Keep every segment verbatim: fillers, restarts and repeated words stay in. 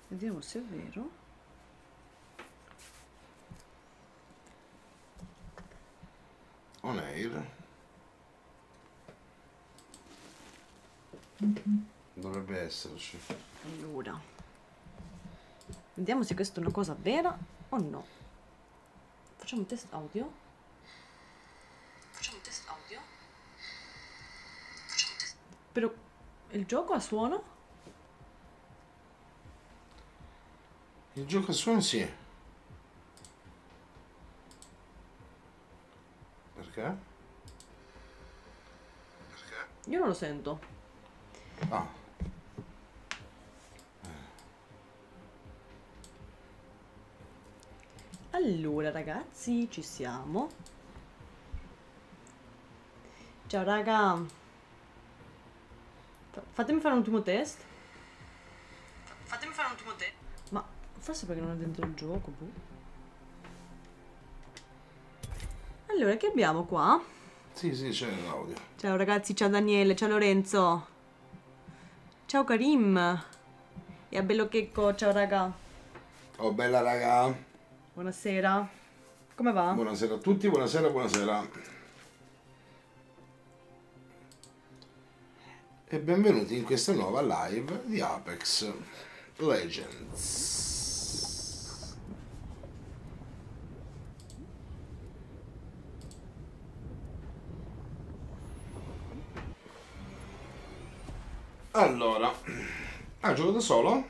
Vediamo se è vero. On air. Dovrebbe esserci. Allora, vediamo se questa è una cosa vera o no. Facciamo un test audio. Facciamo un test audio. Facciamo un test. Però il gioco ha suono? Il gioco a suono sì. Perché? Perché? Io non lo sento. Ah. Allora ragazzi, ci siamo. Ciao raga. Fatemi fare un ultimo test. Fatemi fare un ultimo test. Ma forse perché non è dentro il gioco, boh. Allora, che abbiamo qua? Sì, sì, c'è l'audio. Ciao ragazzi, ciao Daniele, ciao Lorenzo. Ciao Karim. E a Bello Checco, ciao raga. Oh, bella raga. Buonasera. Come va? Buonasera a tutti, buonasera, buonasera. E benvenuti in questa nuova live di Apex Legends. Allora, ah, gioco da solo?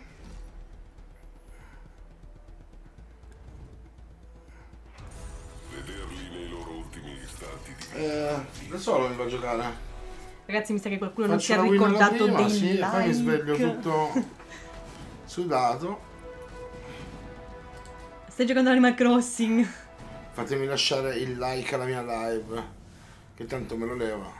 Vederli nei loro ultimi istanti di vita. Eh, da solo mi va a giocare. Ragazzi, mi sa che qualcuno non si Faccio è la win alla ricordato prima, dei sì, like. e poi mi sveglio tutto sudato. Stai giocando Animal Crossing. Fatemi lasciare il like alla mia live, che tanto me lo leva.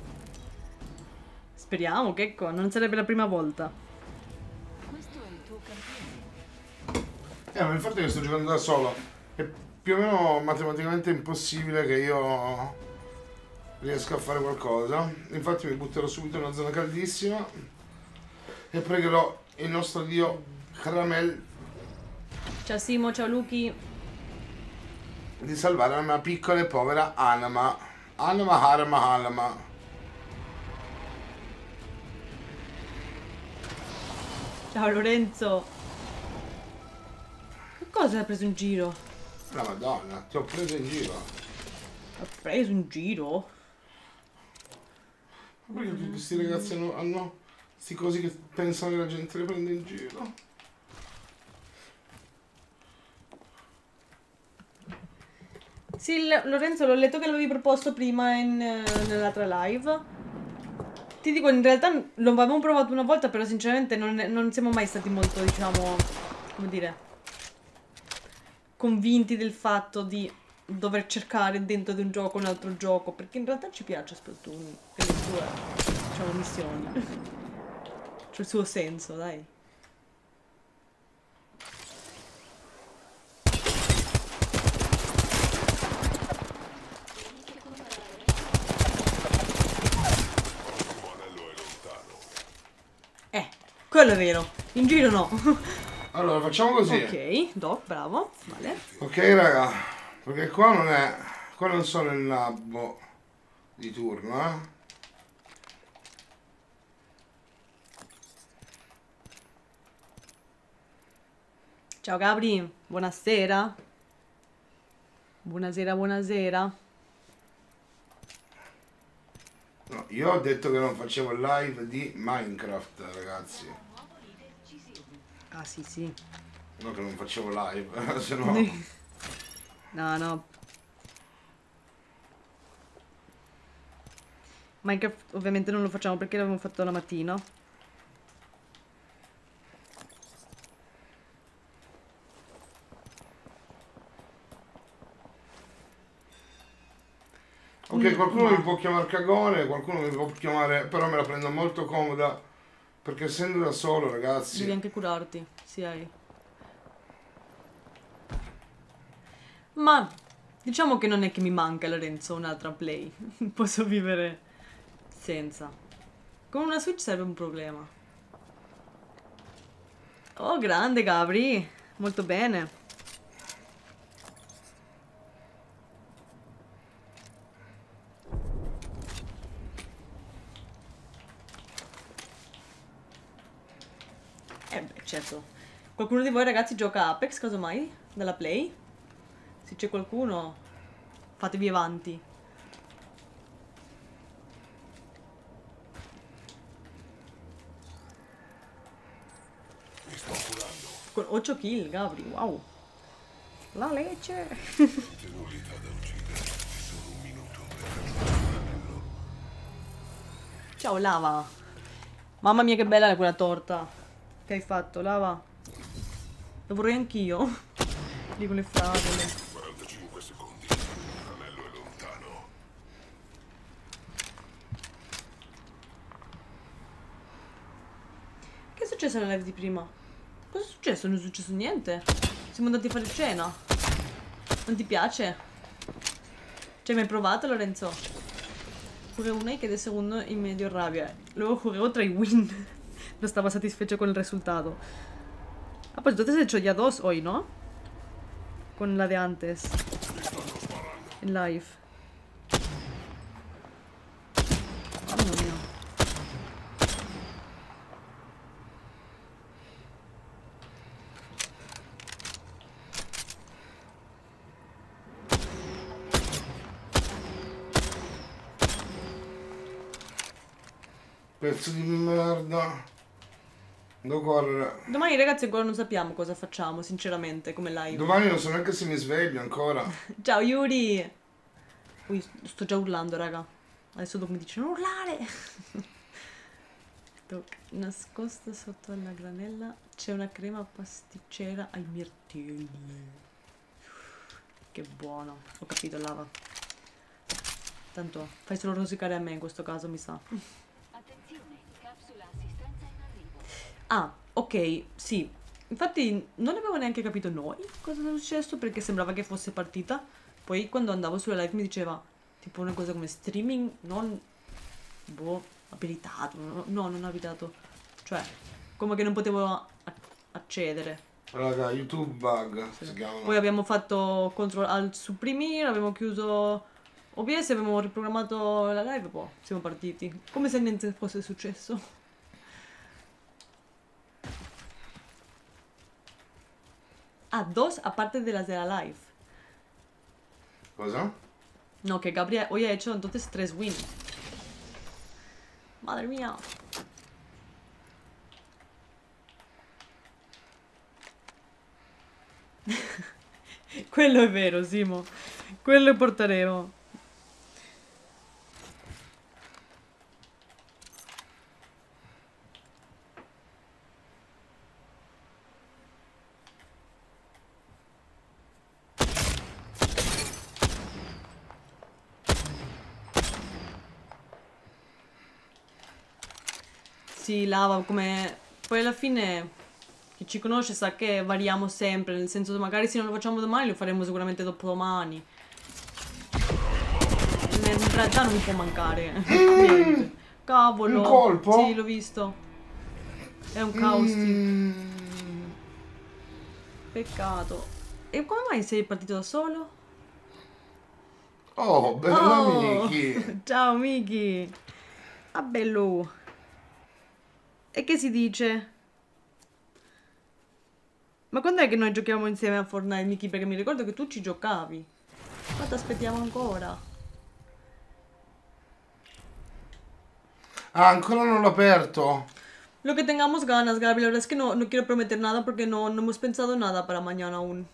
Speriamo, Checco, non sarebbe la prima volta. Questo è il tuo campione. Eh, ma il fatto è che sto giocando da solo. È più o meno matematicamente impossibile che io riesca a fare qualcosa. Infatti mi butterò subito in una zona caldissima e pregherò il nostro dio Caramel Ciao Simo, ciao Luchi. di salvare la mia piccola e povera Anima. Anima, Harama, Alama. Ciao Lorenzo. Che cosa hai preso in giro? La Madonna, ti ho preso in giro. Ho preso in giro? Ma perché tutti questi ragazzi hanno, hanno sti cosi che pensano che la gente le prende in giro? Sì, L- Lorenzo, l'ho letto che l'avevi proposto prima in, eh, nell'altra live. Ti dico, in realtà lo avevamo provato una volta, però sinceramente non, è- non siamo mai stati molto, diciamo, come dire, convinti del fatto di dover cercare dentro di un gioco un altro gioco, perché in realtà ci piace Splatoon e le sue, diciamo, missioni. C'è il suo senso, dai. L'ultimo anello è lontano. Eh, quello è vero. In giro no. Allora, facciamo così. Ok, Doc, bravo. Vale. Ok, raga, perché qua non è... Qua non sono il nabbo di turno, eh. Ciao Gabri, buonasera. Buonasera, buonasera. No, io ho detto che non facevo live di Minecraft, ragazzi. Ah sì sì. No, che non facevo live, se no... No, no. Minecraft ovviamente non lo facciamo perché l'abbiamo fatto la mattina. Ok, qualcuno Ma- mi può chiamare cagone, qualcuno mi può chiamare... Però me la prendo molto comoda, perché essendo da solo, ragazzi... Devi anche curarti, sì hai. Ma diciamo che non è che mi manca, Lorenzo, un'altra play. Posso vivere senza. Con una Switch serve un problema. Oh, grande Gabri. Molto bene. Eh beh, certo. Qualcuno di voi ragazzi gioca Apex, casomai? Dalla Play? Se c'è qualcuno, fatevi avanti. Mi sto curando. Con otto kill, Gabri, wow. La legge. Tenurità da uccidere. Solo un minuto per raggiungere. Ciao, Lava. Mamma mia che bella è quella torta. Che hai fatto, Lava? Lo vorrei anch'io. Lì con le fragole. quarantacinque secondi. L'anello è lontano. Che è successo alla live di prima? Cosa è successo? Non è successo niente. Siamo andati a fare cena. Non ti piace? Ci hai mai provato, Lorenzo? Jugué una y quedé segundo y me dio rabia. Luego jugué otra y win. No estaba satisfecho con el resultado. Ah, pues entonces he hecho ya dos hoy, ¿no? Con la de antes. En live. Dios mío. Pezzo di merda. Devo correre. Domani ragazzi ancora non sappiamo cosa facciamo, sinceramente, come live. Domani non so neanche se mi sveglio ancora. Ciao Yuri! Ui, sto già urlando, raga. Adesso dopo mi dice non urlare! Toc. Nascosta sotto la granella c'è una crema pasticcera ai mirtilli. Che buono. Ho capito, Lava. Tanto fai solo rosicare a me in questo caso, mi sa. Attenzione, capsula assistenza in arrivo. Ah, ok, sì. Infatti non avevo neanche capito noi cosa era successo perché sembrava che fosse partita. Poi quando andavo sulla live mi diceva tipo una cosa come streaming non... boh, abilitato. No, no, non abilitato. Cioè, come che non potevo a- accedere. Raga, YouTube bug si chiama. Poi abbiamo fatto control alt supprimire, abbiamo chiuso O B S, abbiamo riprogrammato la live e poi siamo partiti. Come se niente fosse successo. Ah, dos aparte de las de la live. Cosa? No, que Gabriel hoy ha hecho entonces tres wins. Madre mía. Quello è vero, Simo. Quello è portaremo. Sì, Lava, come... Poi alla fine chi ci conosce sa che variamo sempre, nel senso magari se non lo facciamo domani lo faremo sicuramente dopodomani. In realtà non può mancare niente. Cavolo. Un colpo? Sì, l'ho visto. È un caustic. Mm. Peccato. E come mai sei partito da solo? Oh, bella Oh! Miki. Ciao Miki. Ah, bello. E che si dice? Ma quando è che noi giochiamo insieme a Fortnite, Miki? Perché mi ricordo che tu ci giocavi. Ma ti aspettiamo ancora. Ah, ancora non l'ho aperto. Lo que tengamos ganas, Gaby. La verdad es que no, no quiero prometer nada porque no, no hemos pensado nada para mañana aún.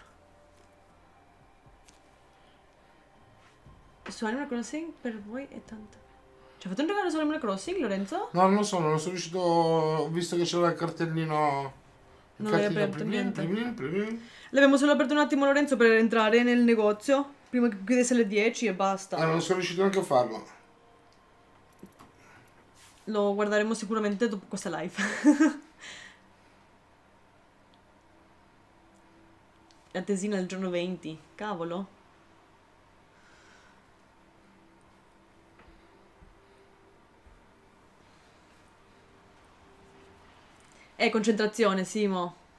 Su Animal Crossing per voi è tanto. Ci hai fatto un regalo su Animal Crossing, Lorenzo? No, non lo so, non sono riuscito. Ho visto che c'era il cartellino. Il Non l'hai cartellino aperto, primin, niente. primin, primin. L'abbiamo solo aperto un attimo, Lorenzo, per entrare nel negozio. Prima che chiudesse alle dieci e basta. Ah, non sono riuscito neanche a farlo. Lo guarderemo sicuramente dopo questa live. La tesina del giorno venti. Cavolo. Eh, concentrazione, Simo.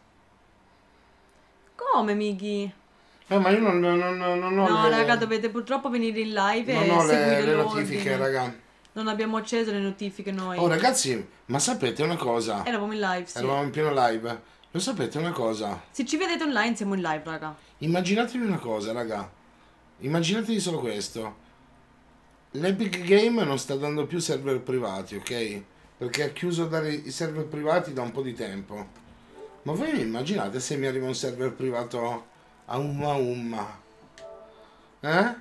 Come, Miki? Eh, ma io non, non, non, non ho No, le... raga, dovete purtroppo venire in live non e ho le, seguire le l'ordine. notifiche, raga. Non abbiamo acceso le notifiche noi. Oh, ragazzi, ma sapete una cosa? Eravamo in live, sì. Eravamo in pieno live. Lo sapete una cosa? Se ci vedete online siamo in live, raga. Immaginatevi una cosa, raga. Immaginatevi solo questo. L'Epic Game non sta dando più server privati, ok? Perché ha chiuso a dare i server privati da un po' di tempo. Ma voi vi immaginate se mi arriva un server privato a umma umma? Eh?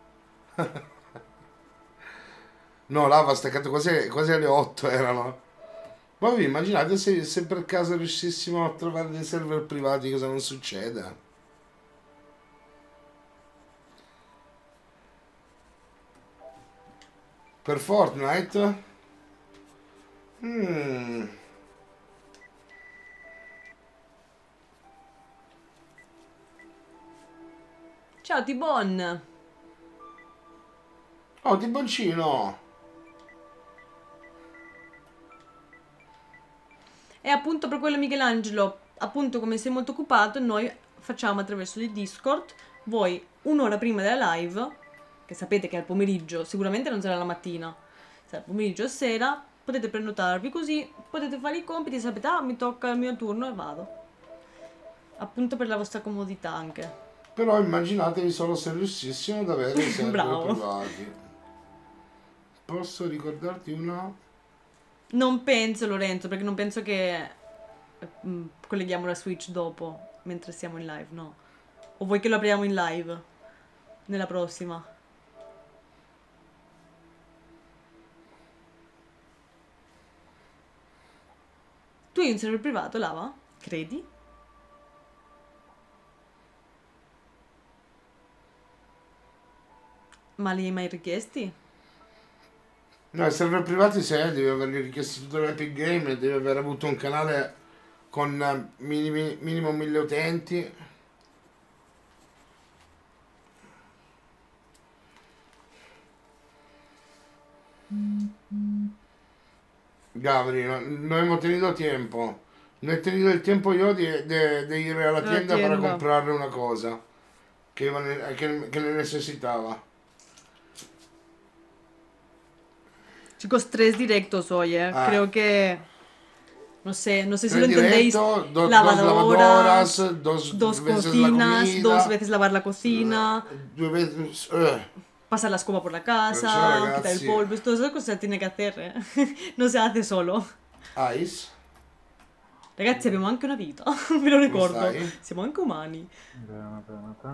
No, là va staccato quasi, quasi alle otto erano. Ma vi immaginate se, se per caso riuscissimo a trovare dei server privati, cosa non succede? Per Fortnite? Mm. Ciao, Tibon. Oh, Tiboncino! E appunto per quello, Michelangelo, appunto come sei molto occupato, noi facciamo attraverso il Discord. Voi un'ora prima della live, che sapete che è al pomeriggio, sicuramente non sarà la mattina, sarà pomeriggio o sera, potete prenotarvi così, potete fare i compiti, sapete, ah, mi tocca il mio turno e vado. Appunto per la vostra comodità anche. Però immaginatevi solo se riuscissimo ad avere i server Bravo. privati. Posso ricordarti una? Non penso, Lorenzo, perché non penso che mm, colleghiamo la Switch dopo, mentre siamo in live, no. O vuoi che lo apriamo in live? Nella prossima? Tu hai un server privato, Lava? Credi? Ma li hai mai richiesti? No, i server privati se devi averli richiesti tutto l'Epic Game e devi aver avuto un canale con eh, minimi- minimo mille utenti. Gabri, no- no hemos tenido tiempo. No he tenido el tiempo yo de, de- de ir a la La tienda para tienda. comprarle una cosa que, iba ne- que, que ne necesitaba. Chicos, tres directos hoy, eh. Ah. Creo que... No sé, no sé si Tres lo entendéis. directo, do- dos Lavadoras, lavadoras, dos, dos veces la cocinas, comida, dos veces lavar la cocina, due veces... eh. pasar la escoba por la casa, Perciò, quitar el ragazzi- polvo, todas esas cosas tiene que hacer, eh. No se hace solo. Ice? Ragazzi, abbiamo anche una vita, ve lo ricordo. stai? Siamo anche umani. Bene, bene, te.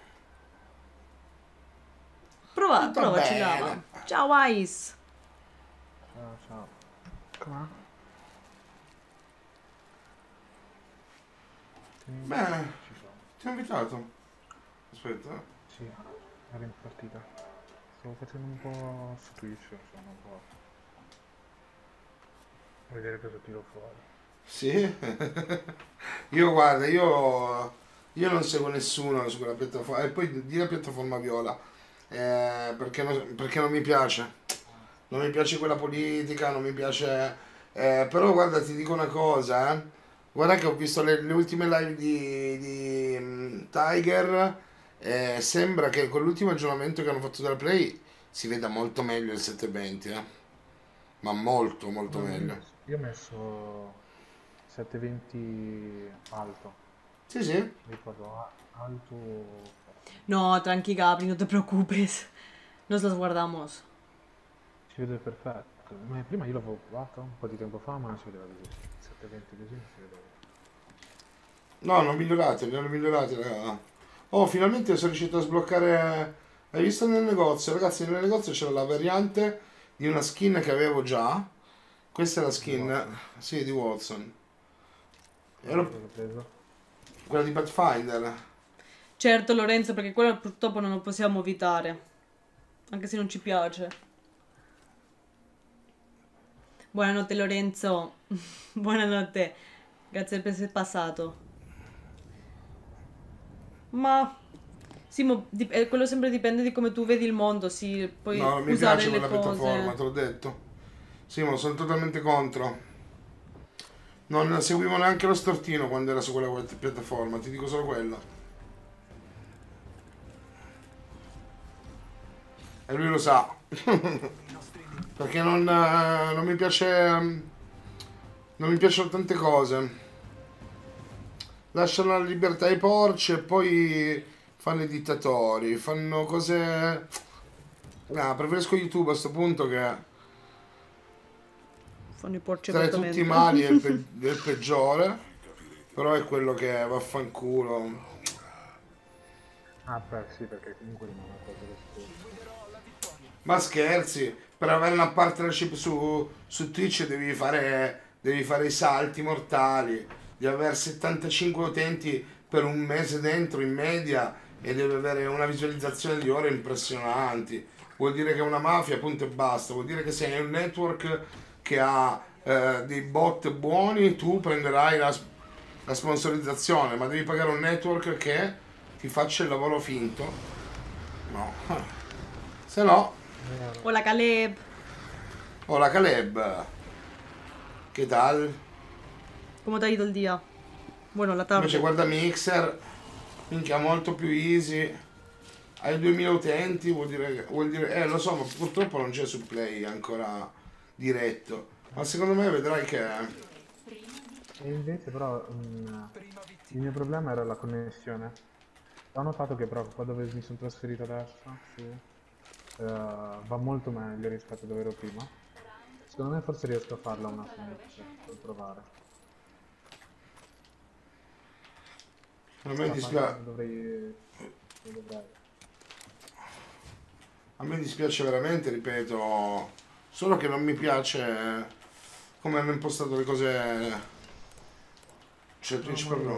Prova, Tutto provaci, bene. Lava. Ciao, Ice. Ciao, ciao. Com'è? Sì, Beh, ci sono. ti ho invitato. Aspetta. Sì, ero in partita. Stavo facendo un po' su Twitch, insomma, un po'. A vedere cosa tiro fuori. Sì? Io guarda, io, io non seguo nessuno su quella piattaforma. E poi di la piattaforma viola. eh, perché, non, perché non mi piace. Non mi piace quella politica, non mi piace... eh, però guarda, ti dico una cosa, eh. Guarda che ho visto le, le ultime live di, di mm, Tiger. eh, sembra che con l'ultimo aggiornamento che hanno fatto della Play si veda molto meglio il settecentoventi, eh. Ma molto, molto No, meglio. Io ho messo settecentoventi alto. Sì, sì. Mi ricordo a- alto. No, tranqui, Gabri, no te preocupes. Nos las guardamos. Si vede perfetto. Ma prima io l'avevo provato un po' di tempo fa, ma non si vedeva così. settecentoventi così non si vedeva. No, non migliorate, non migliorate, raga. Oh, finalmente sono riuscito a sbloccare... Hai visto nel negozio? Ragazzi, nel negozio c'era la variante di una skin che avevo già. Questa è la skin, Watson. sì, di Watson. Ero... Ero L'ho preso. quella di Pathfinder. Certo, Lorenzo, perché quello purtroppo non lo possiamo evitare. Anche se non ci piace. Buonanotte, Lorenzo. Buonanotte. Grazie per essere passato. Ma... Sì, mo- dip- eh, quello sempre dipende di come tu vedi il mondo, sì, puoi No, non mi usare piace le quella piattaforma, cose. te l'ho detto. Sì, ma sono totalmente contro. Non seguivo neanche lo stortino quando era su quella piattaforma, ti dico solo quello. E lui lo sa. Perché non, eh, non mi piace... Non mi piacciono tante cose. Lasciano la libertà ai porci e poi fanno i dittatori. Fanno cose... Ah, preferisco YouTube a sto punto che... Fanno i porci Tra tutti apertamente. i mali è il, pe- è il peggiore. Però è quello che vaffanculo. Ah, beh, sì, perché comunque rimane una cosa che scherzo. Ma scherzi, per avere una partnership su, su Twitch devi fare, devi fare i salti mortali, devi avere settantacinque utenti per un mese dentro in media e devi avere una visualizzazione di ore impressionanti. Vuol dire che è una mafia, punto e basta. Vuol dire che se è un network che ha eh, dei bot buoni, tu prenderai la, la sponsorizzazione, ma devi pagare un network che ti faccia il lavoro finto. No. Se no... Hola Caleb. Hola Caleb, ¿qué tal? ¿Cómo te ha ido el día? Bueno, la tarde. Invece guarda Mixer, minchia molto più easy. Hai duemila utenti, vuol dire, vuol dire... Eh lo so, ma purtroppo non c'è su Play ancora diretto. Ma secondo me vedrai che... E invece però mm, il mio problema era la connessione. Ho notato che però qua dove mi sono trasferito adesso, sì, eh, va molto meglio rispetto a dove ero prima. Secondo me forse riesco a farla una finestra per provare. A me dispiace... Dovrei... dovrei... A me dispiace veramente, ripeto, solo che non mi piace come hanno impostato le cose. Cioè Twitch proprio.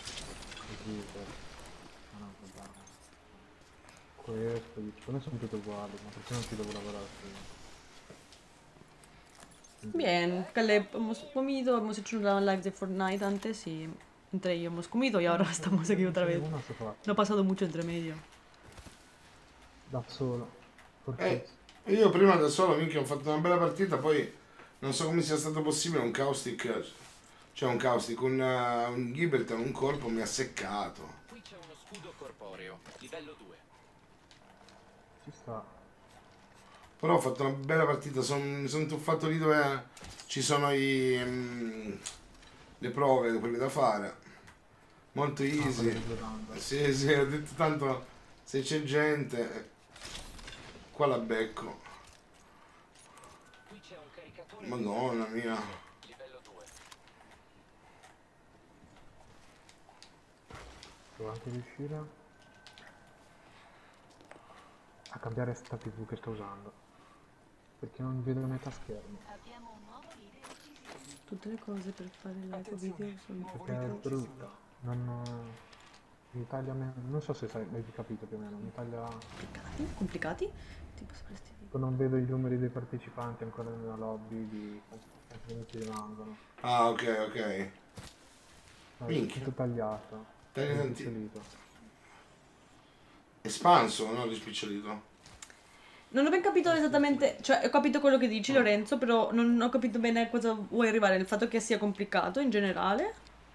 Questo, per me sono tutte uguali, ma perché non ci devo lavorare prima? Bien, Caleb, hemos comido, hemos hecho una live de Fortnite antes y entre ellos hemos comido y ahora estamos aquí otra vez. Una si fa No ha pasado mucho entre medio. da solo. Eh, Forse io prima da solo, minchia, ho fatto una bella partita, poi non so come sia stato possibile, un caustic, cioè un caustic, un, uh, un Gibbleton, un colpo mi ha seccato. Qui c'è uno scudo corporeo, livello due. ci sta. Però ho fatto una bella partita, son- mi sono tuffato lì dove ci sono i, mm, le prove, quelle da fare. Molto Ah, easy. quello di Zolanda. Sì, sì, ho detto tanto se c'è gente, qua la becco. Qui c'è un caricatore Madonna mia. livello due. Devo anche riuscire a cambiare sta tivù che sto usando. Perché non vedo metà schermo. Abbiamo un nuovo leader decisione. Tutte le cose per fare live o video sono Perché è brutta. Non... mi taglia meno. Non so se sai, hai capito più o meno. Mi taglia... complicati. Complicati? Tipo sapresti dire. non vedo i numeri dei partecipanti ancora nella lobby di quanti minuti rimangono. Ah, ok, ok. No, è Minchia. tutto tagliato. Taglia è tanti- impicciolito. Espanso, no? Rispicciolito. Non ho ben capito esattamente, cioè ho capito quello che dici Lorenzo, però non ho capito bene a cosa vuoi arrivare, il fatto che sia complicato in generale.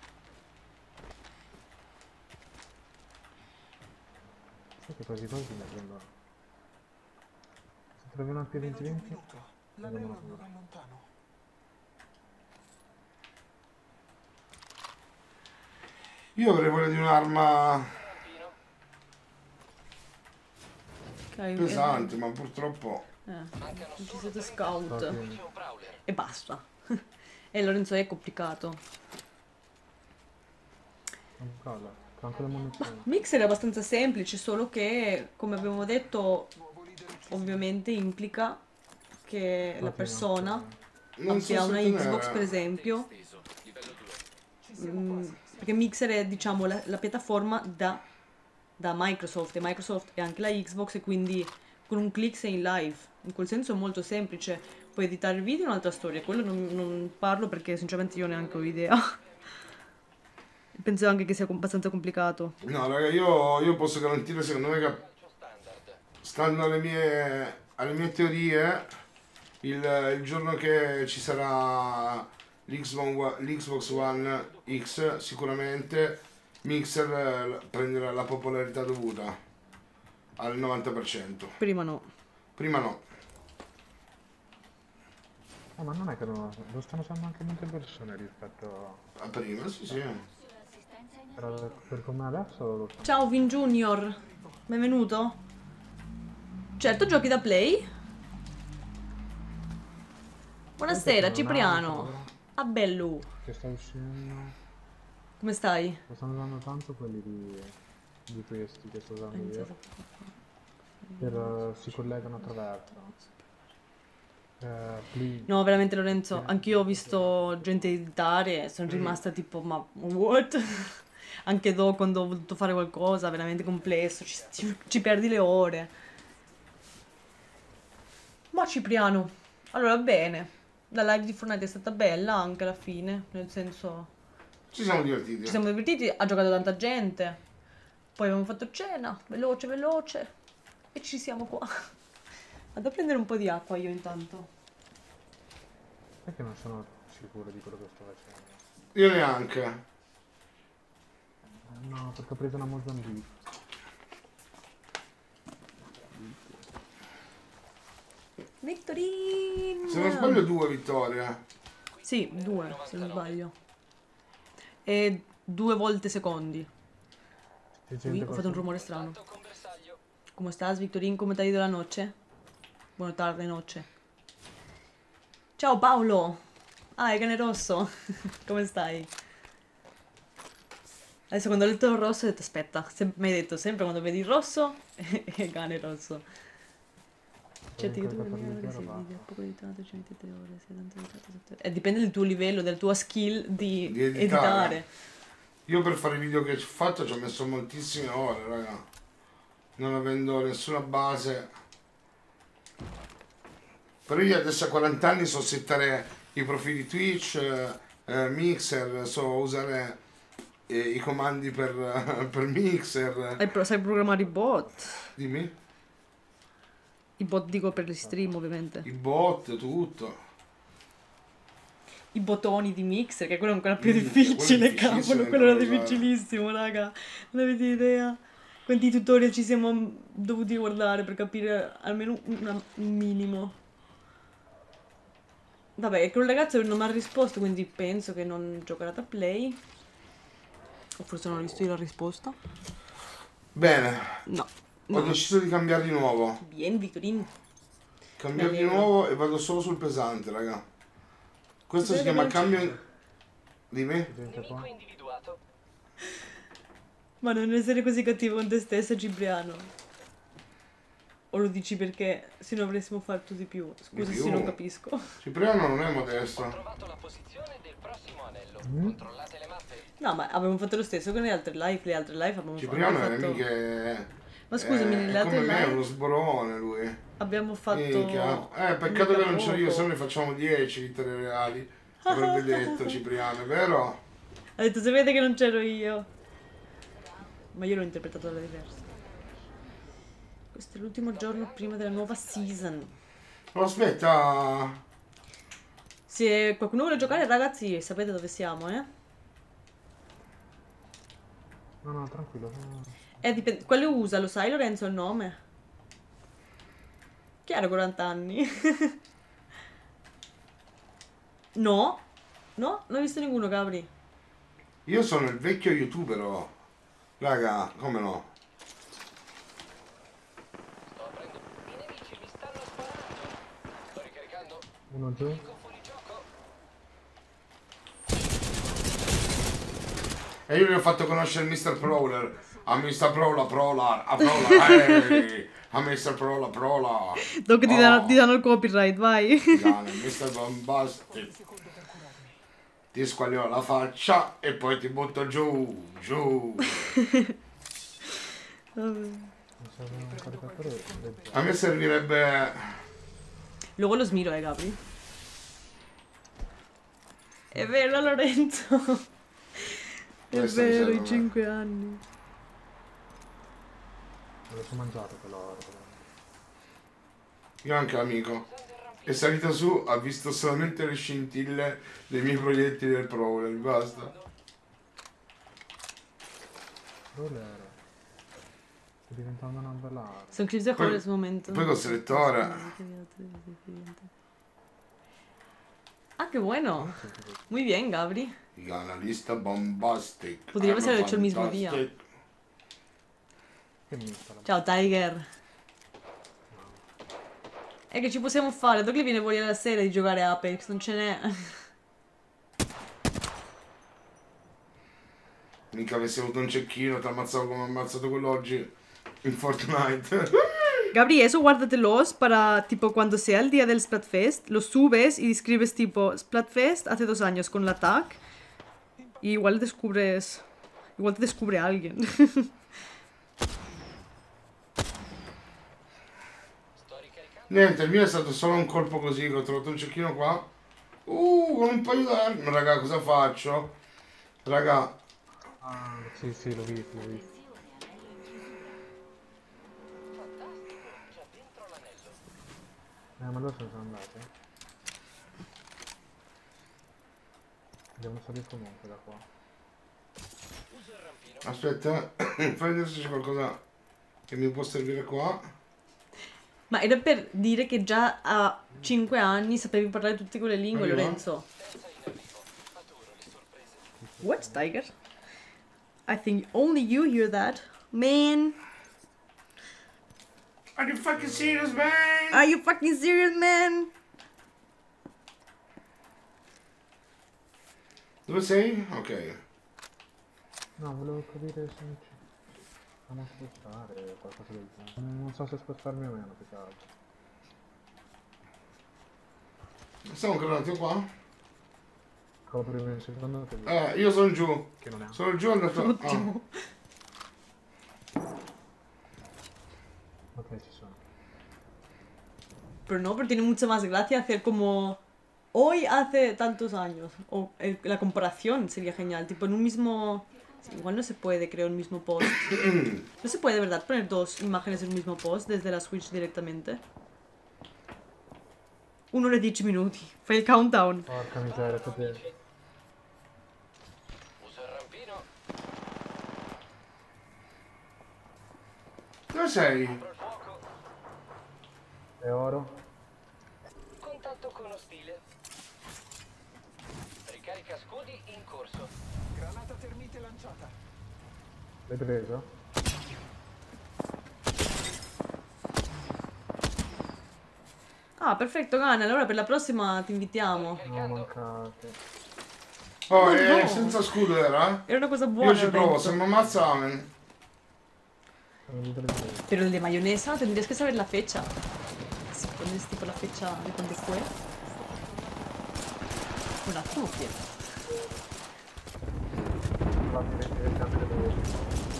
Sai che quasi quasi mi prendo. Se trovi un altro venti venti, andiamo a lavorare. Io avrei voglia di un'arma Ok, pesante, ma purtroppo... Eh, Mancano ci solo siete tre scout. Infatti, C'è un brawler. E basta. E Lorenzo è complicato. non cala, c'ho anche le munizioni. Mixer è abbastanza semplice, solo che, come abbiamo detto, ovviamente implica che la Infatti, persona no, Non so abbia se una tenere- Xbox, per esempio, Esteso, livello due. mm, perché Mixer è, diciamo, la, la piattaforma da, da Microsoft, e Microsoft è anche la Xbox, e quindi con un click sei in live. In quel senso è molto semplice. Puoi editare il video, è un'altra storia. Quello non, non parlo perché sinceramente io neanche ho idea. Penso anche che sia com- abbastanza complicato. No, raga, io, io posso garantire, secondo me, che Lancio standard. stando alle mie, alle mie teorie, il, il giorno che ci sarà l'Xbox l'Xbox One X sicuramente Mixer eh, prenderà la popolarità dovuta al novanta per cento. Prima no. Prima no. Oh, ma non è che no, lo stanno usando anche molte persone rispetto A prima, sì, sì. per, per come adesso lo stanno. Ciao Vin Junior, benvenuto. Certo, giochi da Play? Buonasera, Non è Cipriano. altro, però, Ah, bello. che sta uscendo. Come stai? Lo stanno usando tanto quelli di, di questi che sto usando io. Per, eh, si collegano attraverso. Eh, Play- No, veramente Lorenzo, anch'io ho visto gente editare e sono rimasta tipo, ma what? Anche dopo quando ho voluto fare qualcosa veramente complesso, ci, ci- ci perdi le ore. Ma Cipriano, allora bene, la live di Fortnite è stata bella anche alla fine, nel senso Ci siamo divertiti. ci siamo divertiti, ha giocato tanta gente, poi abbiamo fatto cena, veloce veloce, e ci siamo qua. Vado a prendere un po' di acqua io intanto. È che non sono sicuro di quello che sto facendo. Io neanche. Eh, No, perché ho preso una Mozambique. Victorine! Se non sbaglio due vittorie. Sì, due, se non sbaglio. E due volte secondi. C'è Ui, gente ho qua fatto un su- rumore strano. Contatto con bersaglio. Come stai, Victorine? Come ti ha ido la noce? Buona tarde, noce. Ciao Paolo! Ah, è cane rosso. Come stai? Adesso quando ho letto il rosso ho detto aspetta, sem- mi hai detto sempre quando vedi il rosso è cane rosso. Certi ancora youtuber mi quattordici dicono che sei ore, video poco editato, ci metti tre ore, sei tanto editato, sette ore. Eh, dipende del tuo livello, della tua skill di, Di editare. editare. Io per fare i video che ho fatto ci ho messo moltissime ore, raga. Non avendo nessuna base. Però io adesso a quaranta anni so settare i profili Twitch, eh, eh, Mixer, so usare eh, i comandi per, per Mixer. Hai pro- sai programmare i bot. Dimmi. I bot dico per gli stream ovviamente. I bot, tutto. I bottoni di Mixer, che quello è ancora più Mm, difficile, quello è difficile cavolo, quello era da usare. difficilissimo, raga. Non avete idea. Quanti tutorial ci siamo dovuti guardare per capire almeno una- un minimo. Vabbè, quel ragazzo non mi ha risposto, quindi penso che non giocherà da Play. O forse non ho visto io la risposta. Bene, No. ho No. deciso di cambiare di nuovo. Bien, Victorine. Cambiare Mi di allegro. nuovo e vado solo sul pesante, raga. Questo si Vedi chiama che non cambio... Dimmi. c'è gente qua. Nemico individuato. Ma non essere così cattivo con te stesso, Cipriano. O lo dici perché se no avressimo fatto di più? Scusa Di se più? non capisco. Cipriano non è Ho modesto. trovato la posizione del prossimo anello. Mm. Controllate le mappe. No, ma abbiamo fatto lo stesso con le altre live. Le altre live abbiamo Cipriano abbiamo è fatto... mica... Ma scusami, è, nelle è altre come me, è live uno sborone lui. abbiamo fatto... Minchia. Eh, peccato mica che non c'ero io, poco. se no ne facciamo dieci vittorie reali. Avrebbe detto Cipriano, è vero? Ha detto, sapete che non c'ero io. Ma io l'ho interpretato alla diversa. Questo è l'ultimo giorno prima della nuova season. Oh, aspetta. Se qualcuno vuole giocare, ragazzi, sapete dove siamo, eh? No, no, tranquillo. no. Eh, dipende... Quale usa? Lo sai, Lorenzo, il nome? Chiaro, quaranta anni. No? No? Non ho visto nessuno, Gabri. Io sono il vecchio youtuber, oh. Raga, come no? Sto aprendo. I nemici mi stanno sparando. Sto ricaricando. Uno giù. Nemico fuori gioco. E io gli ho fatto conoscere il mister Prowler. A mister Prowler, Prowler, a Prowler, ehi, a mister Prowler, Prowler. Dopo che ti, Oh. danno, ti danno il copyright, vai. Dai, mister Bombasti. Ti squagliò la faccia e poi ti butto giù, giù. Vabbè. Mi serve un caricatore leggero. A me servirebbe... Luego lo smiro, eh, Gabri. È vero, Lorenzo. È Questo mi vero, serve a i me. cinque anni. Me lo sono mangiato quell'oro. però. Io anche amico. Usando il È salita su, ha visto solamente le scintille dei miei proiettili del Prowler, basta. Roller. Sta diventando una bella arma. Sono chiusi a Poi- questo momento. poi col selettore. Ah, che bueno. Muy bien, Gabri. Analista bombastic. Podríamos I'm haber hecho el mismo día. fantastic. Che mista la Ciao, Tiger. E che ci possiamo fare? Doc viene voglia la sera di giocare a Apex, non ce n'è. Mica avessi avuto un cecchino, ti ammazzavo come ho ammazzato quello oggi in Fortnite. Gabri, eso guárdatelos para, tipo, cuando sea el día del Splatfest, lo subes y escribes, tipo, Splatfest hace dos años con la tag. Y igual descubres... Igual te descubre alguien. Niente, il mio è stato solo un colpo così, che ho trovato un cecchino qua. Uh, con un paio d'armi. Ma raga, cosa faccio? Raga, Ah, sì, sì, l'ho visto, l'ho visto. C'è dentro l'anello. Eh, ma loro se ne sono andati. Devono salire comunque da qua. Uso il rampino. aspetta, fai vedere se c'è qualcosa che mi può servire qua. Ma era per dire che già a cinque anni sapevi parlare tutte quelle lingue, Arriva. Lorenzo. Terza in arrivo. Adoro le sorprese. What, Tiger? I think only you hear that. Man, Are you fucking serious, man? are you fucking serious, man? Dove sei? Ok. No, volevo capire se non c'è. Possiamo spostare qualcosa del genere. Non so se spostarmi o meno, più che altro. Stiamo ancora un attimo qua. Copri un secondo che, Eh, io sono giù. che non è. Sono giù andato. Ah. Ottimo. Ok, ci sono. Pero no, pero tiene mucha más gracia hacer como hoy hace tantos años. O eh, la comparación sería genial. Tipo en un mismo... sí, igual no se puede, creo, en un mismo post. No se puede, de verdad, poner dos imágenes en un mismo post desde la Switch directamente. Un'ora e dieci minuti. Fai il countdown. Porca miseria, potete. Uso il rampino. Dove sei? Apro il fuoco. E oro? Contatto con lo stile. Ricarica scudi in corso. Granata termite lanciata. L'hai preso? Ah, perfetto, Gana. Allora per la prossima ti invitiamo. No, mancate. Oh, Oh, eh, no. senza scudo era? Era una cosa buona. Io ci provo, Lorenzo. se mi ammazza amen. Sono venuto le prese. Pero el de mayonesa tendrías que saber la fecha. Si pones tipo la fecha de cuándo fue. Un attimo, Piero. Fammi vedere il cambio delle voci.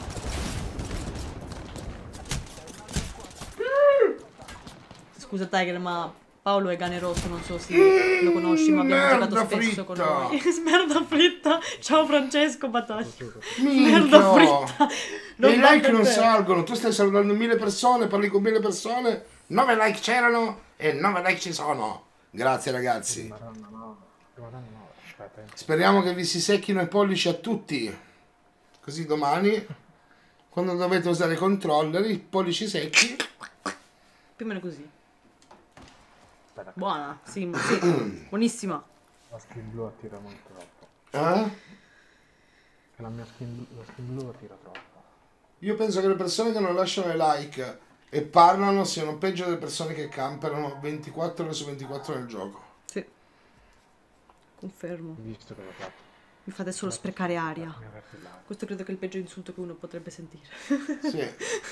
Scusa Tiger, ma Paolo è Cane Rosso, non so se lo conosci, ma abbiamo Merda giocato spesso con fritta. noi. Smerda fritta! Ciao Francesco Bataglia. Minchia. Merda fritta! I va like per non te. salgono, tu stai salutando mille persone, parli con mille persone, nove like c'erano e nove like ci sono. Grazie ragazzi. Madonna no. Madonna no. Aspetta. eh. Speriamo che vi si secchino i pollici a tutti. Così domani, quando dovete usare i controller, i pollici secchi. Più o meno così. Aspetta. Buona, sì, sì. Buonissima. La skin blu attira molto troppo. Eh? Che la mia skin, la skin blu attira troppo. Io penso che le persone che non lasciano i like e parlano siano peggio delle persone che camperano ventiquattro ore su ventiquattro nel gioco. Sì. Confermo. Visto che l'ho fatto. Mi fate solo sprecare aria. Mi ha aperto il like. Questo credo che è il peggio insulto che uno potrebbe sentire. Sì.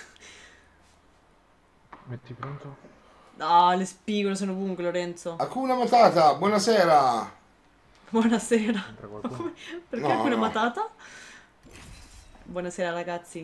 Metti pronto? Ah, le spigole sono ovunque, Lorenzo. Hakuna Matata, buonasera. Buonasera. Entra qualcuno? Perché No, alcuna no. matata? Buonasera ragazzi.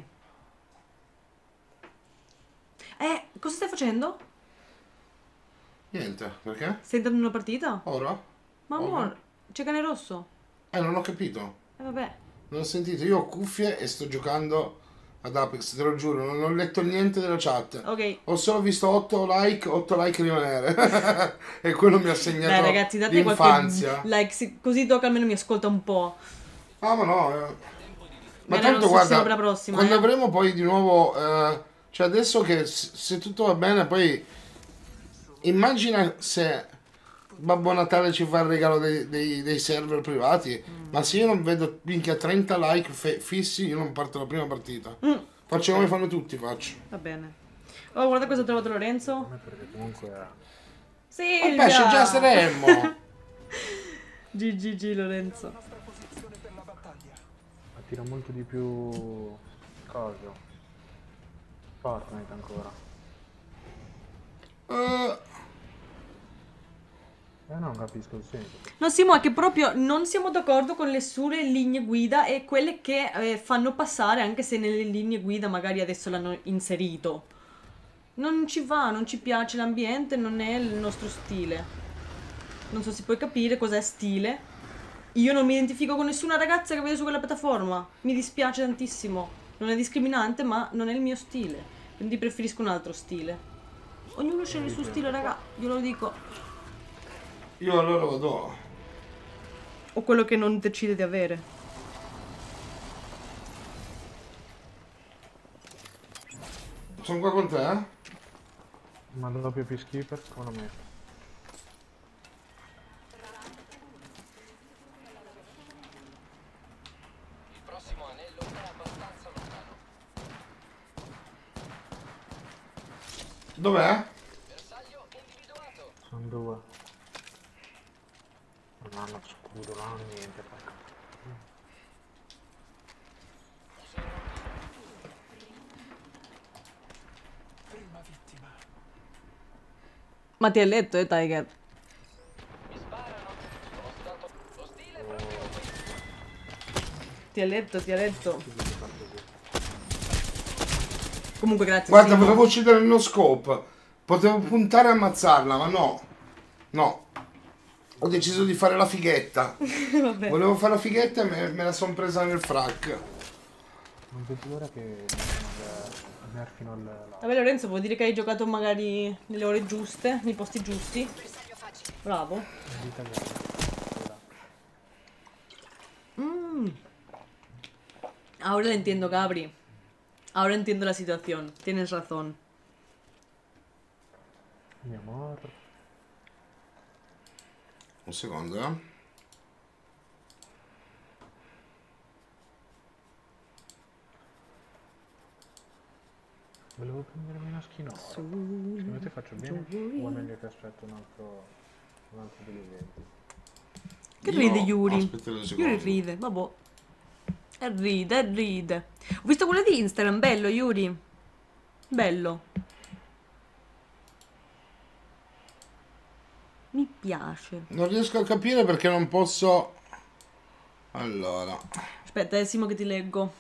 Eh, cosa stai facendo? Niente, perché? Stai entrando in una partita? Ora? Ma Ora? amor, c'è Cane Rosso. Eh, non ho capito. Eh vabbè. Non ho sentito, io ho cuffie e sto giocando ad Apex, te lo giuro, non ho letto niente della chat. Ok. Ho solo visto otto like, otto like rimanere. E quello mi ha segnato Dai ragazzi, date l'infanzia. qualche like, sì, così Doc almeno mi ascolta un po'. Ah, ma no. Eh. Ma Magari tanto non guarda, per la prossima, quando eh. avremo poi di nuovo... Eh, cioè adesso che s- se tutto va bene, poi... Immagina se Babbo Natale ci fa il regalo dei, dei- dei server privati. Mm. Ma se io non vedo minchia trenta like fe- fissi, io non parto la prima partita. Mm. Faccio come fanno tutti, faccio. Va bene. Oh, guarda cosa ha trovato Lorenzo. Perché comunque Sì, Vabbè, c'è già Seremmo. G G G Lorenzo. attira molto di più cosa. Fortnite ancora. Eh, Eh non capisco il senso. No, Simo, è che proprio non siamo d'accordo con le sue linee guida e quelle che eh, fanno passare, anche se nelle linee guida magari adesso l'hanno inserito. Non ci va, non ci piace l'ambiente, non è il nostro stile. Non so se puoi capire cos'è stile. Io non mi identifico con nessuna ragazza che vedo su quella piattaforma. Mi dispiace tantissimo. Non è discriminante, ma non è il mio stile. Quindi preferisco un altro stile. Ognuno sceglie il suo stile, raga. Io lo dico. io allora vado. O quello che non decide di avere. Sono qua con te, eh? Ma il doppio peacekeeper come lo metto? Il prossimo anello è abbastanza lontano. Dov'è? Bersaglio individuato. Sono due. Non hanno scudo, non hanno niente. porca. Ma ti hai letto, eh, Tiger? Mi sparano. Sono stato ostile proprio Ti ha letto, ti ha letto. Comunque grazie. Guarda, Simo. volevo uccidere il no scope. Potevo puntare e ammazzarla, ma no. No. Ho deciso di fare la fighetta. Vabbè. Volevo fare la fighetta e me, me la sono presa nel frac. Non vedo l'ora che il- nerfino il... la- Vabbè Lorenzo, vuol dire che hai giocato magari nelle ore giuste, nei posti giusti. Bravo. la vita che- Mm. Ahora entiendo, Gabri. Ahora entiendo la situación. Tienes razón. Mi amor. Un secondo, eh. Volevo prendermi una skin oro. Secondo te faccio bene o è meglio che aspetto un altro, un altro degli eventi? Che Io- ride Yuri? aspetta un secondo. Yuri ride, vabbè. E ride, e ride. Ho visto quello di Instagram, bello Yuri. Bello. Mi piace. Non riesco a capire perché non posso... Allora... Aspetta, è Simo che ti leggo.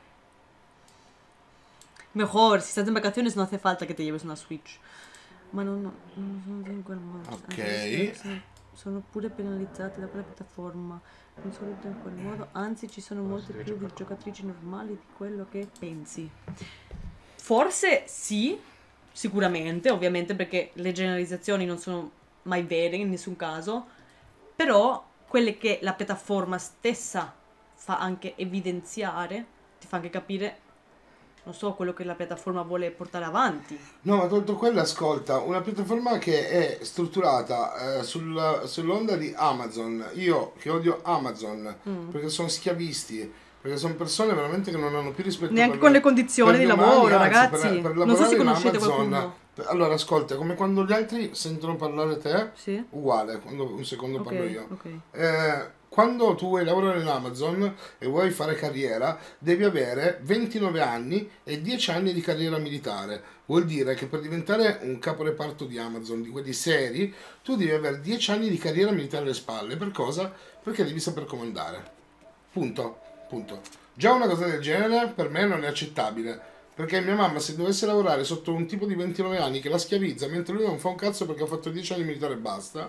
Mejor, si estás en vacaciones no hace falta que te lleves una Switch. Ma non, non sono in quel modo. Ok. Anche se sono pure penalizzate da quella piattaforma. Non sono in quel modo, anzi ci sono molte più di giocatrici normali di quello che pensi. Forse sì, sicuramente, ovviamente perché le generalizzazioni non sono mai vere in nessun caso, però quelle che la piattaforma stessa fa anche evidenziare, ti fa anche capire, non so, quello che la piattaforma vuole portare avanti. No, ma tolto quello, ascolta, una piattaforma che è strutturata eh, sul- sull'onda di Amazon. Io che odio Amazon, Mm. perché sono schiavisti, perché sono persone veramente che non hanno più rispetto Neanche per- con le condizioni per di gli umani, lavoro, anzi, ragazzi. per- per Non so se lavorare in conoscete Amazon- qualcuno. Allora, ascolta, è come quando gli altri sentono parlare te, Sì? uguale, quando un secondo Ok, parlo io. ok. Eh, quando tu vuoi lavorare in Amazon e vuoi fare carriera, devi avere ventinove anni e dieci anni di carriera militare. Vuol dire che per diventare un caporeparto di Amazon, di quelli seri, tu devi avere dieci anni di carriera militare alle spalle. Per cosa? Perché devi saper comandare. Punto. Punto. Già una cosa del genere per me non è accettabile. Perché mia mamma, se dovesse lavorare sotto un tipo di ventinove anni che la schiavizza, mentre lui non fa un cazzo perché ha fatto dieci anni militare e basta,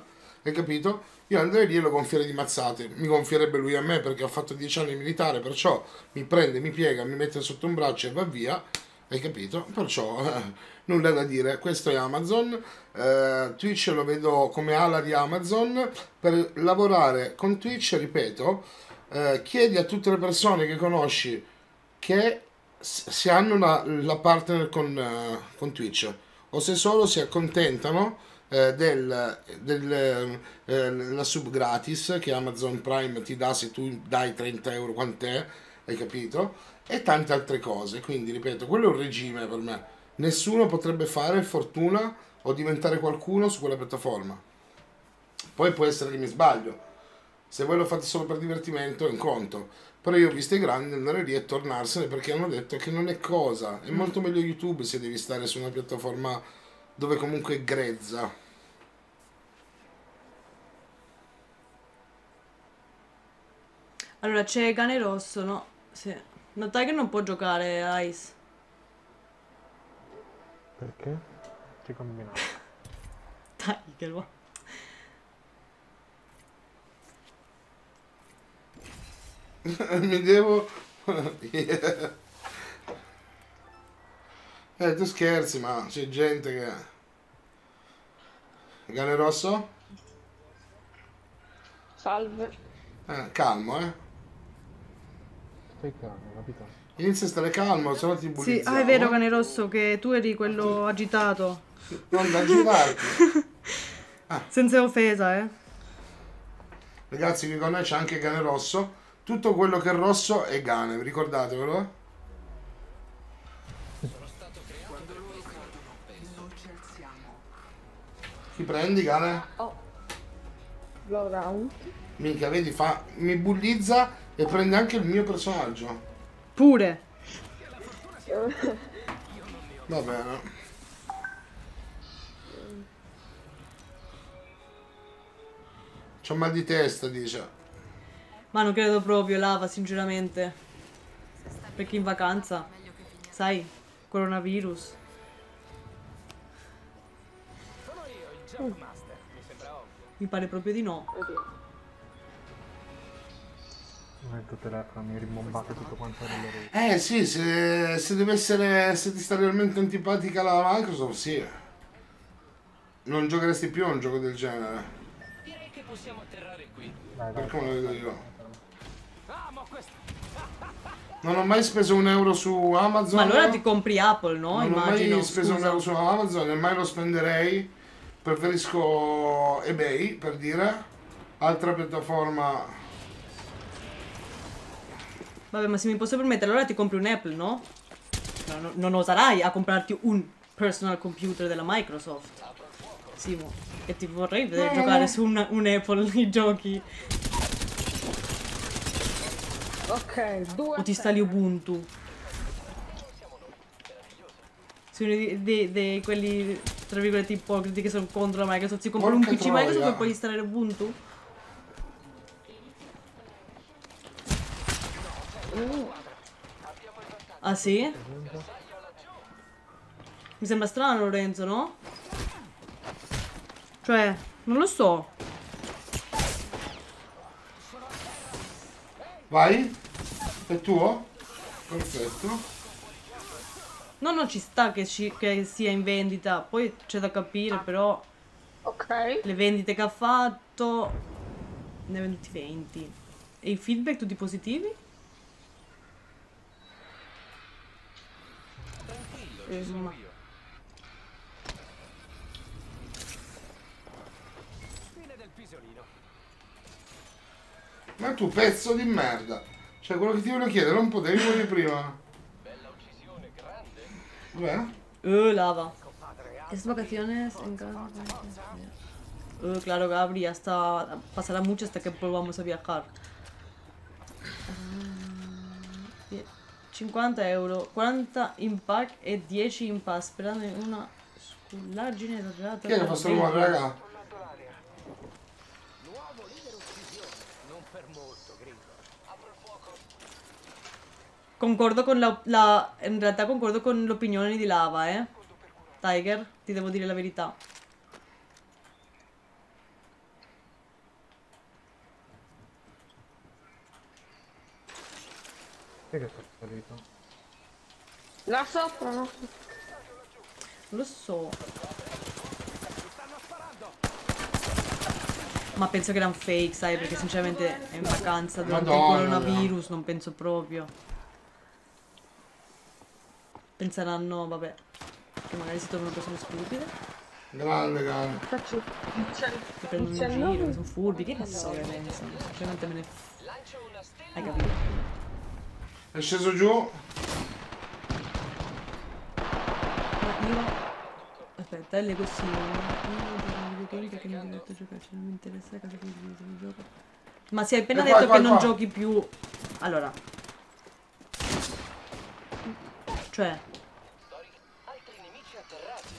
hai capito? Io andrei lì e lo gonfierei di mazzate. Mi gonfierebbe lui a me perché ha fatto dieci anni militare, perciò mi prende, mi piega, mi mette sotto un braccio e va via, hai capito? Perciò eh, nulla da dire. Questo è Amazon. Eh, Twitch lo vedo come ala di Amazon. Per lavorare con Twitch, ripeto, eh, chiedi a tutte le persone che conosci che s- se hanno una- la partner con, eh, con Twitch o se solo si accontentano eh, del, del, eh, la sub gratis che Amazon Prime ti dà se tu dai trenta euro, quant'è, hai capito? E tante altre cose. Quindi, ripeto, quello è un regime per me. Nessuno potrebbe fare fortuna o diventare qualcuno su quella piattaforma. Poi può essere che mi sbaglio. Se voi lo fate solo per divertimento è un conto. Però io ho visto i grandi andare lì e tornarsene perché hanno detto che non è cosa. È molto meglio YouTube se devi stare su una piattaforma dove comunque è grezza. Allora, c'è cane rosso, no? Sì. No, Tiger non può giocare a Ice. Perché? Che combinato? Tiger, va. Mi devo... Yeah. Eh, tu scherzi, ma c'è gente che... Cane rosso? Salve. Eh, calmo, eh. Stai calmo, capito? Inizia a stare calmo, se no ti Sì, bullizziamo. ah, è vero, cane rosso, che tu eri quello agitato. Non da girarti. Senza offesa, eh. Ragazzi, qui con noi c'è anche Cane Rosso. Tutto quello che è rosso è Gane, vi ricordatevelo? Eh? Chi prendi, Gane? Oh. Bloodhound. Minchia, vedi, fa... mi bullizza e prende anche il mio personaggio. Pure. Va bene. C'ho mal di testa, dice. Ma non credo proprio, Lava, sinceramente. Perché in vacanza, sai, coronavirus. Mi pare proprio di no. Non è il tuo telefono, mi hai rimbombato tutto quanto nelle reti. Eh sì, se, se deve essere... se ti sta realmente antipatica la Microsoft, sì. Non giocheresti più a un gioco del genere. Direi che possiamo atterrare qui. Dai, dai. Per come lo vedo io. Amo questo. Non ho mai speso un euro su Amazon. Ma allora ti compri Apple, no? Non Immagino. ho mai speso un Scusa. euro su Amazon e mai lo spenderei. Preferisco eBay, per dire. Altra piattaforma. Vabbè, ma se mi posso permettere, allora ti compri un Apple, no? No, no- non oserai a comprarti un personal computer della Microsoft. Simo, e ti vorrei vedere No, giocare no. su un, un Apple i giochi. Ok, due. O ti installi Ubuntu. Sei uno di, di- di quelli, tra virgolette, ipocriti che sono contro la Microsoft. Si comprano un Porca P C Microsoft troia. e poi installare Ubuntu? Ah sì? Mi sembra strano, Lorenzo, no? Cioè, non lo so. Vai? È tuo? Perfetto. No, no, ci sta che, ci- che sia in vendita. Poi c'è da capire, però, Ok. le vendite che ha fatto, ne ha venduti venti. E i feedback tutti positivi? Eh, ma- Fine del pisolino. Ma tu pezzo di merda. Cioè, quello che ti voglio chiedere, non potevi morire prima. Bella uccisione, grande. Vabbè. Eh, lava. Es vacaciones en casa. Eh, claro, Gabri, hasta pasará mucho hasta que volvamos a viajar. Ah, cinquanta euro, quaranta in pack e dieci in pass, sperando in una scullaggine esagerata. Chi è che fa sto rumore, raga? Nuovo leader uccisione. Non per molto, gringo. Apro il fuoco. Concordo con la, la- in realtà concordo con l'opinione di Lava, eh. Tiger, ti devo dire la verità. Chi è che sta salito? Là sopra, no? Non lo so. Ma penso che era un fake, sai, perché sinceramente è in vacanza durante Madonna, il coronavirus, non penso proprio. Penseranno, vabbè, che magari si trovano persone stupide, Grande, grande. Faccio che prendono in giro, che sono furbi, che ne so che pensano. Sinceramente me ne f... Hai capito? È sceso giù. Ma io... Aspetta, è Lego sì. Perché non diverto a giocarci, non mi interessa cosa che mi gioco. Ma si è appena E qua, detto qua, che non qua. giochi più. Allora. Cioè. Altri nemici atterrati.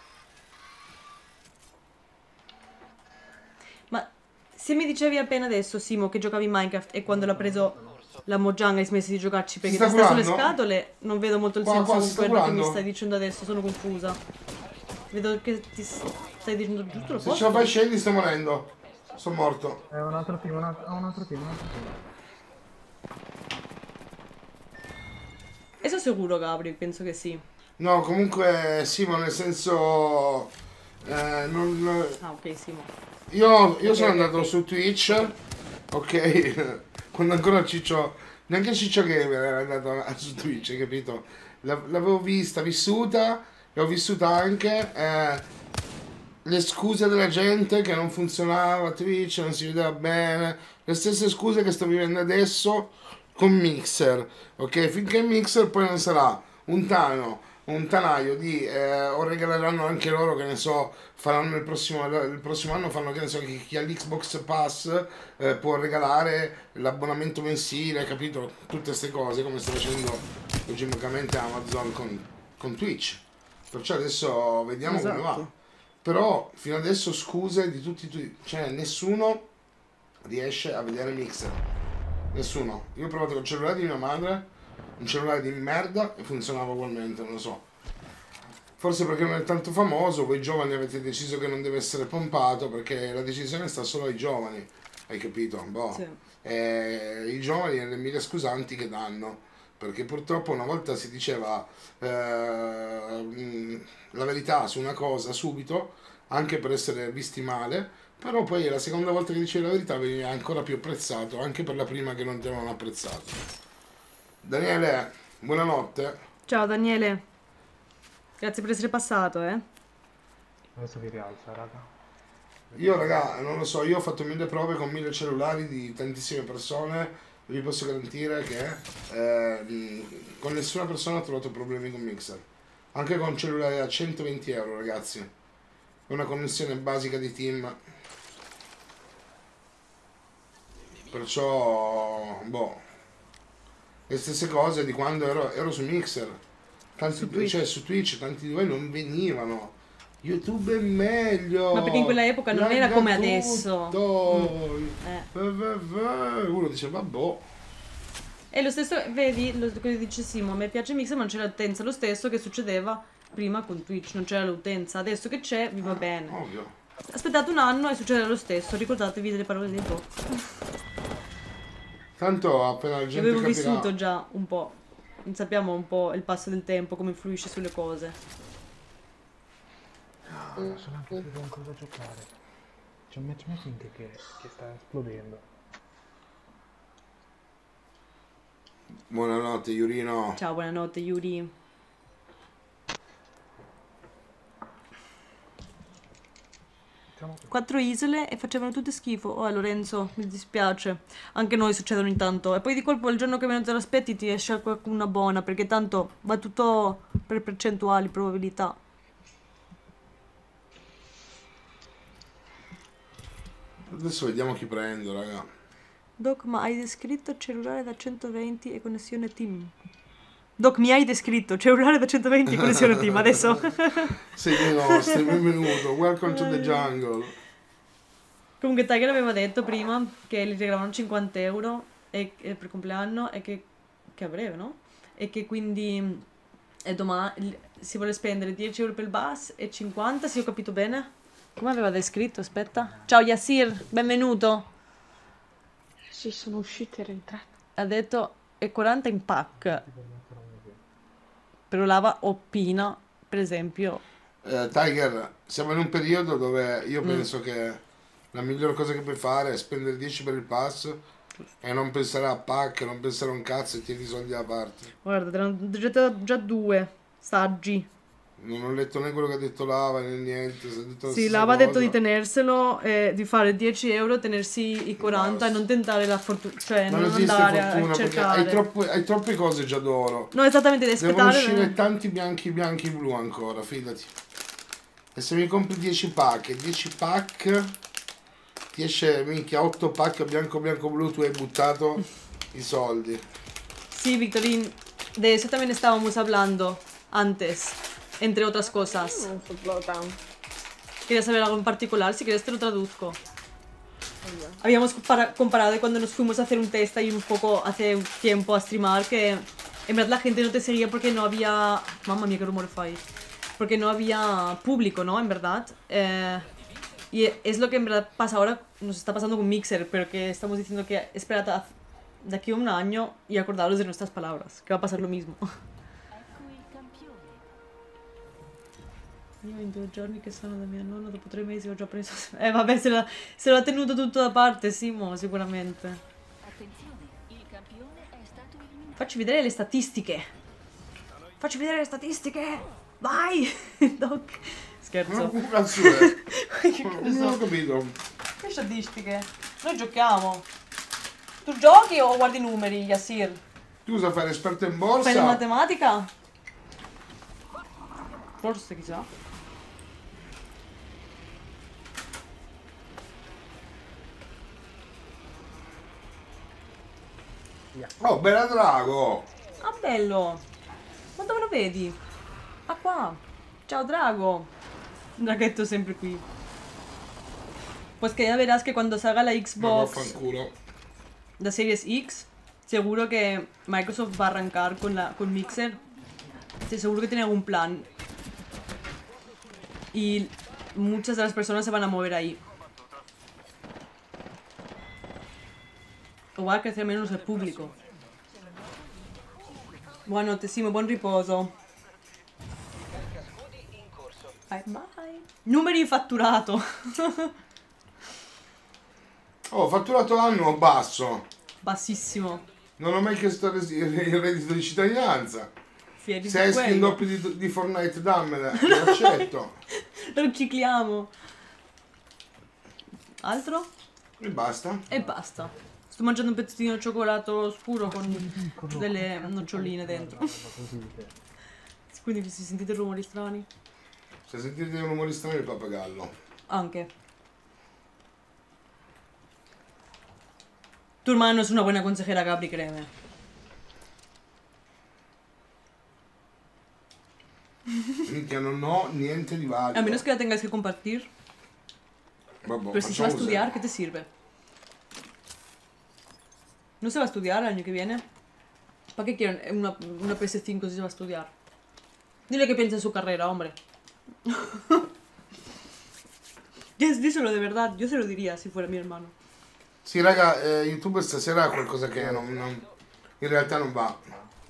Ma se mi dicevi appena adesso, Simo, che giocavi in Minecraft e quando l'ha preso la Mojang hai smesso di giocarci perché Si ti sta sta sulle curando? scatole, non vedo molto il Qua, senso qua, si con sta quello che mi curando? stai dicendo adesso, sono confusa. Vedo che ti stai dicendo tutto lo Se ce la posto. fai scendi sto morendo. Sono morto. È un altro team, un altro, ah, un altro team, un altro team. E sono sicuro, Gabri, penso che sì. No, comunque sì, ma nel senso... Eh, non... Ah, ok, Simo. Io, io Ok, sono ok, andato ok. su Twitch, ok, quando ancora Ciccio, neanche Ciccio Gamer era andato su Twitch, hai capito? La- L'avevo vista, vissuta, e ho vissuta anche eh, le scuse della gente che non funzionava Twitch, non si vedeva bene, le stesse scuse che sto vivendo adesso con Mixer, ok? Finché Mixer poi non sarà un tano, un tanaio di, eh, o regaleranno anche loro, che ne so, faranno il prossimo, il prossimo anno, fanno, che ne so, chi, chi ha l'Xbox Pass eh, può regalare l'abbonamento mensile, capito? Tutte queste cose, come sta facendo legittimamente Amazon con, con Twitch. Perciò adesso vediamo come va. Esatto. Però fino adesso scuse di tutti, tutti, cioè nessuno riesce a vedere Mixer. Nessuno. Io ho provato col cellulare di mia madre, un cellulare di merda, e funzionava ugualmente, non lo so. Forse perché non è tanto famoso, voi giovani avete deciso che non deve essere pompato, perché la decisione sta solo ai giovani, hai capito? Boh. Sì. E i giovani e le mille scusanti che danno, perché purtroppo una volta si diceva eh, mh, la verità su una cosa subito, anche per essere visti male, però poi la seconda volta che dicevi la verità venivi ancora più apprezzato, anche per la prima che non ti avevano apprezzato. Daniele, buonanotte. Ciao Daniele. Grazie per essere passato, eh. Adesso vi rialza, raga. Io raga, non lo so, io ho fatto mille prove con mille cellulari di tantissime persone e vi posso garantire che eh, mh, con nessuna persona ho trovato problemi con Mixer. Anche con cellulari a centoventi euro, ragazzi. Una connessione basica di team. Perciò, boh, le stesse cose di quando ero, ero su Mixer. Tanti, Su Twitch. Cioè su Twitch tanti di voi non venivano. YouTube è meglio. Ma perché in quella epoca non era Lagga come adesso. tutto. Eh. Eh, eh, eh. Uno dice vabbè. E lo stesso, vedi, lo che dice Simo, a me piace Mixer ma non c'è l'utenza, lo stesso che succedeva prima con Twitch, non c'era l'utenza, adesso che c'è vi va bene. Ovvio. Aspettate un anno e succederà lo stesso, ricordatevi delle parole di Bo. Tanto appena la Che gente avevo capirà. vissuto già un po', sappiamo un po' il passo del tempo, come influisce sulle cose. Non so neanche più con cosa giocare. C'è un matchmaking che, che sta esplodendo. Buonanotte Iurino. Ciao, buonanotte Yuri. Diciamo che Quattro isole e facevano tutte schifo. Oh Lorenzo, mi dispiace. Anche noi succedono ogni tanto. E poi di colpo il giorno che meno te lo aspetti ti esce qualcuna buona, perché tanto va tutto per percentuali, probabilità. Adesso vediamo chi prendo, raga. Doc, ma hai descritto cellulare da centoventi e connessione team. Doc, mi hai descritto cellulare da centoventi e connessione team, adesso. Sei dei nostri, benvenuto. Welcome to the jungle. Comunque Tiger aveva detto prima che gli regalavano cinquanta euro e, e per compleanno e che, che a breve, no? E che quindi e domani si vuole spendere dieci euro per il bus e cinquanta, se ho capito bene. Come aveva descritto? Aspetta. Ciao Yassir, benvenuto. Sì, sono uscita e rientrata. Ha detto e quaranta in pack. Per lava o Pina, per esempio. Eh, Tiger, siamo in un periodo dove io penso che la migliore cosa che puoi fare è spendere dieci per il pass e non pensare a pack, non pensare a un cazzo e tieni i soldi da parte. Guarda, te ne ho già dato già due saggi. Non ho letto né quello che ha detto Lava né niente. Si è detto la Sì, stessa Lava ha detto cosa. di tenerselo, e di fare dieci euro, tenersi i quaranta e non tentare la fortuna, cioè Non non, esiste andare fortuna a perché cercare. hai, troppo- hai troppe cose già d'oro. No, esattamente, devi Devono aspettare. uscire tanti bianchi bianchi blu ancora, fidati. E se mi compri dieci pack e dieci pack ti esce minchia otto pack bianco bianco blu, tu hai buttato i soldi. Sí, Victorín, de eso también estábamos hablando antes, entre otras cosas. Non so tanto. ¿Querías saber algo en particular? Si quieres te lo traduzco. Habíamos compara- comparado de cuando nos fuimos a hacer un test ahí un poco hace un tiempo a streamar, que en verdad la gente no te seguía porque no había... Mamma mía, qué rumor fue ahí. Porque no había público, ¿no? En verdad. Eh, y es lo que en verdad pasa ahora, nos está pasando con Mixer, pero que estamos diciendo que esperad a- de aquí a un año y acordaros de nuestras palabras, que va a pasar lo mismo. Ecco il campione. Io in due giorni che sono da mia nonna, dopo tre mesi ho già preso... Eh vabbè, se l'ha se l'ha tenuto tutto da parte, Simo, sicuramente. Attenzione, il campione è stato eliminato. Facci vedere le statistiche. Facci vedere le statistiche. Vai! Doc. Scherzo. Ma che cazzo è? Che Non ho cazzo? capito. Che statistiche? Noi giochiamo. Tu giochi o guardi i numeri, Yasir? Tu sai fare esperto in Fai borsa? la matematica? Forse, chissà. Oh, bella Drago! Ah, bello! Ma dove lo vedi? Ah, qua! Ciao, Drago! Un draghetto sempre qui. Pues que ya verás que cuando salga la Ma Xbox, vaffanculo. la Series X, seguro que Microsoft va a arrancar con, la, con Mixer. Sí, seguro que tiene algún plan. Y muchas de las personas se van a mover ahí. O va a crecer menos el público. Buonanotte, Simo, buon riposo. Bye bye. Numeri di fatturato. Oh, fatturato annuo basso. Bassissimo. Non ho mai chiesto il resi- il reddito di cittadinanza. Fieri Se hai di skin quello. doppio di, di Fortnite dammela, lo accetto. Lo ricicliamo. Altro? E basta. E basta. Sto mangiando un pezzettino di cioccolato scuro con delle noccioline dentro. Quindi se sentite rumori strani. Se sentite dei rumori strani il pappagallo. Anche. Tu hermano es una buena consejera, Gabri, créeme. Minchia, non ho niente di valido. A menos que la tengáis que compartir. Vabbè, Pero si se va a facciamo estudiar, ¿qué te sirve? ¿No se va a estudiar el año que viene? ¿Para qué quieren una, una P S cinco si se va a estudiar? Dile que piense en su carrera, hombre. Yes, díselo de verdad, yo se lo diría si fuera mi hermano. Sì, raga, eh, YouTube stasera ha qualcosa che non, non- in realtà non va.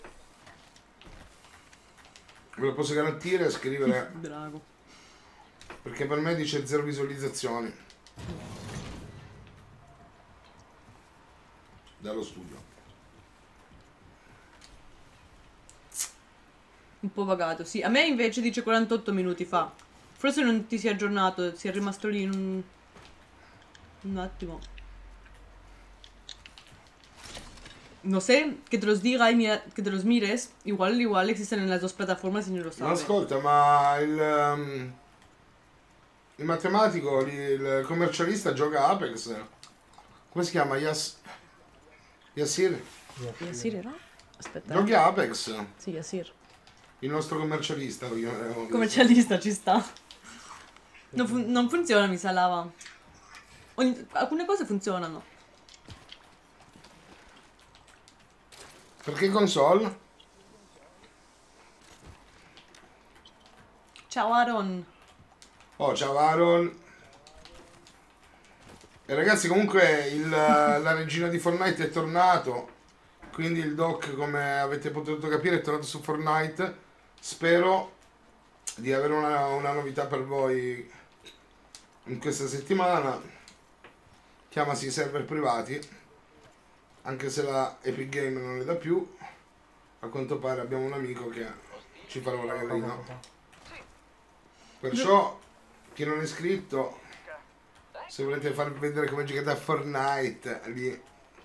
Ve lo posso garantire e scrivere, Drago. perché per me dice zero visualizzazioni. Dallo studio. Un po' vagato, sì. A me invece dice quarantotto minuti fa. Forse non ti si è aggiornato, si è rimasto lì in un... un attimo. No sé, que te los diga y mira- que te los mires. Igual, igual existen en las dos plataformas y no lo Ma sabes. ascolta, ma il, um, il matematico, il il commercialista gioca Apex. Come si chiama? Yas, Yassir? Yasir era? Aspetta. Giochi Apex. Sì, Yasir. Il nostro commercialista. Lo chiameremo così. Commercialista, ci sta. Non, fun- non funziona, mi sa, Lava. Ogni- alcune cose funzionano. Perché console? Ciao Aaron. Oh, ciao Aaron. E ragazzi, comunque il- la regina di Fortnite è tornato. Quindi il doc, come avete potuto capire, è tornato su Fortnite. Spero di avere una, una novità per voi in questa settimana. Chiamasi server privati, anche se la Epic Game non le dà più. A quanto pare abbiamo un amico che ci farà un regalino. Perciò chi non è iscritto, se volete farvi vedere come giocate a Fortnite lì.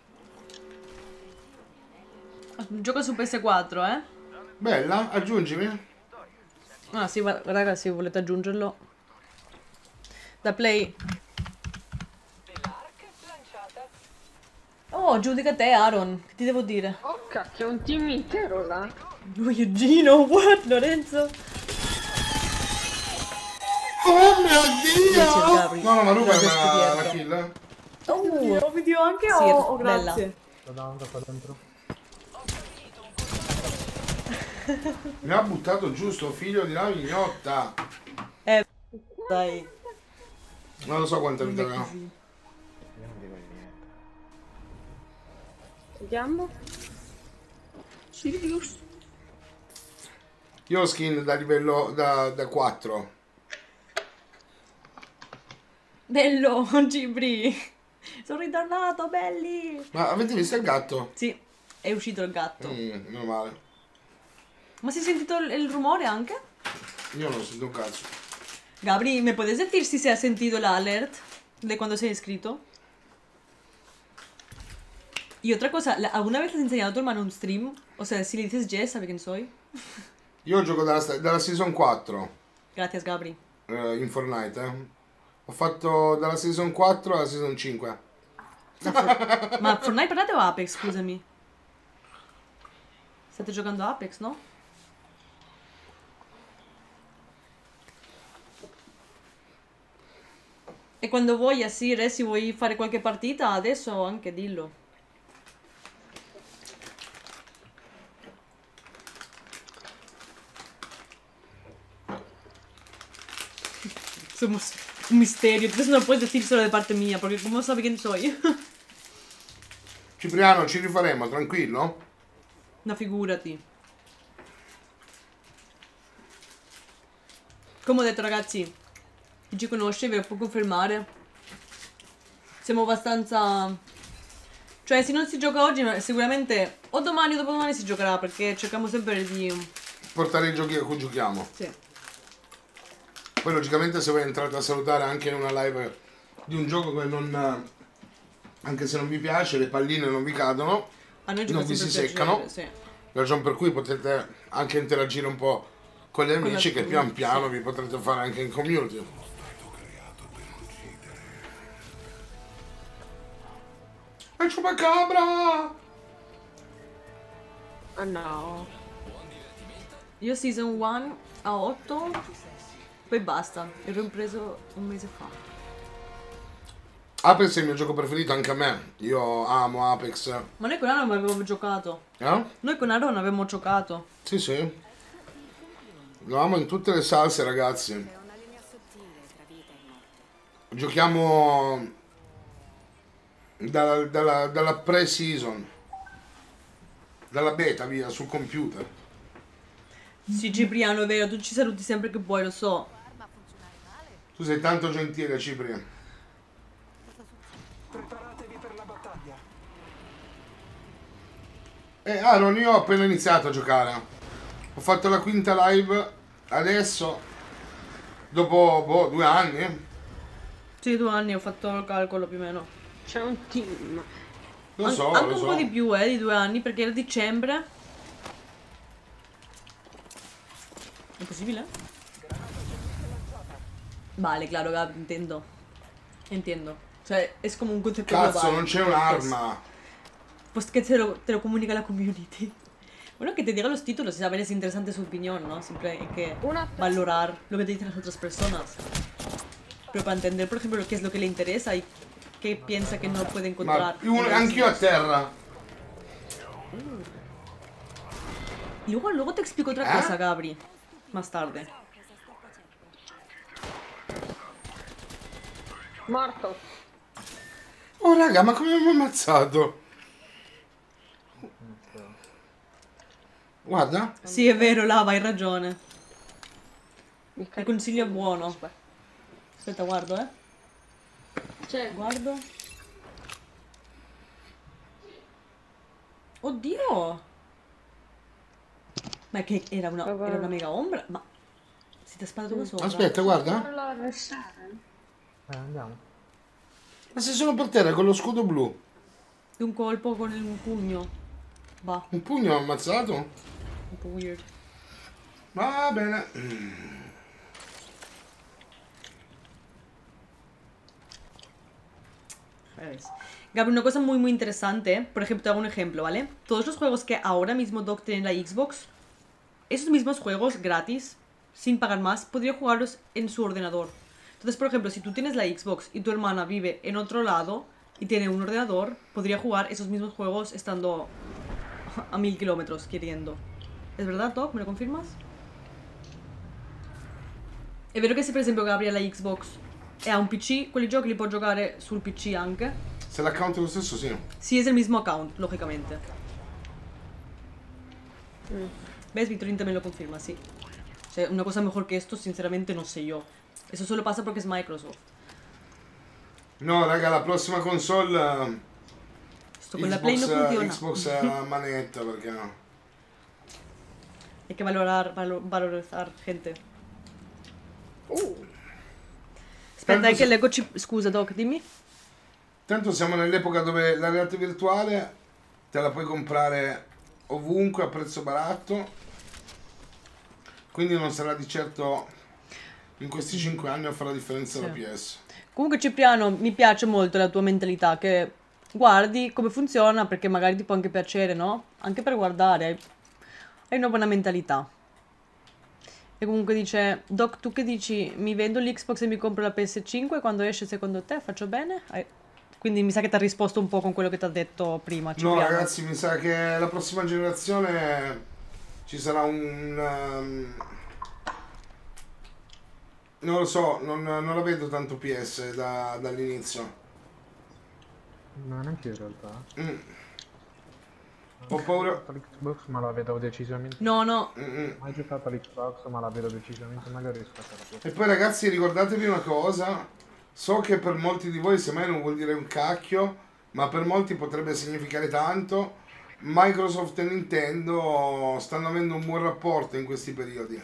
Gioca su P S quattro, eh? Bella, aggiungimi. Ah sì, guarda, raga, se volete aggiungerlo. Da Play. Oh, giudica te, Aaron. Che ti devo dire? Oh cacchio, un team intero là. Oh, Eugenio, what? Lorenzo? Oh mio Grazie, Dio! Gabri. No, no, ma Ruben Grazie, è la, la Dietro. kill. Oh, Ho video anche Sì, o, è o bella. grazie? Sto dando qua dentro. Mi ha buttato giusto, figlio di la mignotta. eh, dai. Non lo so quanta vita Non è aveva. così. Io non dico niente. Vediamo. Sirius. Io ho skin da livello da, da quattro. Bello, Gibri. Sono ritornato, belli. Ma avete visto il gatto? Sì, è uscito il gatto. Mm, meno male. Ma si è sentito il, il rumore anche? Io non ho sentito un cazzo. Gabri, ¿me puedes decir si se ha sentido la alert de cuando se ha inscrito? Y otra cosa, ¿la- ¿alguna vez le has enseñado a tu hermano un stream? O sea, si le dices Jess, ¿sabe quién soy? Io gioco dalla, sta- dalla season quattro Gracias, Gabri. eh, in Fortnite. Eh. Ho fatto dalla season quattro alla season cinque. Ma Fortnite parlate o Apex, scusami? State giocando Apex, no? E quando vuoi, Asire, se vuoi fare qualche partita, adesso anche dillo. Somos un misterio, entonces no lo puedes decir solo de parte mía, porque ¿cómo sabe quién soy? Cipriano, ci rifaremo, tranquillo? No, figurati. Come ho detto, ragazzi, chi ci conosce ve lo può confermare. Siamo abbastanza... Cioè, se non si gioca oggi, ma sicuramente o domani o dopodomani si giocherà, perché cerchiamo sempre di... Portare i giochi a cui giochiamo. Sì. Poi logicamente se voi entrate a salutare anche in una live di un gioco che non... Anche se non vi piace, le palline non vi cadono, A noi gioca non vi si sempre seccano. piacere, sì. Ragione per cui potete anche interagire un po' con gli amici la che pian community, piano sì. vi potrete fare anche in community. E Chupacabra! Ah no. Io season uno a otto, poi basta. Ero ripreso un mese fa. Apex è il mio gioco preferito anche a me. Io amo Apex. Ma noi con Aaron avevamo giocato. Eh? Noi con Aaron avevamo giocato. Sì, sì. Lo amo in tutte le salse, ragazzi. Giochiamo dalla, dalla, dalla pre-season. Dalla beta, via, sul computer. Sì, Cipriano, è vero, tu ci saluti sempre che puoi, lo so. Tu sei tanto gentile, Cipri. Eh, Aaron, io ho appena iniziato a giocare. Ho fatto la quinta live adesso, dopo boh, due anni. Sì, due anni ho fatto il calcolo più o meno. C'è un team. Lo An- so, anche lo un so. po' di più, eh, di due anni, perché era dicembre. È possibile? Vale, claro, Gab, intendo. Entiendo. Cioè, es como un concepto Cazzo, global. non c'è un'arma. Pues que te lo, te lo comunica la community. Bueno, que te diga los títulos y saber es interesante su opinión, ¿no? Siempre hay que Una valorar lo que te dicen las otras personas. Pero para entender, por ejemplo, qué es lo que le interesa y qué piensa que no puede Ma encontrar. un- anch'io a terra. Y luego, luego te explico otra ¿Ah? cosa, Gabri. Más tarde. morto. Oh raga, ma come mi ha ammazzato? Guarda. Sì, è vero, Lava, hai ragione. Mi Il consiglio è buono. Aspetta. Aspetta, guardo, eh. Cioè, Guardo. Oddio! Ma che era una, era una mega ombra? Ma si ti è sparato qua sopra? Aspetta, guarda. farlo arrestare? Eh, andiamo. Ma se sono per terra con lo scudo blu. Di un colpo con il pugno. Va, Un pugno ammazzato? un po' weird. Va bene. Gabriel, una cosa muy muy interesante, por ejemplo, te hago un ejemplo, ¿vale? Todos los juegos que ahora mismo Doc tiene en la Xbox, esos mismos juegos gratis, sin pagar más, podría jugarlos en su ordenador. Entonces, por ejemplo, si tú tienes la Xbox y tu hermana vive en otro lado y tiene un ordenador, podría jugar esos mismos juegos estando a mil kilómetros, queriendo. ¿Es verdad, Doc? ¿Me lo confirmas? È vero che se per esempio Gabriel ha la Xbox e ha un P C, quelli giochi li può giocare sul P C anche. Se l'account è lo stesso, sì. Sí, es el mismo account, lógicamente. ¿Ves? Victorín también lo confirma, sí. O sea, una cosa mejor que esto, sinceramente, no sé yo. Eso solo pasa porque es Microsoft. No, raga, la prossima console... eh, Esto con la Play no Xbox, eh, funciona. Xbox a manetta, perché no? Hay que valorar, valo- valorizar gente. Aspetta, Tanto è che se- leggo... ci- Scusa, Doc, dimmi. Tanto siamo nell'epoca dove la realtà virtuale te la puoi comprare ovunque a prezzo baratto, quindi non sarà di certo in questi cinque anni a fare la differenza Sì. della P S. Comunque, Cipriano, mi piace molto la tua mentalità, che guardi come funziona, perché magari ti può anche piacere, no? Anche per guardare, hai, hai una buona mentalità. E comunque dice, Doc, tu che dici? Mi vendo l'Xbox e mi compro la P S cinque quando esce secondo te? Faccio bene? Hai- Quindi mi sa che ti ha risposto un po' con quello che ti ha detto prima, No, Cipriano. ragazzi, mi sa che la prossima generazione ci sarà un... um, non lo so, non, non la vedo tanto P S da- dall'inizio. No, neanche io in realtà. Mm. Ho paura... L'Xbox ma la vedo decisamente. No, no, Mm-mm. Mai giocato all'Xbox ma la vedo decisamente meglio rispetto alla P S. E poi ragazzi, ricordatevi una cosa, so che per molti di voi semmai non vuol dire un cacchio, ma per molti potrebbe significare tanto. Microsoft e Nintendo stanno avendo un buon rapporto in questi periodi.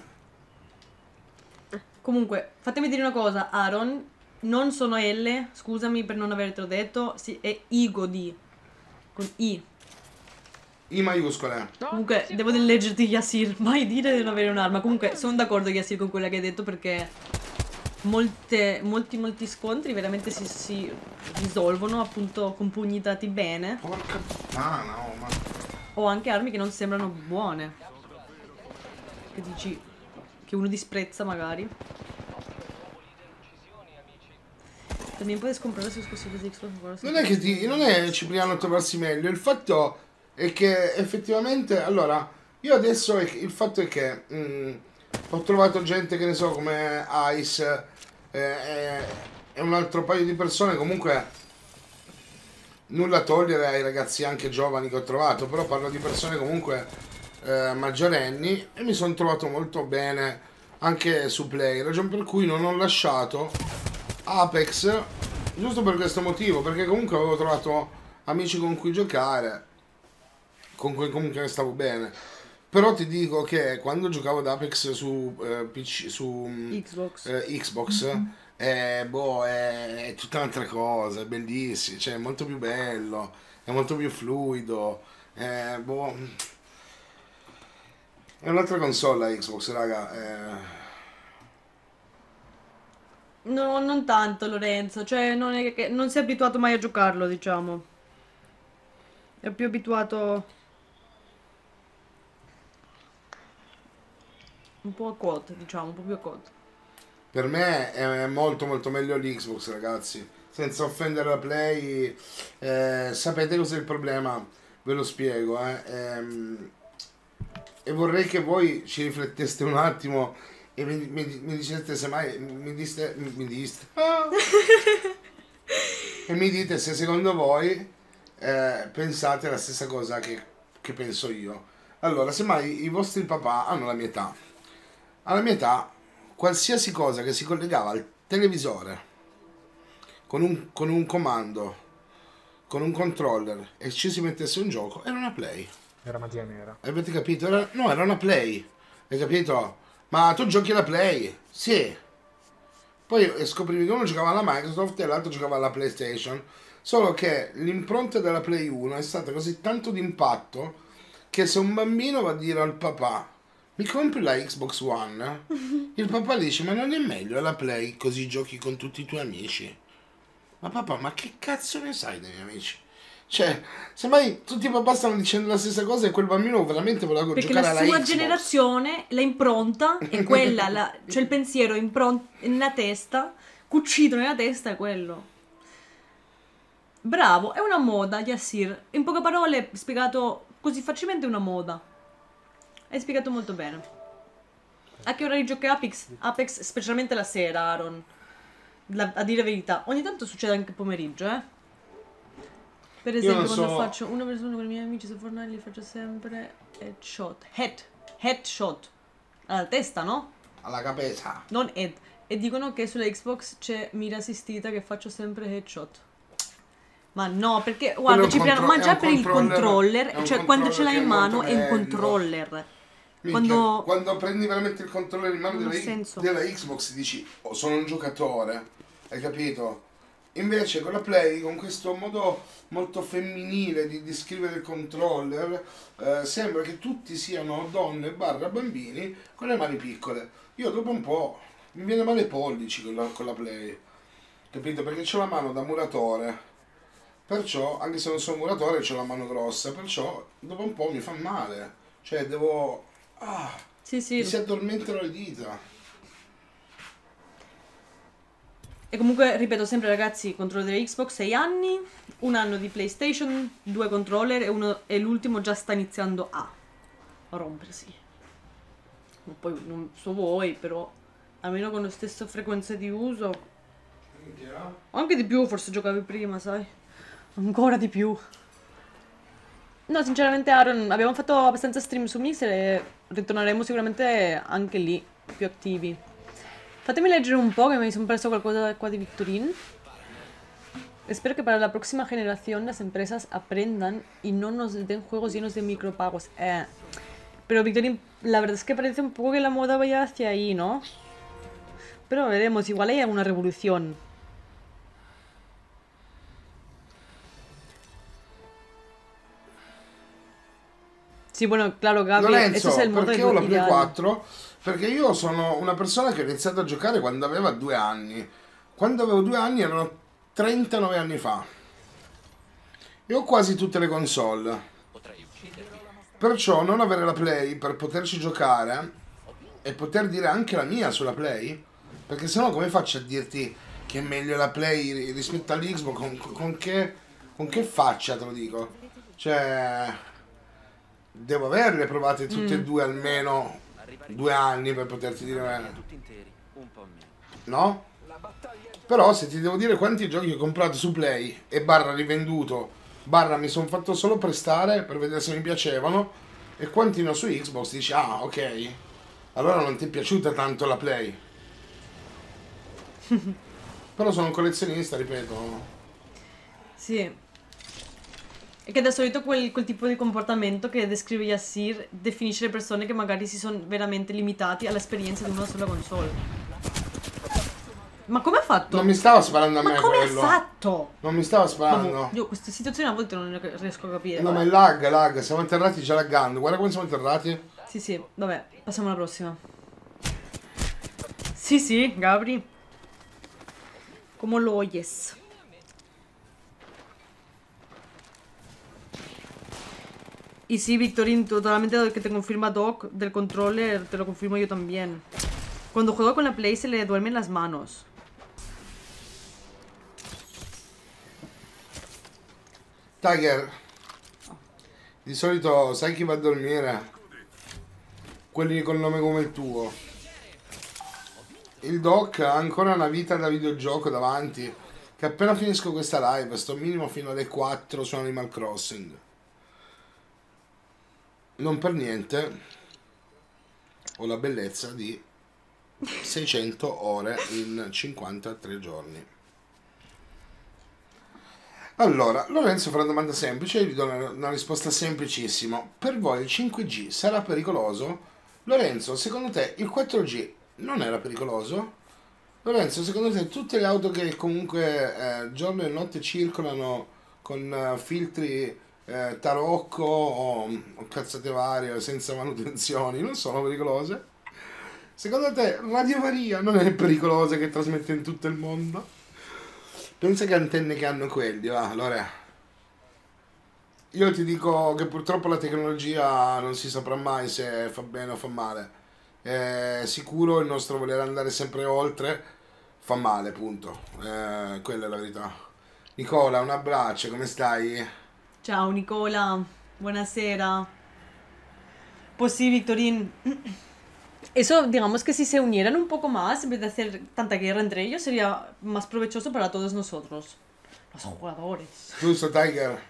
comunque, fatemi dire una cosa, Aaron, non sono L, scusami per non avertelo detto, sì, è Igodi, con I. I maiuscole. Comunque, devo leggerti Yassir, mai dire di non avere un'arma. Comunque, sono d'accordo Yassir con quella che hai detto perché molte, molti, molti scontri veramente si, si risolvono appunto con pugni dati bene Porca puttana, oh, ma... o anche armi che non sembrano buone. Che dici che uno disprezza magari. También puedes comprar sus cositas de Xbox. Non è che ti, non è Cipriano trovarsi meglio, il fatto è che effettivamente, allora, io adesso è, il fatto è che mm, ho trovato gente che ne so come Ice eh, eh, e un altro paio di persone, comunque nulla a togliere ai ragazzi anche giovani che ho trovato, però parlo di persone comunque eh, maggiorenni e mi sono trovato molto bene anche su Play, ragion per cui non ho lasciato Apex giusto per questo motivo, perché comunque avevo trovato amici con cui giocare, con cui comunque stavo bene. Però ti dico che quando giocavo ad Apex su eh, P C, su mm, Xbox. eh, Xbox, eh, boh, è, è tutta un'altra cosa, è bellissimo, cioè è molto più bello, è molto più fluido, eh, boh, è un'altra console la Xbox, raga. eh. No, non tanto Lorenzo, cioè non è che non si è abituato mai a giocarlo, diciamo. È più abituato un po' a quote, diciamo, un po' più a quote. Per me è molto molto meglio l'Xbox, ragazzi. Senza offendere la Play, eh, sapete cos'è il problema? Ve lo spiego, eh. Ehm, e vorrei che voi ci rifletteste un attimo e mi, mi, mi diceste se mai mi diste, mi, mi diste ah! e mi dite se secondo voi eh, pensate la stessa cosa che, che penso io. Allora, semmai i vostri papà hanno la mia età. Alla mia età, qualsiasi cosa che si collegava al televisore con un, con un comando, con un controller e ci si mettesse un gioco, era una Play. Era magia nera. Avete capito? Era, no, era una Play. Hai capito? Ma tu giochi alla Play? Sì. Poi scoprivi che uno giocava alla Microsoft e l'altro giocava alla PlayStation. Solo che l'impronta della Play uno è stata così tanto d'impatto che se un bambino va a dire al papà mi compri la Xbox One, il papà dice ma non è meglio la Play così giochi con tutti i tuoi amici? Ma papà, ma che cazzo ne sai dei miei amici? Cioè, semmai tutti i papà stanno dicendo la stessa cosa e quel bambino veramente voleva Perché giocare la alla sua Xbox. generazione, la impronta è quella, la- cioè il pensiero impron- nella testa, cucito nella testa è quello. Bravo, è una moda, Yassir. In poche parole, spiegato così facilmente è una moda. Hai spiegato molto bene. A che ora giochi Apex? Apex, specialmente la sera, Aaron. La- a dire la verità. Ogni tanto succede anche pomeriggio, eh. Per esempio, non quando so- faccio una persona con i miei amici su Fortnite, li faccio sempre headshot. Head. Headshot. Alla testa, no? Alla capesa. Non head. E dicono che sulla Xbox c'è mira assistita che faccio sempre headshot. Ma no, perché Quello è guarda, un Cipriano, contro- ma è già un per il controller- controller, è un cioè quando ce l'hai in controller che è mano molto è un meglio. controller. Minchia, Quando quando prendi veramente il controller in mano Non ha della, senso. della Xbox dici oh, sono un giocatore, hai capito? Invece con la Play, con questo modo molto femminile di descrivere il controller, eh, sembra che tutti siano donne barra bambini con le mani piccole. Io dopo un po' mi viene male ai pollici con la, con la Play, capito? Perché c'ho la mano da muratore, perciò anche se non sono muratore c'ho la mano grossa, perciò dopo un po' mi fa male, cioè devo... Ah, sì, mi sì. si addormentano le dita. E comunque, ripeto sempre ragazzi, controller della Xbox sei anni, un anno di PlayStation, due controller e, uno, e l'ultimo già sta iniziando a rompersi. Ma poi non so voi, però almeno con la stessa frequenza di uso, anche di più forse giocavi prima, sai? Ancora di più. No, sinceramente Aaron, abbiamo fatto abbastanza stream su Mixer e ritorneremo sicuramente anche lì, più attivi. Fatemi leggere un po', que me sono perso qualcosa qua di Victorin. Espero que para la próxima generación las empresas aprendan y no nos den juegos llenos de micropagos. Eh, pero Victorin, la verdad es que parece un poco que la moda vaya hacia ahí, ¿no? Pero veremos, igual hay alguna revolución. Sì, bueno, claro, Gabriel, Lorenzo, ese es el modo perché ho la Play ideale. quattro? Perché io sono una persona che ha iniziato a giocare quando aveva due anni. Quando avevo due anni erano trentanove anni fa. E ho quasi tutte le console. Perciò non avere la Play per poterci giocare e poter dire anche la mia sulla Play, perché sennò come faccio a dirti che è meglio la Play rispetto all'Xbox? Con, con, che, con che faccia te lo dico? Cioè... Devo averle provate tutte e due almeno due anni per poterti dire no? Però se ti devo dire quanti giochi ho comprato su Play e barra rivenduto barra mi sono fatto solo prestare per vedere se mi piacevano e quanti ne ho su Xbox dici ah ok allora non ti è piaciuta tanto la Play. Però sono un collezionista, ripeto. Sì. E che da solito quel, quel tipo di comportamento che descrive Yassir definisce le persone che magari si sono veramente limitati all'esperienza di una sola console. Ma come ha fatto? Non mi stava sparando a Ma me come quello. ha fatto? Non mi stava sparando. Vabbè, io queste situazioni a volte non riesco a capire. No, ma vabbè. è lag, lag, siamo atterrati già laggando. Guarda come siamo atterrati. Sì, sì, vabbè, passiamo alla prossima. Sì, sì, Gabri. Come lo oyes. Y sí, Victorín, totalmente lo que te confirma Doc del controller, te lo confirmo yo también. Cuando juego con la Play se le duermen las manos. Tiger, di solito sai chi va a dormire? Quelli col nome come il tuo. Il Doc ha ancora una vita da videogioco davanti. Che appena finisco questa live, sto minimo fino alle quattro su Animal Crossing. non per niente ho la bellezza di seicento ore in cinquantatré giorni. Allora, Lorenzo fa una domanda semplice e gli do una, una risposta semplicissima. Per voi il cinque G sarà pericoloso? Lorenzo, secondo te il quattro G non era pericoloso? Lorenzo, secondo te tutte le auto che comunque eh, giorno e notte circolano con eh, filtri eh, tarocco o, o cazzate varie senza manutenzioni non sono pericolose? Secondo te Radio Maria non è pericolosa che trasmette in tutto il mondo? Pensa che antenne che hanno quelli, va, allora. Io ti dico che purtroppo la tecnologia non si saprà mai se fa bene o fa male. È sicuro il nostro voler andare sempre oltre fa male, punto. Eh, quella è la verità. Nicola, un abbraccio, come stai? Ciao Nicola, buonasera. Pues sí, Victorín. Eso, digamos que si se unieran un poco más, en vez de hacer tanta guerra entre ellos, sería más provechoso para todos nosotros, los jugadores. Giusto, Tiger?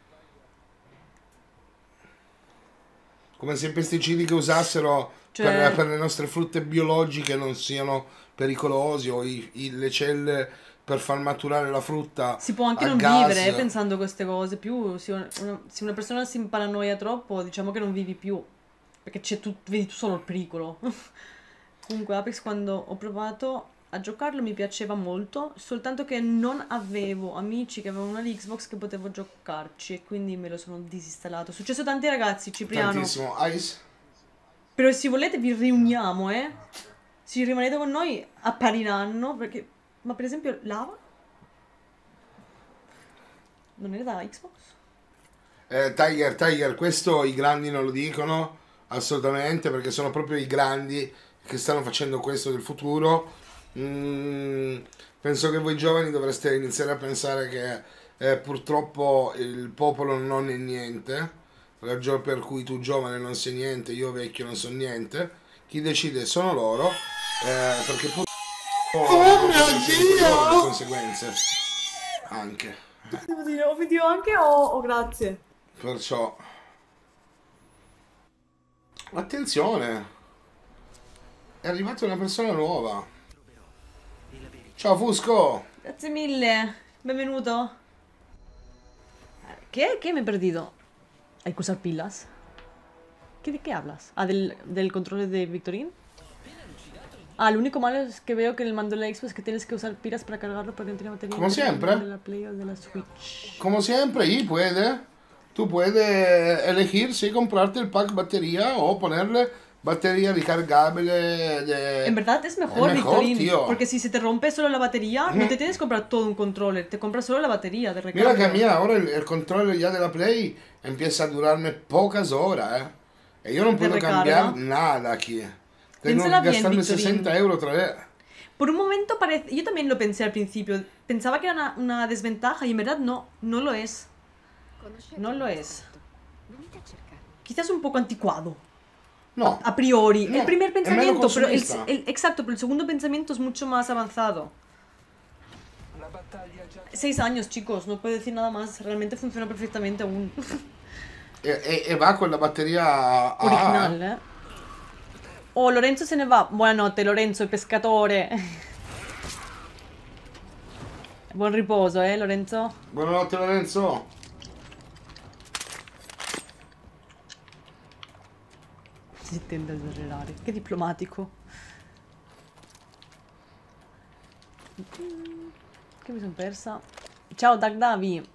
Come se i pesticidi che usassero Cioè- per, per le nostre frutte biologiche non siano pericolosi, o i- i- le celle per far maturare la frutta Si può anche a non gas. vivere eh, pensando queste cose, più se una, una- se una persona si imparanoia troppo, diciamo che non vivi più, perché c'è tu, vedi tu solo il pericolo. Comunque Apex, quando ho provato a giocarlo mi piaceva molto, soltanto che non avevo amici che avevano una Xbox che potevo giocarci e quindi me lo sono disinstallato. È successo a tanti ragazzi, Cipriano. Tantissimo. Ice? Però se volete vi riuniamo, eh. Se rimanete con noi a pari anno, perché... Ma per esempio Lava? Non era da Xbox? Eh, Tiger, Tiger, questo i grandi non lo dicono assolutamente, perché sono proprio i grandi che stanno facendo questo del futuro. Mm, penso che voi giovani dovreste iniziare a pensare che eh, purtroppo il popolo non è niente, ragione per cui tu giovane non sei niente, io vecchio non so niente, chi decide sono loro, eh, perché purtroppo oh mio Dio! Le conseguenze anche, Devo dire, o video anche o, o grazie. perciò attenzione, è arrivata una persona nuova. Ciao Fusco. Grazie mille, benvenuto. ¿Qué? ¿Qué me he perdido? ¿Hay que usar pilas? ¿Qué, ¿De qué hablas? Ah, del, del control de Victorín. Ah, lo único malo es que veo que en el mando de la Xbox es que tienes que usar pilas para cargarlo porque no tiene batería. Como siempre. De la Play o de la Switch. Como siempre, ahí puede. Tú puedes elegir si comprarte el pack batería o ponerle batería recargable. De... En verdad es mejor, Es mejor, Victorín, tío. porque si se te rompe solo la batería, no te tienes que comprar todo un controller, te compras solo la batería de recarga. Mira que a mí ahora el, el control ya de la Play empieza a durarme pocas horas, ¿eh? Y yo no ¿De puedo recarga? cambiar nada aquí. Tengo que Piénsala bien, gastarme Victorín. sesenta euros otra vez. Por un momento parece... Yo también lo pensé al principio. Pensaba que era una, una desventaja y en verdad no, no lo es. No lo es. Quizás un poco anticuado. No, A priori. No, el primer es menos pensamiento, pero el, consumista. el- exacto, pero el segundo pensamiento es mucho más avanzado. Seis años, chicos, no puedo decir nada más. Realmente funciona perfectamente aún. e, e- e va con la batteria A. Original, eh. Oh, Lorenzo se ne va. Buonanotte, Lorenzo, il pescatore. Buon riposo, eh, Lorenzo. Buonanotte Lorenzo. Si tende a esagerare. Che diplomatico. Che mi sono persa. Ciao, Dagdavi.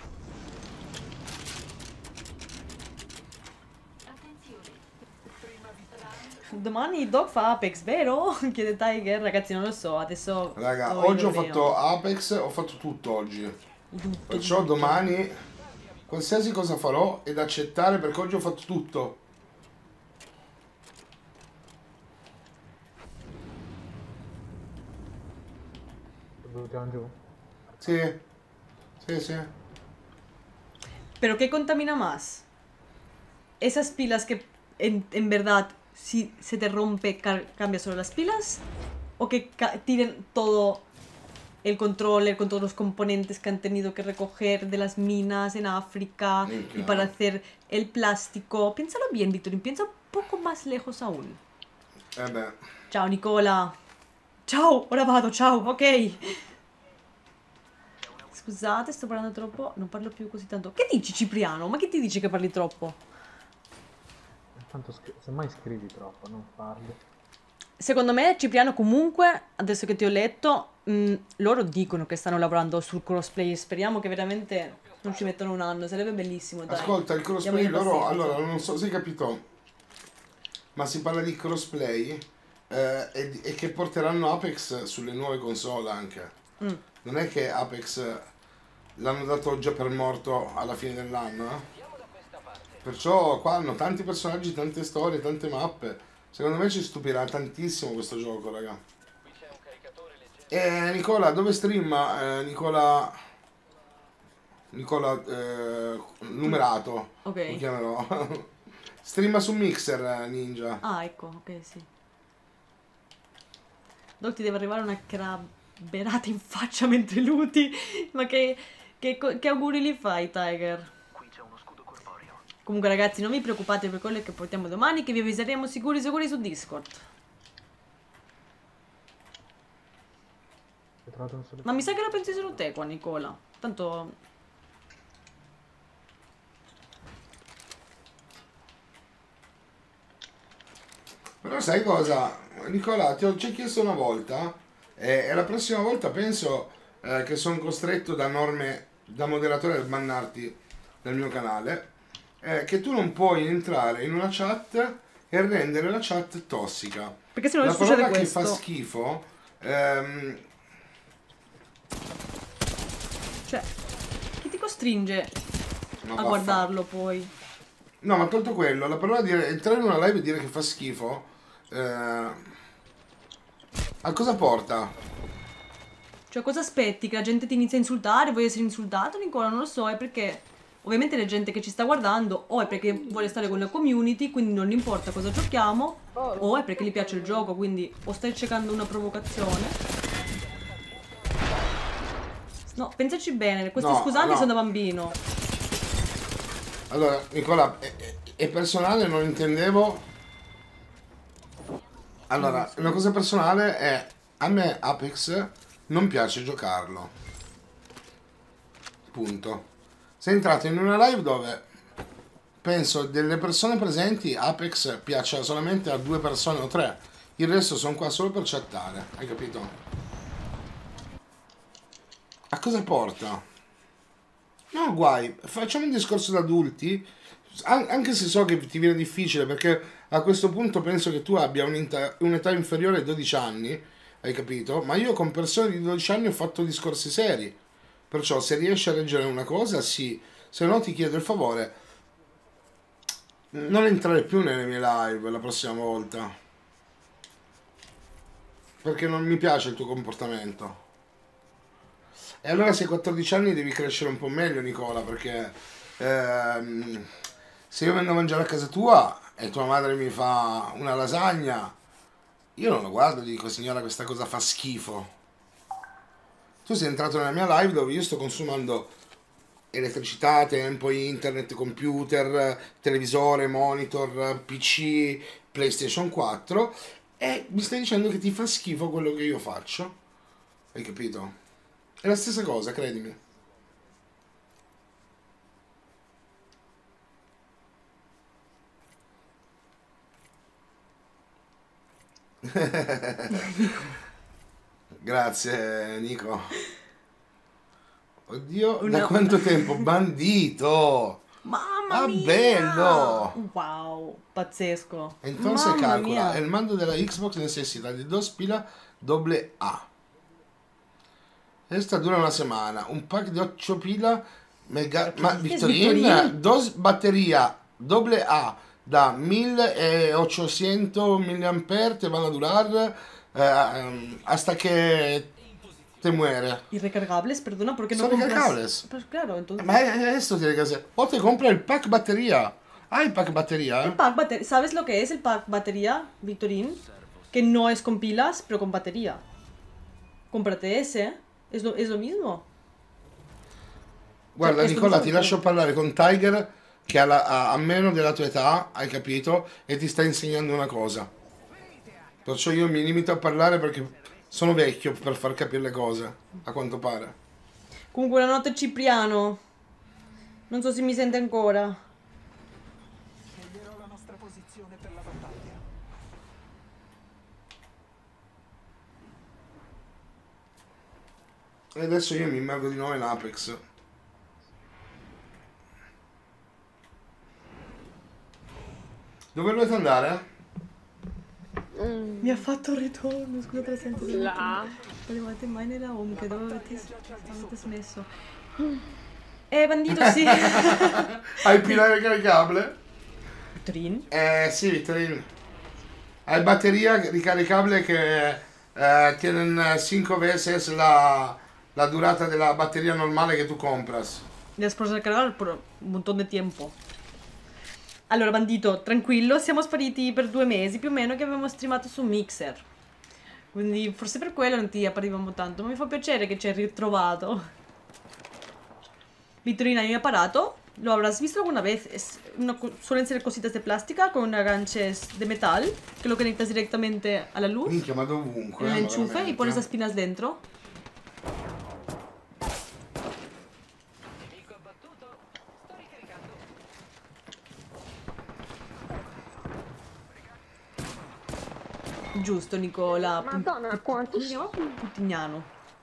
Domani Dog fa Apex, vero? Chiede Tiger. Ragazzi, non lo so. Adesso. Raga, do oggi il ho mio. fatto Apex, ho fatto tutto oggi. Perciò domani qualsiasi cosa farò è da accettare, perché oggi ho fatto tutto. Buttiamo giù. Sì, sì, sì. Pero ¿qué contamina más? ¿Esas pilas que en, en verdad si se te rompe car- cambia solo las pilas? ¿O que ca- tiren todo el controller con todos los componentes que han tenido que recoger de las minas en África y Minchia. para hacer el plástico. Piénsalo bien, Vittorin, piensa un poco más lejos aún. Eh beh. Ciao Nicola. Ciao, ora vado, ciao, ok. Scusate, sto parlando troppo, non parlo più così tanto. Che dici Cipriano? Ma che ti dici che parli troppo? Tanto scri- semmai scrivi troppo, non parli. Secondo me Cipriano comunque, adesso che ti ho letto, mh, loro dicono che stanno lavorando sul crossplay. Speriamo che veramente non ci mettano un anno, sarebbe bellissimo, dai. Ascolta, il crossplay Diamogli loro, pazienza. allora non so se hai capito, ma si parla di crossplay eh, e, di- e che porteranno Apex sulle nuove console anche. Mm. Non è che Apex l'hanno dato già per morto alla fine dell'anno, eh? Perciò qua hanno tanti personaggi, tante storie, tante mappe. Secondo me ci stupirà tantissimo questo gioco, raga. E Nicola, dove streama? Eh, Nicola... Nicola eh, numerato, Ok. lo chiamerò. Streama su Mixer, eh, Ninja. Ah, ecco, ok, sì. Doc ti deve arrivare una crabberata in faccia mentre luti. Ma che, che, che auguri gli fai, Tiger? Comunque ragazzi, non vi preoccupate per quello che portiamo domani, che vi avviseremo sicuri sicuri su Discord. Hai trovato un solo... Ma mi sa che la pensi solo te qua, Nicola. Tanto... Però sai cosa? Nicola, ti ho già chiesto una volta eh, e la prossima volta penso eh, che sono costretto da norme, da moderatore a bannarti dal mio canale, eh, che tu non puoi entrare in una chat e rendere la chat tossica. Perché se no La succede parola che questo. fa schifo... ehm, Cioè, chi ti costringe ma a vaffa- guardarlo poi? No, ma tolto quello, la parola di entrare in una live e dire che fa schifo, eh, a cosa porta? Cioè, cosa aspetti? Che la gente ti inizia a insultare? Vuoi essere insultato, Nicola? Non lo so, è perché... Ovviamente la gente che ci sta guardando o è perché vuole stare con la community, quindi non gli importa cosa giochiamo, o è perché gli piace il gioco, quindi o stai cercando una provocazione. No, pensaci bene, questi No, scusanti no. sono da bambino. Allora, Nicola, è, è- è personale, non intendevo... Allora, una cosa personale è, a me Apex non piace giocarlo. Punto. Sei entrato in una live dove penso delle persone presenti Apex piaccia solamente a due persone o tre. Il resto sono qua solo per chattare, hai capito? A cosa porta? No, guai, facciamo un discorso da adulti, an- anche se so che ti viene difficile, perché a questo punto penso che tu abbia un'inta- un'età inferiore ai dodici anni, hai capito? Ma io con persone di dodici anni ho fatto discorsi seri, perciò se riesci a leggere una cosa, sì, se no ti chiedo il favore, non entrare più nelle mie live la prossima volta, perché non mi piace il tuo comportamento. E allora se hai quattordici anni devi crescere un po' meglio, Nicola, perché ehm, se io vengo a mangiare a casa tua e tua madre mi fa una lasagna, io non lo guardo e dico, signora, questa cosa fa schifo. Tu sei entrato nella mia live dove io sto consumando elettricità, tempo, internet, computer, televisore, monitor, P C, PlayStation quattro e mi stai dicendo che ti fa schifo quello che io faccio. Hai capito? È la stessa cosa, credimi. Grazie, Nico. Oddio, Una- da quanto tempo? Bandito! Mamma Ah, mia! bello! Wow, pazzesco. Entonces Mamma calcula, mia. el mando de la Xbox necesita de dos pilas doble A. Esta dura una semana. Un pack de ocho pilas mega... Ma Victorin, Victorin? dos batería doble A da mil ochocientos miliamperi te van a durar eh, hasta que te muere. ¿Y recargables? Perdona, ¿por qué no Son compras? recargables. Pues claro, entonces... Ma è- esto tiene que ser. O te compra el pack batería. Hay el pack batería. El pack batería. ¿Sabes lo que es el pack batería, Victorín? Que no es con pilas, pero con batería. Cómprate ese Es lo, es lo mismo? Guarda, Cioè, è Nicola, ti sconvolto. lascio parlare con Tiger, che ha, la- ha- ha meno della tua età, hai capito, e ti sta insegnando una cosa. Perciò io mi limito a parlare perché sono vecchio per far capire le cose, a quanto pare. Comunque, buonanotte Cipriano. Non so se mi sente ancora. Sceglierò la nostra posizione per la battaglia. E adesso io mi immergo di nuovo in Apex. Dove volete andare? Mm, Mi ha fatto il ritorno, scusate la sento. là. Arrivate mai nella home, che dove avete, avete smesso? Eh, bandito, sì. Hai pilare ricaricabile? Trin. Eh sì, Vittorin. Hai batteria ricaricabile che eh, tiene cinque veces la, la durata della batteria normale che tu compras. Después de cargar por un montón de tempo. Allora, bandito, tranquillo, siamo spariti per due mesi più o meno che avevamo streamato su Mixer. Quindi forse per quello non ti apparivamo tanto, ma mi fa piacere che ci hai ritrovato. Vittorina, mi ha parato. Lo habrás visto alguna vez. Es una, suelen ser cositas de plástica con ganches de metal que lo conectas directamente a la luz, Minchia, ma dovunque. en el eh, enchufe y veramente. pones las pinas dentro. Nemico abbattuto. Sto ricaricando. Giusto, Nicola. Madonna, quanto Come si chiama? Putignano.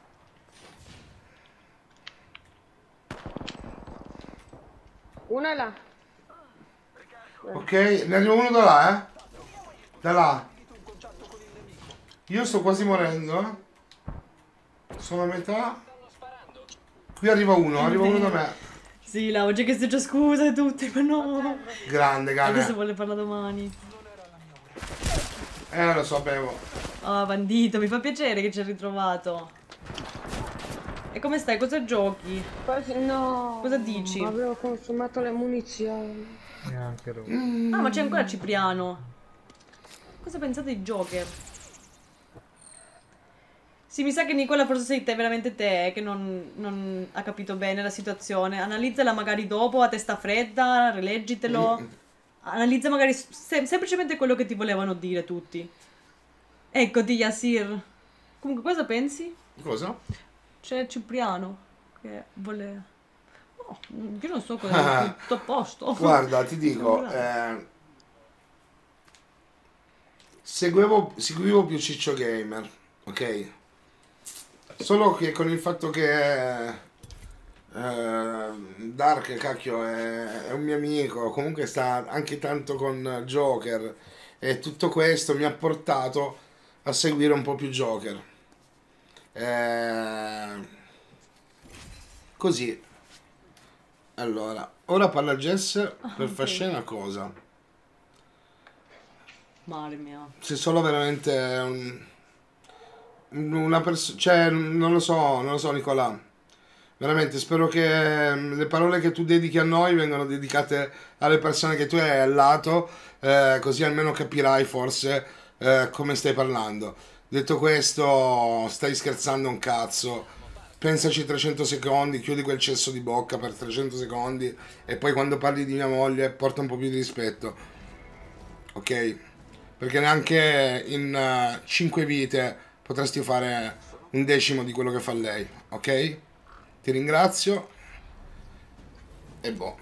Una è là. Ok, ne arriva uno da là, eh? Da là. Io sto quasi morendo, eh? Sono a metà. Qui arriva uno, arriva uno da me. Sì, la oggi che si già scusa e tutte, ma no. Grande, Adesso cane. vuole parlare domani. Eh, lo sapevo. Oh, bandito, mi fa piacere che ci hai ritrovato. E come stai? Cosa giochi? Quasi- No. Cosa dici? Avevo consumato le munizioni. E anche lui. Ah, ma c'è ancora Cipriano. Cosa pensate di Joker? Sì, mi sa che Nicola forse sei te, veramente te, che non, non ha capito bene la situazione. Analizzala magari dopo a testa fredda, rileggitelo. Analizza magari sem- semplicemente quello che ti volevano dire tutti. Eccoti, Yasir. Comunque, cosa pensi? Cosa? C'è Cipriano che vuole... Oh, io non so cosa... tutto a posto. Guarda, ti dico, eh, seguivo, seguivo più Ciccio Gamer, ok? Solo che con il fatto che eh, Dark, cacchio, è, è un mio amico, comunque sta anche tanto con Joker e tutto questo mi ha portato a seguire un po' più Joker. Eh, così. Allora, ora parla Jess per far scena una cosa. Mare mia. Se solo veramente un, una persona, cioè non lo so, non lo so Nicola. Veramente spero che mm, le parole che tu dedichi a noi vengano dedicate alle persone che tu hai al lato, eh, così almeno capirai forse eh, come stai parlando. Detto questo, stai scherzando un cazzo. Pensaci trecento secondi, chiudi quel cesso di bocca per trecento secondi e poi quando parli di mia moglie porta un po' più di rispetto. Ok? Perché neanche in cinque vite potresti fare un decimo di quello che fa lei. Ok? Ti ringrazio. E boh.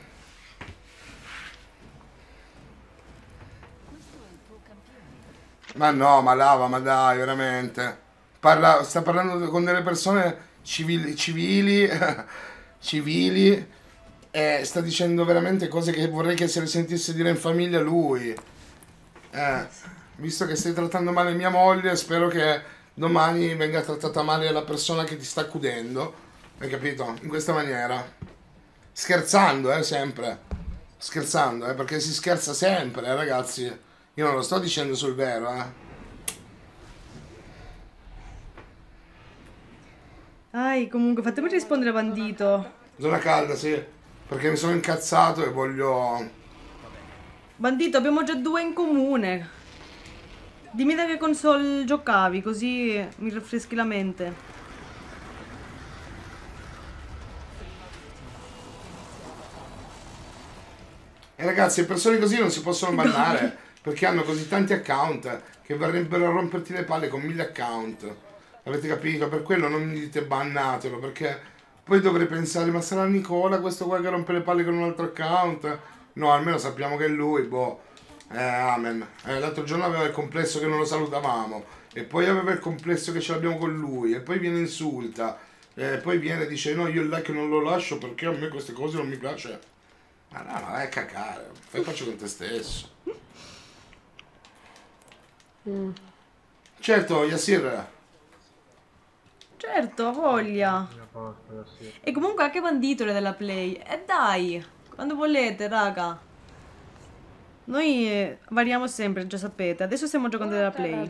Ma no, ma lava, ma dai, veramente. Parla, sta parlando con delle persone civili, civili, civili, e sta dicendo veramente cose che vorrei che se le sentisse dire in famiglia lui. Eh, visto che stai trattando male mia moglie, spero che domani venga trattata male la persona che ti sta accudendo. Hai capito? In questa maniera. Scherzando, eh, sempre. Scherzando, eh, perché si scherza sempre, eh, ragazzi. Io non lo sto dicendo sul vero, eh. Dai, comunque, fatemi rispondere, bandito. Zona calda, sì. Perché mi sono incazzato e voglio... Bandito, abbiamo già due in comune. Dimmi da che console giocavi, così mi rinfreschi la mente. E ragazzi, persone così non si possono bannare perché hanno così tanti account che verrebbero a romperti le palle con mille account. Avete capito? Per quello non mi dite bannatelo, perché poi dovrei pensare, ma sarà Nicola questo qua che rompe le palle con un altro account? No, almeno sappiamo che è lui, boh. Eh, amen. Eh, l'altro giorno aveva il complesso che non lo salutavamo, e poi aveva il complesso che ce l'abbiamo con lui, e poi viene insulta, e poi viene e dice no, io il like non lo lascio perché a me queste cose non mi piace. Ma no, ma vai a cacare, fai pace con te stesso. Mm. Certo, Yassir. Certo, ha voglia. Mia porta, sì. E comunque anche Banditore della Play. E dai, quando volete, raga. Noi eh, variamo sempre, già sapete. Adesso stiamo giocando della Play.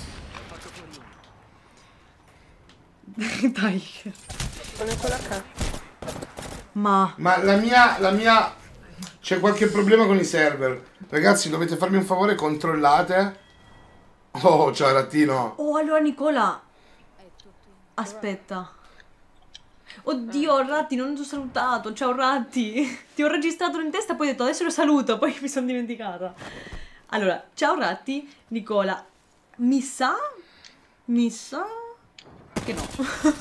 Dai. Con quella K. Ma... Ma la mia, la mia... C'è qualche problema con i server. Ragazzi, dovete farmi un favore, controllate. Oh, ciao Rattino. Oh, allora Nicola. Aspetta. Oddio, Ratti, non ti ho salutato. Ciao Ratti. Ti ho registrato in testa, poi ho detto adesso lo saluto, poi mi sono dimenticata. Allora, ciao Ratti, Nicola. Mi sa... Mi sa... Che no.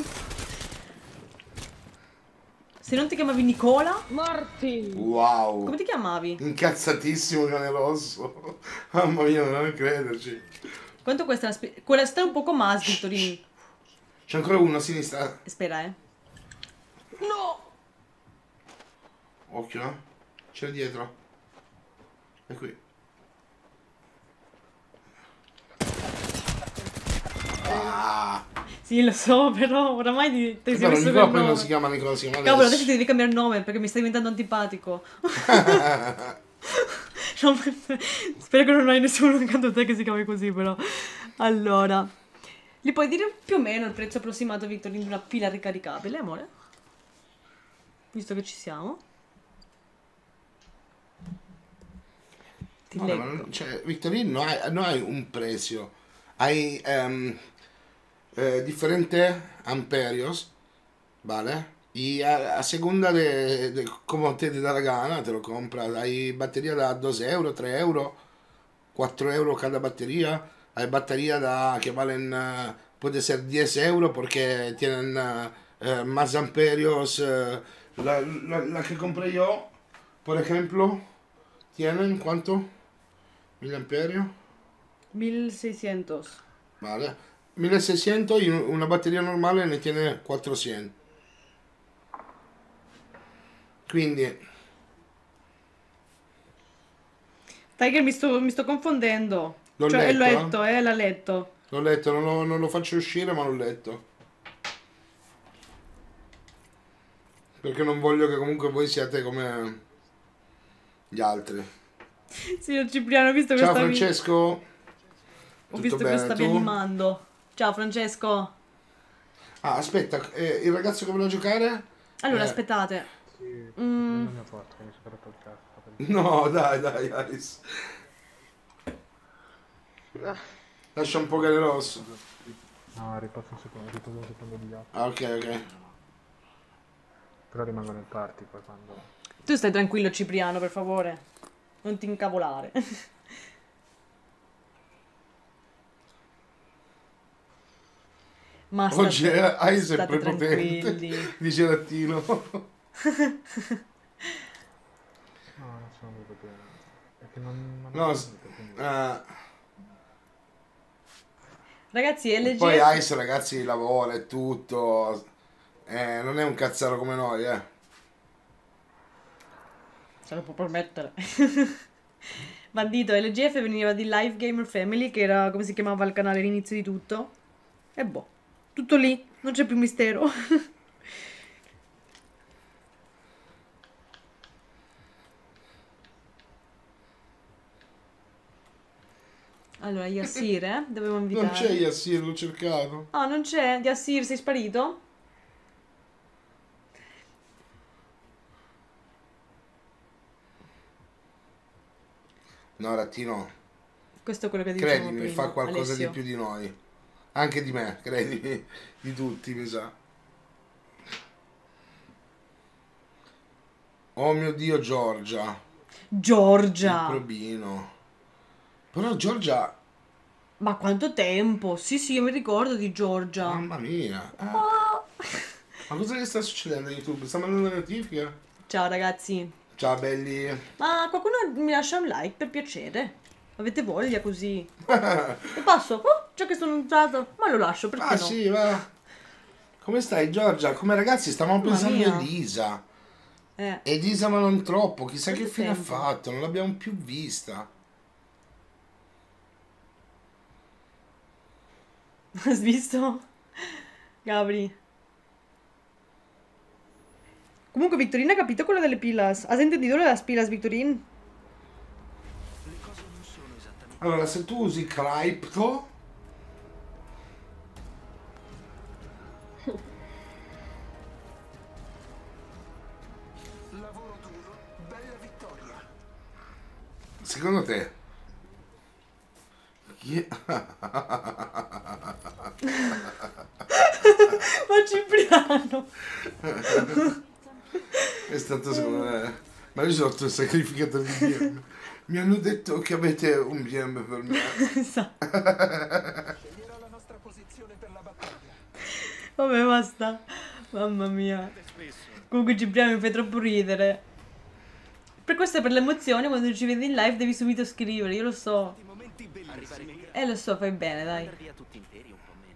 Se non ti chiamavi Nicola... Morti! Wow. Come ti chiamavi? Incazzatissimo cane rosso. Mamma mia, non a crederci. Quanto questa è una spe- quella sta un poco mas, Vittorini. C'è ancora uno a sinistra. Spera, eh. No! Occhio, eh. C'è dietro. È qui. Ah. Sì, lo so, però oramai ti, ti sei Però messo Nicola quel poi non nome. si chiama Nicola, si chiama Cavolo, adesso adesso. ti devi cambiare nome perché mi stai diventando antipatico. No, spero che non hai nessuno accanto a te che si chiami così, però. Allora, gli puoi dire più o meno il prezzo approssimato, Victor, di una pila ricaricabile, amore? Visto che ci siamo. Ti No, no, leggo. ma non- cioè, Victorino, non hai, non hai un prezzo. Hai ehm, eh, differente amperios, vale? Y a, a seconda de, de cómo te dé la gana, te lo compras. Hay batería da dos euros, tres euros, cuatro euros cada batería. Hay batería da, que valen, eh, puede ser diez euros porque tienen eh, eh, más amperios. eh, la, la, la que compré yo, por ejemplo, tienen, ¿cuánto? Mil amperios. milleseicento. Vale. mille seicento y una batería normale ne tiene quattrocento. Quindi, Dai che mi sto, mi sto confondendo. L'ho Cioè, l'ho letto, letto, eh, l'ha letto. l'ho letto, non lo, non lo faccio uscire, ma l'ho letto. Perché non voglio che comunque voi siate come gli altri. Signor Cipriano, ho visto che Ciao stavi... Francesco. Ho Tutto visto che bene, stavi tu? animando. Ciao Francesco. Ah, aspetta, eh, il ragazzo che voleva giocare? Allora, Eh. aspettate. Sì, Mm. non mi ha fatto, mi sono rotto il cazzo. No, dai, dai, Alice. Lascia un po' cane rosso. No, riposo un secondo, riposo un secondo di ghiaccio. Ah, ok, ok. Però rimango nel party poi quando... Tu stai tranquillo, Cipriano, per favore. Non ti incavolare. Ma state, Oggi hai state sempre potente, tranquilli. dice Rattino. No, non sono proprio bene. È che non... non No, ho s- finito, quindi... eh, Ragazzi, L G... poi Ice ragazzi lavora e tutto, eh, non è un cazzaro come noi, eh. Se lo può permettere. Bandito, L G F veniva di Live Gamer Family, che era come si chiamava il canale all'inizio di tutto. E boh, tutto lì, non c'è più mistero. Allora, Yassir, eh? Dovevo invitare. Non c'è Yassir, l'ho cercato. Ah, non c'è? Yassir, sei sparito? No, Rattino, Questo è quello che dicevo credimi, prima. fa qualcosa Alessio. di più di noi. Anche di me, credimi, di tutti, mi sa. Oh mio Dio, Giorgia. il Giorgia! probino. Però Giorgia, Ma quanto tempo? Sì, sì, io mi ricordo di Giorgia. mamma mia. eh. Ah. Ma cosa gli sta succedendo a YouTube? Sta mandando notifiche? Ciao ragazzi. Ciao belli. Ma qualcuno mi lascia un like per piacere? Avete voglia così? E passo, oh, già che sono entrato, ma lo lascio perché Ah no? sì, va. Come stai Giorgia? Come ragazzi stavamo Mamma pensando mia. a Elisa. Eh, Elisa ma non troppo, chissà Quanto che fine ha tempo? fatto, non l'abbiamo più vista. hai visto? Gabri. Comunque Victorina ha capito quello delle pilas. Has entendido lo de las pilas, Victorin? Allora, se tu usi Crypto, Lavoro duro, bella vittoria. secondo te? Chi- Ma Cipriano! È stato secondo me. Ma io sono il sacrificatore di B M. Mi hanno detto che avete un B M per me. Esatto. Sceglierò la nostra posizione per la battaglia. Vabbè, basta. Mamma mia. Comunque Cipriano mi fai troppo ridere. Per questo è per l'emozione, quando ci vedi in live devi subito scrivere, io lo so. Eh, lo so, fai bene, dai. via tutti interi un po' meno.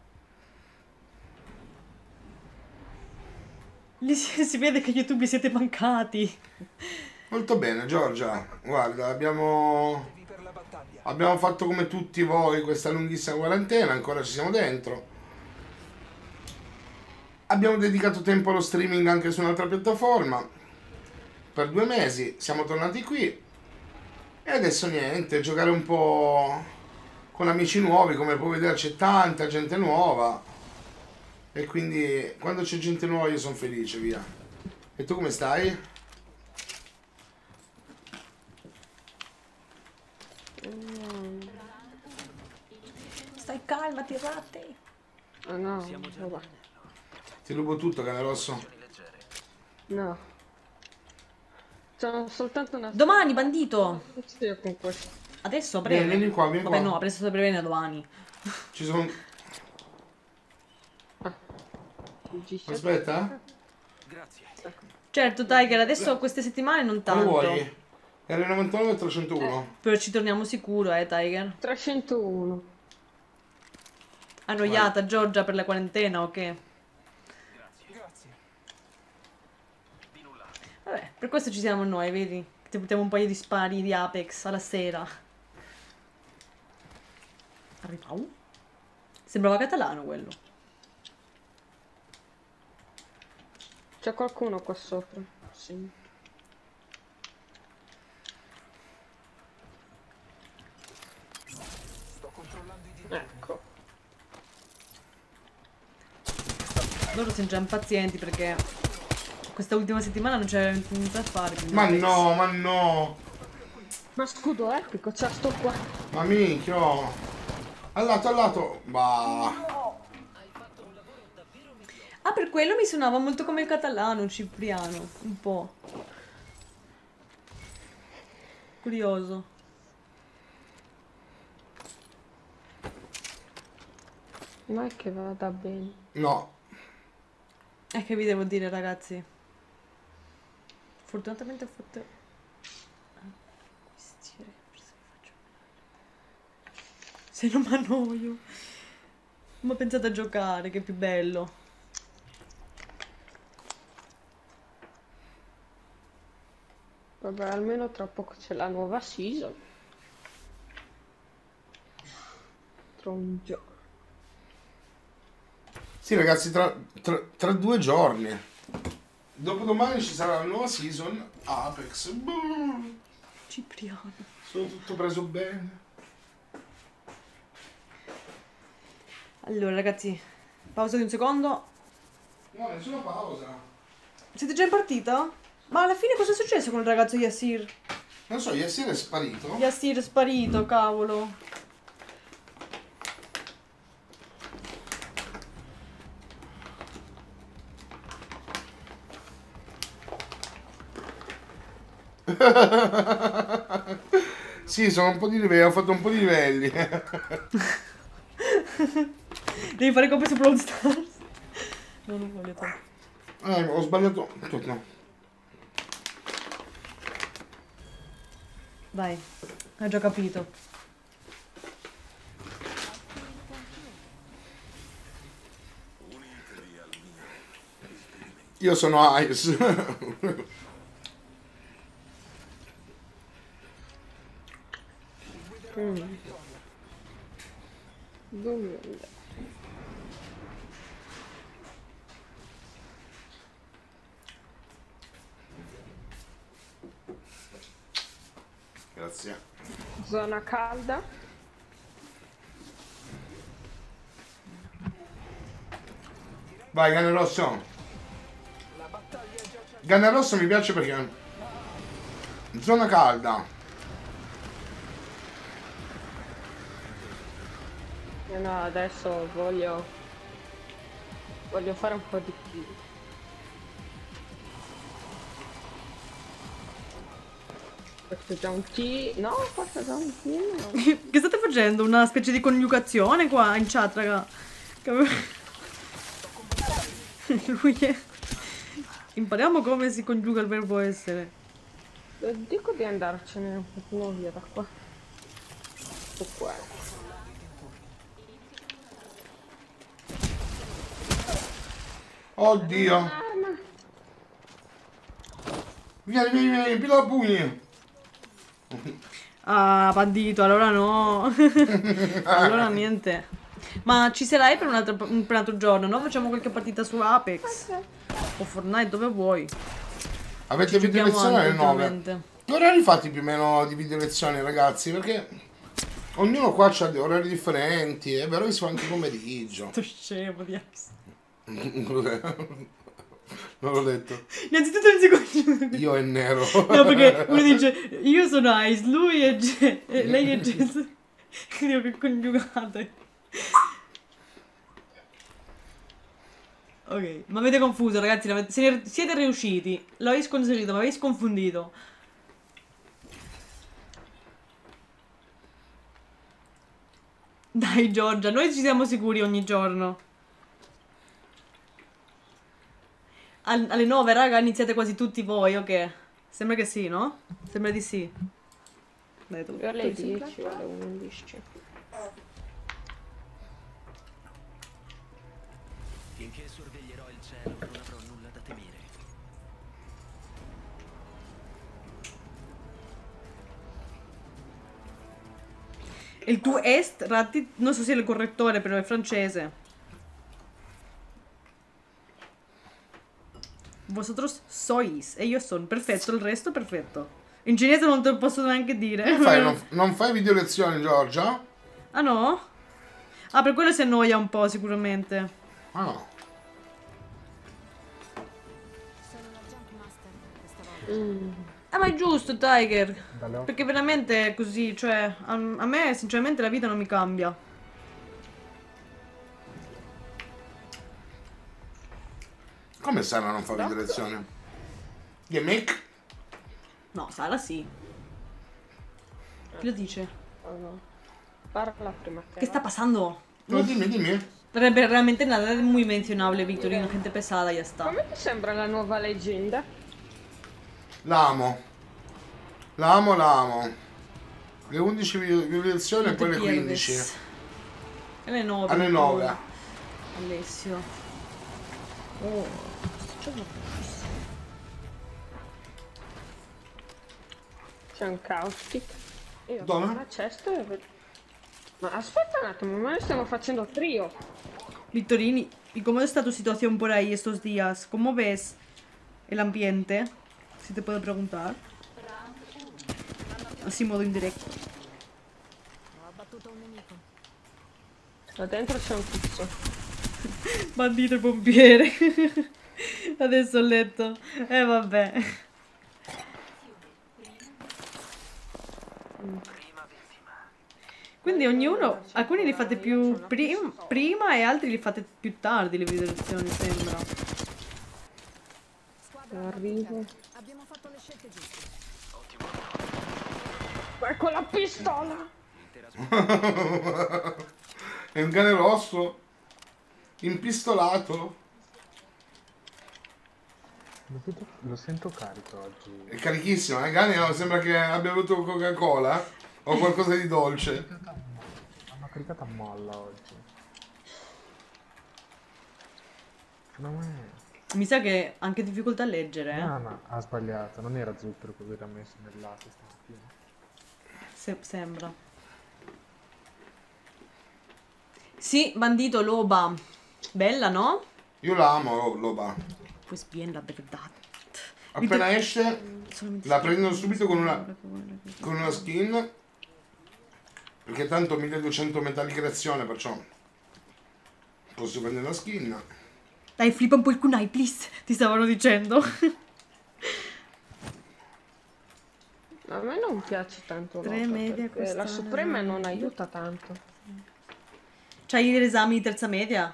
Lì si, si vede che YouTube vi siete mancati. Molto bene, Giorgia. Guarda, abbiamo. Per la battaglia. Abbiamo fatto come tutti voi questa lunghissima quarantena, ancora ci siamo dentro. Abbiamo dedicato tempo allo streaming anche su un'altra piattaforma. Per due mesi siamo tornati qui. E adesso niente, giocare un po' con amici nuovi, come puoi vedere c'è tanta gente nuova. E quindi quando c'è gente nuova io sono felice, via. E tu come stai? Stai calma, tirate. Ah no, vabbè. Ti rubo tutto, cane rosso. No. C'ho soltanto una... Domani, bandito. Sì, io con questo. Adesso a breve. Vieni, vieni qua, vieni Vabbè, qua. no, presto a breve domani. Ci sono. Dici? Aspetta. Certo, Tiger, adesso queste settimane non Quale tanto. vuoi? R novantanove e trecentouno. Però ci torniamo sicuro, eh, Tiger. trecentouno. Annoiata, Giorgia, per la quarantena, ok? Grazie. Vabbè, per questo ci siamo noi, vedi? Che ti portiamo un paio di spari di Apex alla sera. Arrivau? Sembrava catalano quello. C'è qualcuno qua sopra? Sì. Sto controllando i dintorni. Ecco. Loro sono già impazienti perché questa ultima settimana non c'era niente da fare. quindi Ma Apex. no, ma no. Ma scudo epico, c'è sto qua. Ma minchio. Al lato, al lato. Bah. Ah, per quello mi suonava molto come il catalano, Cipriano. Un po'. Curioso. Ma è che vada bene. No. Eh, che vi devo dire, ragazzi? Fortunatamente ho fatto... Acquistiere, forse mi faccio... Se non mi annoio. Ma pensate a giocare, che è più bello. Vabbè, almeno tra poco c'è la nuova season. Tra un gioco. Sì, ragazzi, tra, tra, tra due giorni. Dopodomani ci sarà la nuova season Apex. Boh. Cipriano. Sono tutto preso bene. Allora, ragazzi, pausa di un secondo. No, nessuna pausa. Siete già in partita? Ma alla fine cosa è successo con il ragazzo Yassir? Non so, ieri sera è sparito. Yassir è sparito, cavolo. Sì, sono un po' di livelli, ho fatto un po' di livelli. Devi fare come su Brawl Stars. No, non voglio tanto. Eh, ho sbagliato tutto. Vai, hai già capito. Io sono Ice. Mm. Domanda. Grazie. Zona calda. Vai, Cane Rosso. Cane Rosso mi piace perché... Zona calda. Eh no, adesso voglio... Voglio fare un po' di più. Questo è già un T... No, questo è già un T... No. Che state facendo? Una specie di coniugazione qua in chat, raga. Lui è... Impariamo come si congiuga il verbo essere. Dico di andarcene un pochino via da qua. Sto qua. Oddio. Vieni, vieni, vieni, pila pugni. Ah, bandito, allora no. Allora niente. Ma ci sarai per un altro, per un altro giorno, no? Facciamo qualche partita su Apex. O Fortnite, dove vuoi. Avete video lezioni alle nove. ultimamente. Che orari fate più o meno di video lezioni, ragazzi? Perché ognuno qua ha dei orari differenti. È vero che si fa anche pomeriggio. Sto scemo di Apex. Non l'ho detto. Innanzitutto non si congiunga. Io è nero. No, perché uno dice io sono Ice, lui è Jess, e lei è Jess. Dio, che congiugate. Ok, ma avete confuso, ragazzi, l'avete- se- siete riusciti. Lo hai sconsigliato, ma avevi sconfondito. Dai, Giorgia, noi ci siamo sicuri ogni giorno. Al- alle nove, raga, iniziate quasi tutti voi, ok? Sembra che sì, no? Sembra di sì. Dai, tu. Io alle tu sì. dieci o alle undici. Finché sorveglierò il cielo non avrò nulla da temere. Il tuo est, Ratti, non so se è il correttore, però è francese. Vosotros sois e io sono. Perfetto, il resto perfetto. In cinese non te lo posso neanche dire. Non fai, non, non fai video lezioni, Giorgia? Ah no? Ah, per quello si annoia un po' sicuramente. Ah no. Mm. Ah, ma è giusto, Tiger. Dalle otto. Perché veramente è così, cioè, a, a me sinceramente la vita non mi cambia. Come Sara non fa video lezioni? Gimmick? No, Sara sì. Chi lo dice? Oh, no. Parla prima te. Che sta pasando? No, dimmi, dimmi. Sarebbe realmente nada muy mencionable, Victorino, gente pesada, ya está. Come ti sembra la nuova leggenda? L'amo. L'amo, l'amo. Le undici video, video lezioni e Non te poi le pierdes. quindici. Alle nove. Alle nove. Alessio. Oh, sto gioco bellissimo. C'è un caustic. Io Dove? ho una cesta e vedo. Ma aspetta un attimo, ma noi stiamo facendo trio. Victorini, ¿y cómo está tu situación por ahí estos días? ¿Cómo ves el ambiente? Si te puedo preguntar. Así modo indirecto. Là dentro c'è un tizio. Bandito il pompiere. Adesso ho letto. Eh vabbè. Quindi ognuno, alcuni li fate più prim- prima e altri li fate più tardi le video lezioni, sembra. Arrivo. Abbiamo fatto le scelte giuste. Vai con la pistola! È un cane rosso impistolato. Lo sento, lo sento carico oggi. È carichissimo, eh? Cane no, sembra che abbia bevuto Coca-Cola o qualcosa di dolce. Hanno caricato a molla oggi. Secondo me... Mi sa che ha anche difficoltà a leggere, eh. No, no, ha sbagliato. Non era zucchero quello che ha messo nel latte stamattina. Se sembra. Sì, bandito, loba. Bella, no? Io la amo, Loba. Pues bien la verdad. Appena esce la prendono subito con una, con una skin. Perché tanto milleduecento metalli creazione, perciò posso prendere la skin. Dai, flippa un po' il kunai, please. Ti stavano dicendo. A me non piace tanto Tre Loba, media perché quest'anno. la Suprema non aiuta tanto. C'hai gli esami di terza media?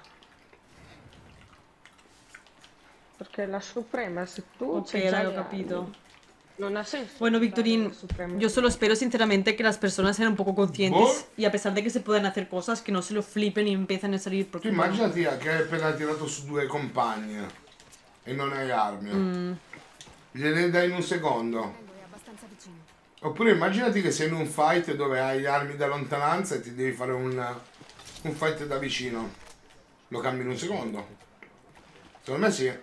Perché la Suprema, se tu Ok, c'hai già l'ho le capito. armi, non ha senso. Bueno, usare Victorín, la Suprema. yo solo espero sinceramente que las personas sean un poco conscientes ¿Vos? y a pesar de que se pueden hacer cosas, que no se lo flipen y empiecen a salir Tu porque... immaginati che hai appena tirato su due compagne e non hai armi. Mm. Gliele dai in un secondo. Oppure immaginati che sei in un fight dove hai armi da lontananza e ti devi fare un, un fight da vicino. Lo cambi in un secondo. Secondo me sì.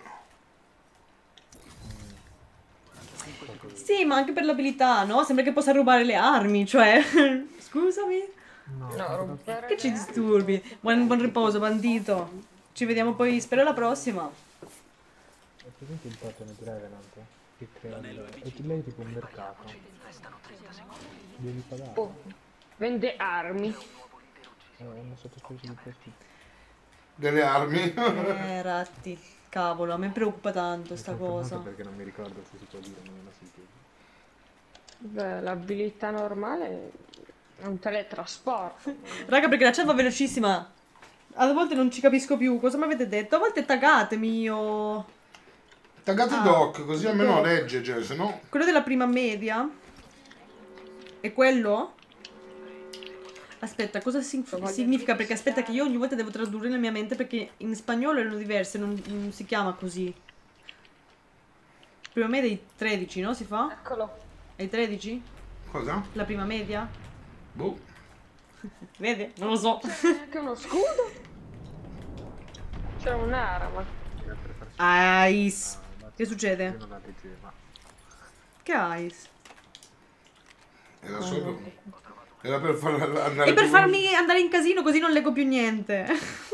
Sì, ma anche per l'abilità, no? Sembra che possa rubare le armi, cioè... Scusami. No, No, rompere Che ci le- disturbi? Buon, buon riposo, bandito. Ci vediamo poi, spero, alla prossima. È presente il totem di Revenant? Che crea il... E lei è tipo un mercato. Devi pagare. Oh, vende armi. È una sottospecie di questi. Delle armi. Eh, ratti. Cavolo, a me preoccupa tanto sta Mi sono fermato cosa. perché non mi ricordo se si può dire, non ho sentito. Beh, l'abilità normale è un teletrasporto. Raga, perché la chat va velocissima. A volte non ci capisco più. Cosa mi avete detto? A volte taggatemi o... Taggate Ah, Doc, così almeno Doc. legge, cioè, se no... Quello della prima media? È quello? Aspetta, cosa si- significa? Perché aspetta che io ogni volta devo tradurre nella mia mente perché in spagnolo erano diverse, non, non si chiama così. Prima media è tredici, no? Si fa? Eccolo. È tredici? Cosa? La prima media? Boh. Vede? Non lo so. C'è anche uno scudo. C'è un'arma. Ice. Che succede? Io non abito, ma... Che ice? Era solo... Era per far andare... E per più- farmi andare in casino così non leggo più niente.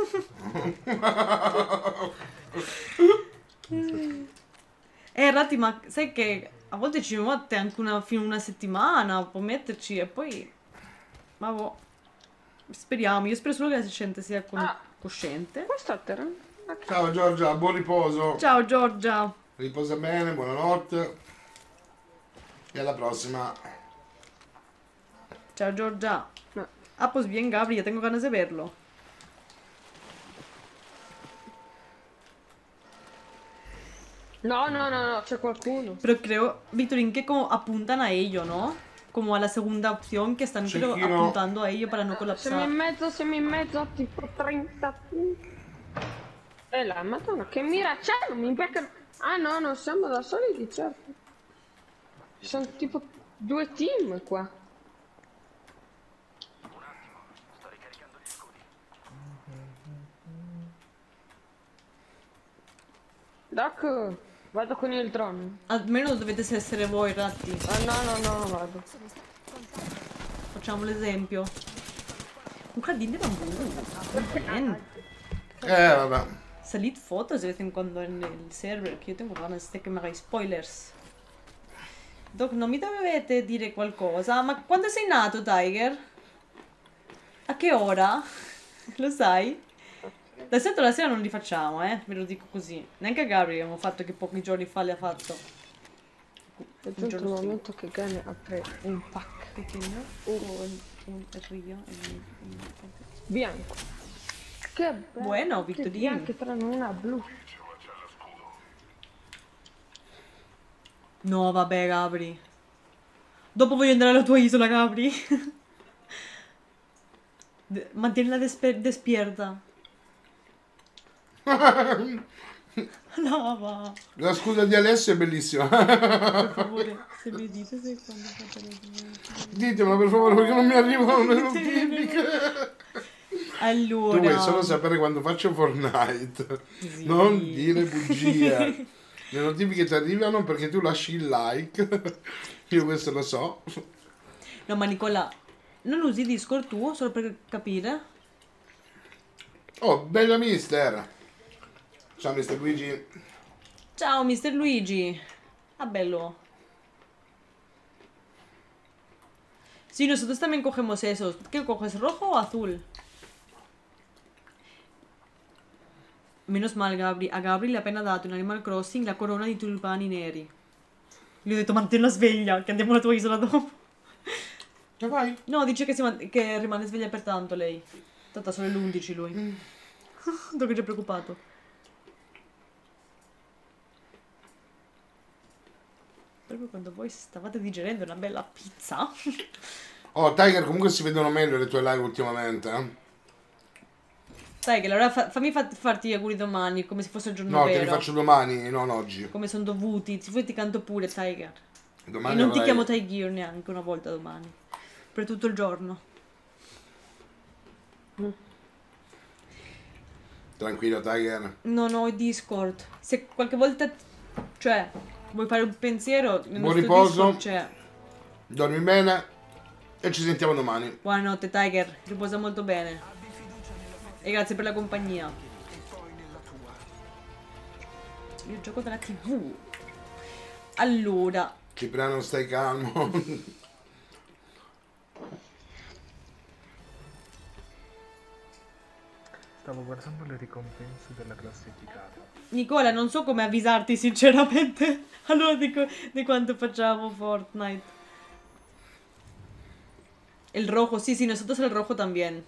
Eh, Ratti, ma sai che a volte ci mette anche una, fino a una settimana, può metterci e poi... Ma boh. Speriamo, io spero solo che la gente sia con- Ah. cosciente. Questo è terreno. Ciao Giorgia, buon riposo. Ciao Giorgia. Riposa bene, buonanotte. E alla prossima. Ciao Giorgia. No. Ah, pues bien, Gabri, ya tengo ganas de verlo. No, no, no, no, c'è qualcuno. Pero creo, Victorín, que como apuntan a ello, ¿no? Como a la segunda opción que están creo, Cecchino. apuntando a ello para no Siamo colapsar. in mezzo, siamo in mezzo, tipo trenta. E la madonna, che mira c'è, non mi beccano. Ah no, non siamo da soli di certo. Ci sono tipo due team qua. Doc, vado con il drone. Almeno dovete essere voi, Ratti. Ah no, no, no, non vado. Facciamo l'esempio. Un jardín de bambú. Bien. Eh, vabbè. Salid fotos de vez en cuando en el server, que yo tengo ganas de que me hagáis spoilers. Doc, non mi dovete dire qualcosa? Ma quando sei nato, Tiger? A che ora? Lo sai? Dal sette alla sera non li facciamo, eh? Ve lo dico così. Neanche a Gabri abbiamo fatto che pochi giorni fa le ha fatto. È giunto il momento che Gane apre un pack. Pequeño. Un, un río. un- un- Bianco. Che bello. Bueno, tutti Victorino. bianchi tranne una blu. No, vabbè, Gabri. Dopo voglio andare alla tua isola, Gabri. De- mantienila despe- despierta. No, va. La scusa di Alessio è bellissima. Per favore, se mi dite se quando fate le... Ditemelo per favore perché non mi arrivano le notifiche. Allora... Tu vuoi solo sapere quando faccio Fortnite. Sì. Non dire bugie. Le notifiche ti arrivano perché tu lasci il like. Io questo lo so. No, ma Nicola, non usi Discord tu, solo per capire? Oh, bella mister. Ciao mister Luigi. Ciao, mister Luigi. Ah, bello. Sí, nosotros también cogemos esos. ¿Qué coges, rojo o azul? Menos mal, Gabri. A Gabri le ha appena dato in Animal Crossing la corona di tulipani neri. Gli ho detto mantenla sveglia, che andiamo alla tua isola dopo. Che vai? No, dice che, si man- che rimane sveglia per tanto lei. Tanto sono le undici lui. Mm. Dopo che già preoccupato. Proprio quando voi stavate digerendo una bella pizza. Oh, Tiger, comunque si vedono meglio le tue live ultimamente, eh? Sai che allora fa- fammi fa- farti gli auguri domani, come se fosse il giorno No, vero. te li faccio domani, non oggi. Come sono dovuti. Se vuoi ti canto pure, Tiger. Domani e non ti avrai- chiamo Tiger neanche una volta domani. Per tutto il giorno. Tranquillo, Tiger. Non ho Discord. Se qualche volta... Cioè, vuoi fare un pensiero... nel Buon nostro riposo. Discord c'è. Dormi bene e ci sentiamo domani. Buonanotte, Tiger. Riposa molto bene. E grazie per la compagnia. Io gioco dalla tivù. Allora... Cipriano, stai calmo. Stavo guardando le ricompense della classificata. Nicola, non so come avvisarti sinceramente. Allora di, co- di quanto facciamo Fortnite. Il rojo, sì, sì, nosotros el rojo también.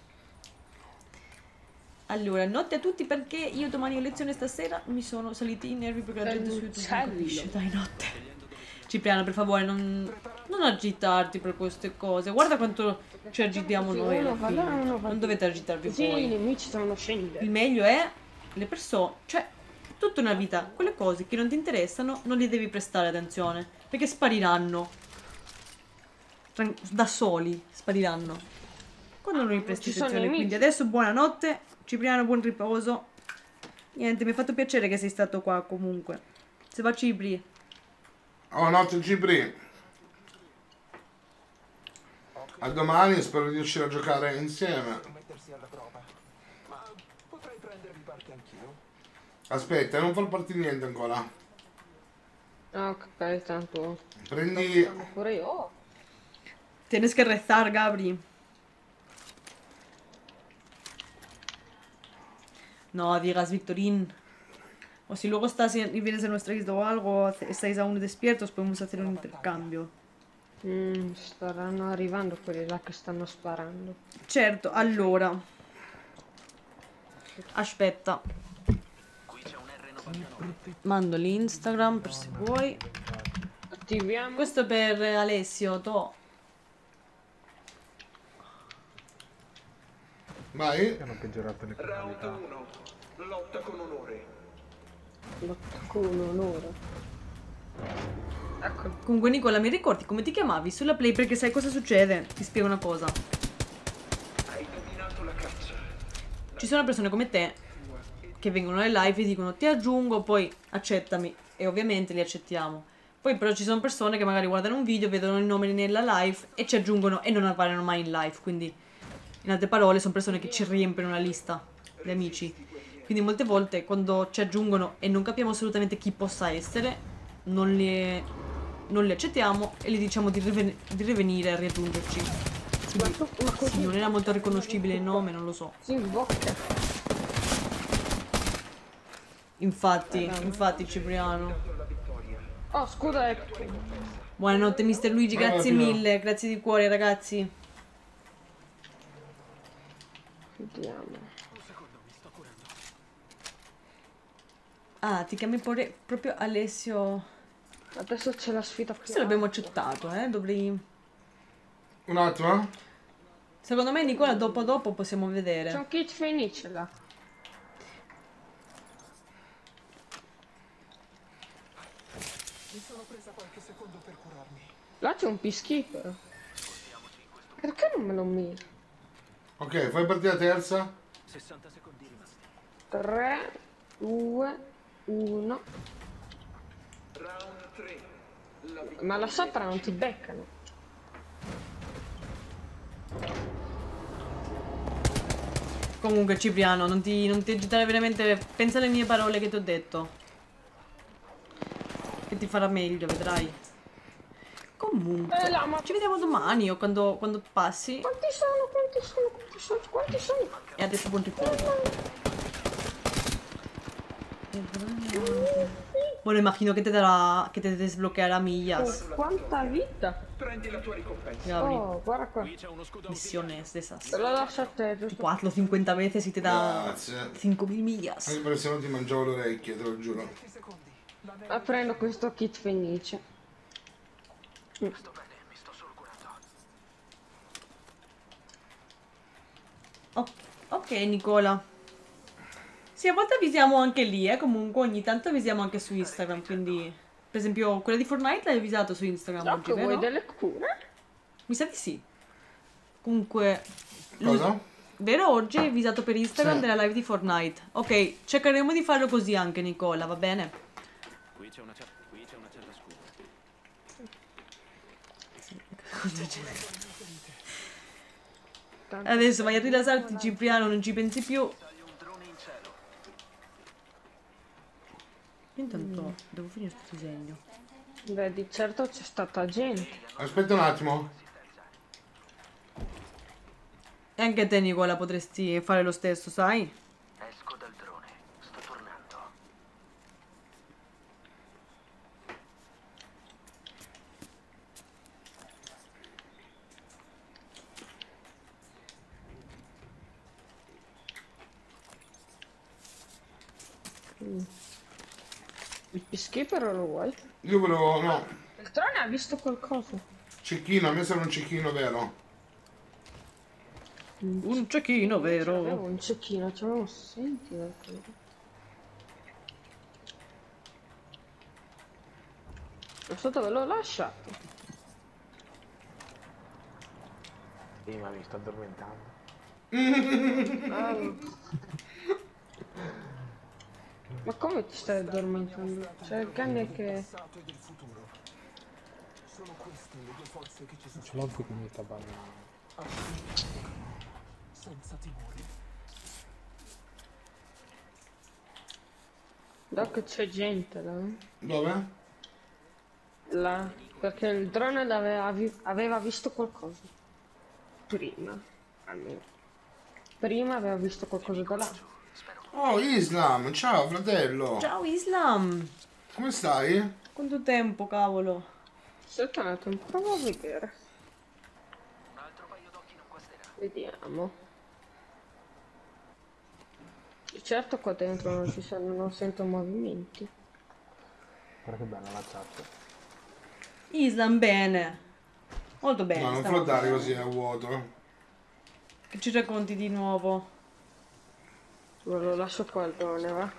Allora, notte a tutti perché io domani ho lezione stasera. Mi sono saliti i nervi perché la gente su YouTube non capisce. Dai, notte. Cipriano, per favore, non, non agitarti per queste cose. Guarda quanto ci agitiamo noi alla fine. Non dovete agitarvi Sì, i voi. nemici stanno scendendo. Il meglio è le persone, cioè tutta una vita, quelle cose che non ti interessano non gli devi prestare attenzione, perché spariranno. Tran- da soli spariranno. Quando non gli presti Ci sono attenzione, nemici. quindi adesso buonanotte, Cipriano, buon riposo. Niente, mi ha fatto piacere che sei stato qua comunque. Se va Cipri. Oh, notte Cipri. A domani, spero di riuscire a giocare insieme. mettersi alla prova. Ma potrei prendervi parte anch'io? Aspetta, non far partire niente ancora. Ah, ok, tanto. Prendi... Pure io. Oh. Tienes que rezar, Gabri. No digas, Victorín. O si luego estás y y vienes a nuestra isla o algo, hace- estáis aún despiertos, podemos hacer un intercambio. Mm, staranno arrivando quelli là che stanno sparando. Certo, allora. Aspetta. Mando l'Instagram per se vuoi. Attiviamo. Questo per Alessio, to. Vai. Hanno peggiorato le Round penalità. uno. Lotta con onore. Lotta con onore. Ecco. Comunque Nicola, mi ricordi come ti chiamavi sulla play perché sai cosa succede? Ti spiego una cosa. Hai dominato la caccia. Ci sono persone come te che vengono alle live e dicono ti aggiungo, poi accettami. E ovviamente li accettiamo. Poi però ci sono persone che magari guardano un video, vedono il nome nella live e ci aggiungono e non appaiono mai in live. Quindi, in altre parole, sono persone che ci riempiono la lista di amici. Quindi molte volte quando ci aggiungono e non capiamo assolutamente chi possa essere, non li, non li accettiamo e gli diciamo di, riven- di rivenire a riaggiungerci. Quindi, Ma così sì, non era molto riconoscibile il nome, non lo so. si imbocca. Infatti, infatti Cipriano. Oh, scusa, eh. Buonanotte mister Luigi, grazie Buonanotte. mille, grazie di cuore ragazzi. Vediamo. Ah, ti chiami pure proprio Alessio. Adesso c'è la sfida Questo l'abbiamo accettato, eh, dovrei... Un attimo. Secondo me Nicola dopo dopo possiamo vedere. C'è un kit fenice là. Mi sono presa qualche secondo per curarmi. Là c'è un peacekeeper. Perché non me lo miro? Ok, fai partire la terza. sessanta secondi rimasti. tre, due, uno. Ma là sopra non ti beccano. Comunque Cipriano, non ti, non ti agitare veramente. Pensa alle mie parole che ti ho detto. Che ti farà meglio, vedrai. Comunque, Eh, là, ma- ci vediamo domani o quando, quando passi. Quanti sono? Quanti sono? Quanti sono? Quanti sono? E adesso buon riposo. Bueno, imagino que te dará, que te desbloqueará millas. Oh, quanta vita! Prendi la tua ricompensa. Gabri, Oh, guarda qua. Qui c'è uno scudo misiones de esas. Te lo lascio a te, giusto? Tipo, hazlo cincuenta veces y te da Grazie. cinco mil millas. Anche perché se no ti mangiavo le orecchie, te lo giuro. venti secondi. La Ah, prendo questo kit fenice. Sto bene, mi sto solo curando. Oh, ok, Nicola. Sì, a volte avvisiamo anche lì, eh. Comunque ogni tanto avvisiamo anche su Instagram, quindi... Per esempio, quella di Fortnite l'hai avvisato su Instagram So oggi, che vuoi vero? delle cure? Mi sa di sì. Comunque... Cosa? Vero? Oggi hai avvisato per Instagram Sì. della live di Fortnite. Ok, cercheremo di farlo così anche, Nicola, va bene? Qui c'è una certa, qui c'è una certa scudo. Cosa c'è? Adesso vai a rilassarti, Cipriano, non ci pensi più. Taglio un drone in cielo. Intanto devo finire questo disegno. Beh, di certo c'è stata gente. Aspetta un attimo. E anche te, Nicola, potresti fare lo stesso, sai? Esco dal drone. Sto tornando. Il peacekeeper lo vuoi? Io volevo... no. Il trone ha visto qualcosa. Cecchino, a me serve un cecchino vero. Un cecchino, Avevo vero? un cecchino, c'avevo senti da credo. Non so dove l'ho lasciato. Sì, ma mi sto addormentando. Ah, ma come ti stai addormentando? C'è il cane che... passato e del futuro. Sono queste le due forze che ci sono. Ce l'ho qui che mi sta ballando. Senza timori. Doc, c'è gente là. Dove? Là. Perché il drone l'aveva vi- aveva visto qualcosa. Prima. Almeno. Prima aveva visto qualcosa da là. Oh, Islam, ciao fratello. Ciao, Islam! Come stai? Quanto tempo, cavolo? Aspetta un attimo, provo a vedere. Un altro paio d'occhi non guasterà. Vediamo. Di certo qua dentro non ci sono, non sento movimenti. Guarda che bella la chat. Islam, bene. Molto bene. No, non stiamo- flottare così a vuoto. Che ci racconti di nuovo? Lo lascio qua il drone, va?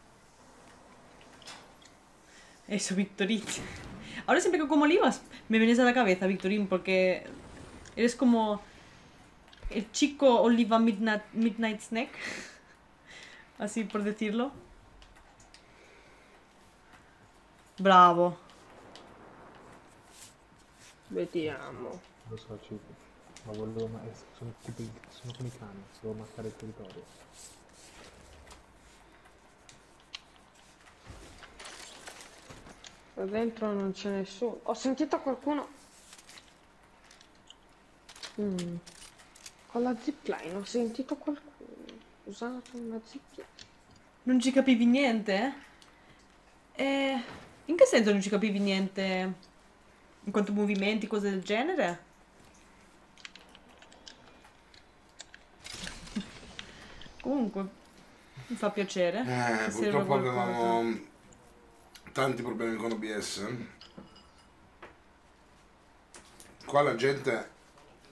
Eso, Victorín. Ahora siempre que como olivas, me vienes a la cabeza, Victorín, porque eres como el chico oliva midnight, midnight snack. Así por decirlo. Bravo. Vediamo. Lo so, Cipi. Ma volevo... Ma sono tipo... i- sono come i cani. Devo marcare il territorio. Qua dentro non c'è nessuno. Ho sentito qualcuno. Mm. Con la zipline ho sentito qualcuno. Usato una zipline. Non ci capivi niente? Eh, in che senso non ci capivi niente? In quanto a movimenti, cose del genere? Comunque, mi fa piacere. Eh, Ti serve purtroppo qualcosa. avevamo tanti problemi con O B S. Qua la gente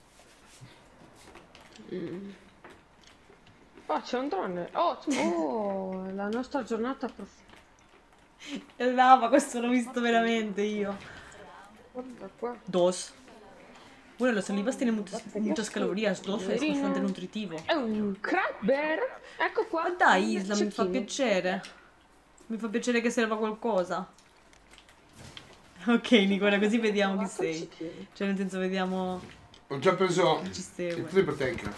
Mm. Oh, c'è un drone. Oh, oh, la nostra giornata prof... Lava, questo l'ho visto veramente io. Guarda qua. Dos. Bueno, los olivas tienen muchas, muchas calorías. Dos es bastante nutritivo. È un crabber. Ecco qua. Ma dai, Isla, mi fa Cecchino. piacere. Mi fa piacere che serva qualcosa. Ok, Nicola, così vediamo chi sei. Cioè, nel senso, vediamo Ho già preso chi ci il segue. triple take.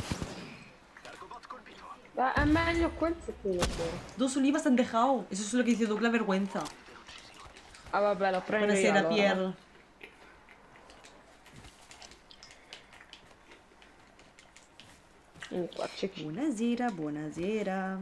Ma è meglio quel cecchino pure. Dos olivas han dejado. Eso es lo que dice Doc, la vergüenza. Ah vabbè, lo prendo io Buonasera, allora. Pierre. Vieni qua, cecchino. Buonasera, buonasera.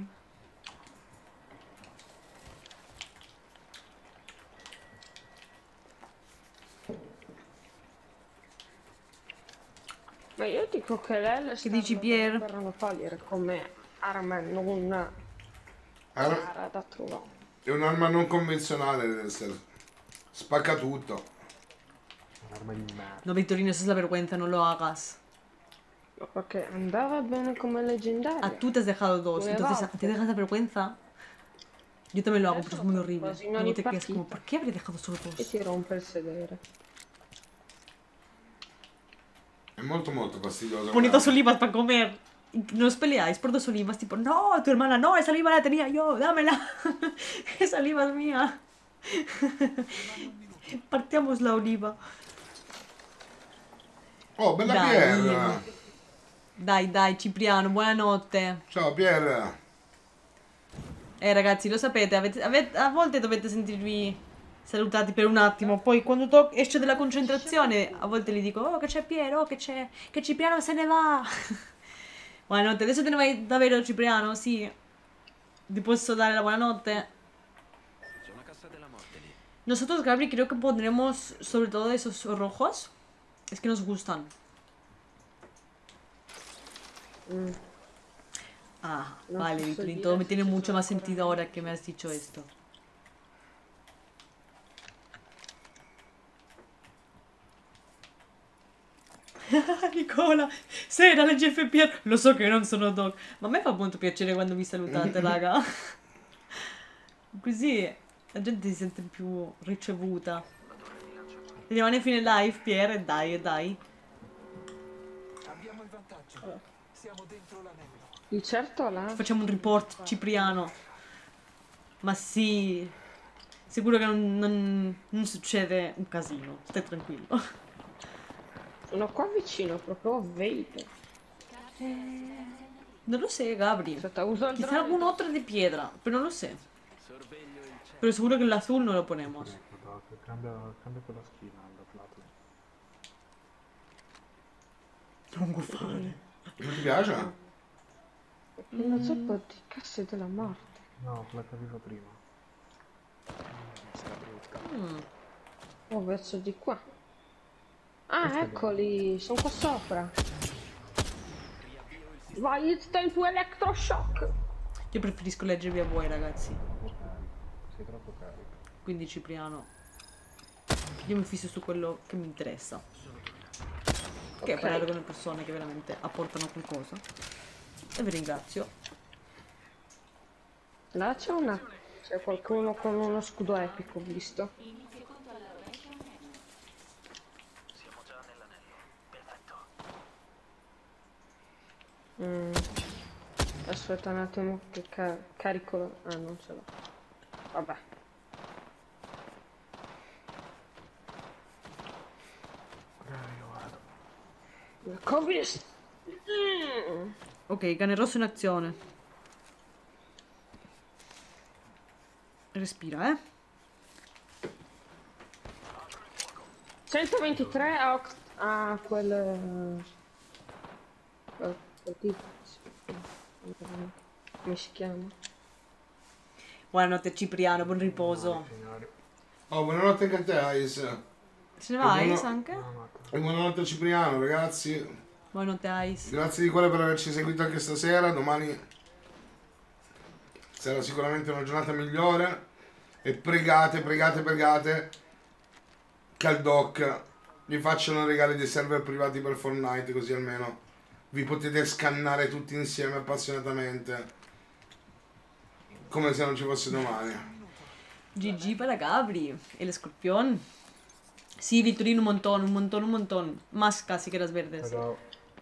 Ma io dico che lei le Che dici, Pier? dovrebbero togliere come arma non Arma- cara da trovare. È un'arma non convenzionale, deve essere. Spacca tutto. Un'arma di merda. No, Vittorino, eso es la vergüenza, no lo hagas. Ma perché andava bene come leggendaria. Ah, tú te has dejado dos. Voy Entonces, abajo. ¿te dejas la vergüenza? Yo también lo hago, pero es muy horrible. Così in Luego ogni te quedas como, partita. ¿por qué habré dejado solo E dos? ti rompe il sedere. È molto molto fastidioso. Poni dos guarda. olivas para comer. Y no os peleáis por dos olivas, tipo, no, tu hermana, no, esa oliva la tenía yo, dámela. Esa oliva es mía. Partiamos la oliva. Oh, bella Dai. Pier! Dai, dai, Cipriano, buonanotte. Ciao Pier! Eh ragazzi, lo sapete, avete- avete- a volte dovete sentirvi salutati per un attimo, poi quando to- esce dalla concentrazione, a volte gli dico, oh che c'è Piero, oh, che c'è, che Cipriano se ne va. Buonanotte, adesso te ne vai davvero Cipriano? Sì. Ti posso dare la buonanotte? C'è una cassa della morte lì. Nosotros, Gabri, creo que pondremos sobre todo esos rojos. Es que nos gustan. Mm. Ah, No vale, posso Vittorin, dire todo me se tiene ci mucho sono más ancora sentido ahora que me has dicho esto. Nicola, sera legge F P R. Lo so che non sono Doc, ma a me fa molto piacere quando vi salutate, raga. Così la gente si sente più ricevuta. Vediamo nei fine live, Pier, e dai, e dai. Abbiamo il vantaggio. Siamo dentro l'anello. Di certo là. Facciamo un report, Cipriano. Ma sì, sicuro che non, non- non succede un casino, stai tranquillo. Sono qua vicino, proprio vedo. Non lo sé, Gabri. Aspetta, uso il Quizá drone. algún otro de piedra, pero no lo sé. Sorveglio il cielo. Pero seguro que el azul no lo ponemos. Ecco, Doc, cambia, cambia quella schina alla Flatly. Non gufare. Non ti piace? Una zeppa di casse della morte. No, quella che avevo prima. Mm. Oh, verso di qua. Ah, Questo è eccoli, sono qua sopra. Vai, it's time to electroshock. Io preferisco leggervi a voi, ragazzi. Sei troppo carico. Quindi, Cipriano, io mi fisso su quello che mi interessa. Che è Ok. parlare con le persone che veramente apportano qualcosa. E vi ringrazio. Là c'è una... c'è qualcuno con uno scudo epico, ho visto. Mm. Aspetta un attimo che ca- carico... Ah, non ce l'ho. Vabbè. Covid. Mm. Ok, cane rosso in azione. Respira, eh. centoventitré a, oct- a quel... eh, quel, quel tipo. Come si chiama? Buonanotte, Cipriano, buon riposo. Signori. Oh, buonanotte anche a te, Ice. Se ne va, buono- Ice, anche? E buonanotte a Cipriano, ragazzi. Buonanotte, Ice. Grazie di cuore per averci seguito anche stasera. Domani sarà sicuramente una giornata migliore. E pregate, pregate, pregate che al doc vi facciano regali dei server privati per Fortnite, così almeno vi potete scannare tutti insieme appassionatamente, come se non ci fosse domani. G G para Gabri. El escorpión. Sí, Vittorino, un montón, un montón, un montón. Más casi que las verdes. Però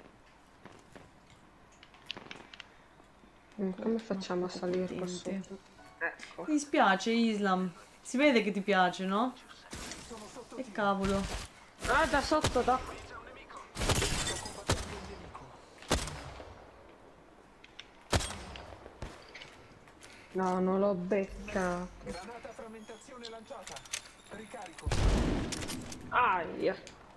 Mm, Come facciamo a salire qua sotto? Ecco. Mi dispiace, Islam. Si vede che ti piace, no? Che cavolo. Ah, da sotto, Doc. No, non l'ho beccato. Granata frammentazione lanciata. Ricarico. Aia.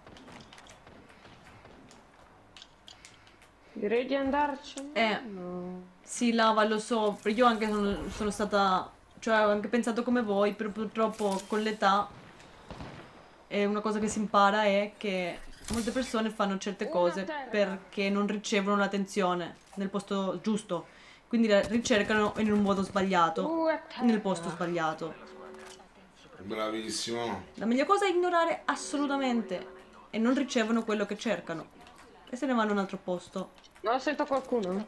Direi di andarcene. Eh. No. Sì, Lava, lo so. Io anche sono, sono stata... Cioè, ho anche pensato come voi, però purtroppo con l'età... E una cosa che si impara è che molte persone fanno certe cose perché non ricevono l'attenzione nel posto giusto. Quindi la ricercano in un modo sbagliato, Uh, a terra. nel posto sbagliato. Bravissimo. La meglio cosa è ignorare assolutamente e non ricevono quello che cercano. E se ne vanno a un altro posto. No, sento qualcuno.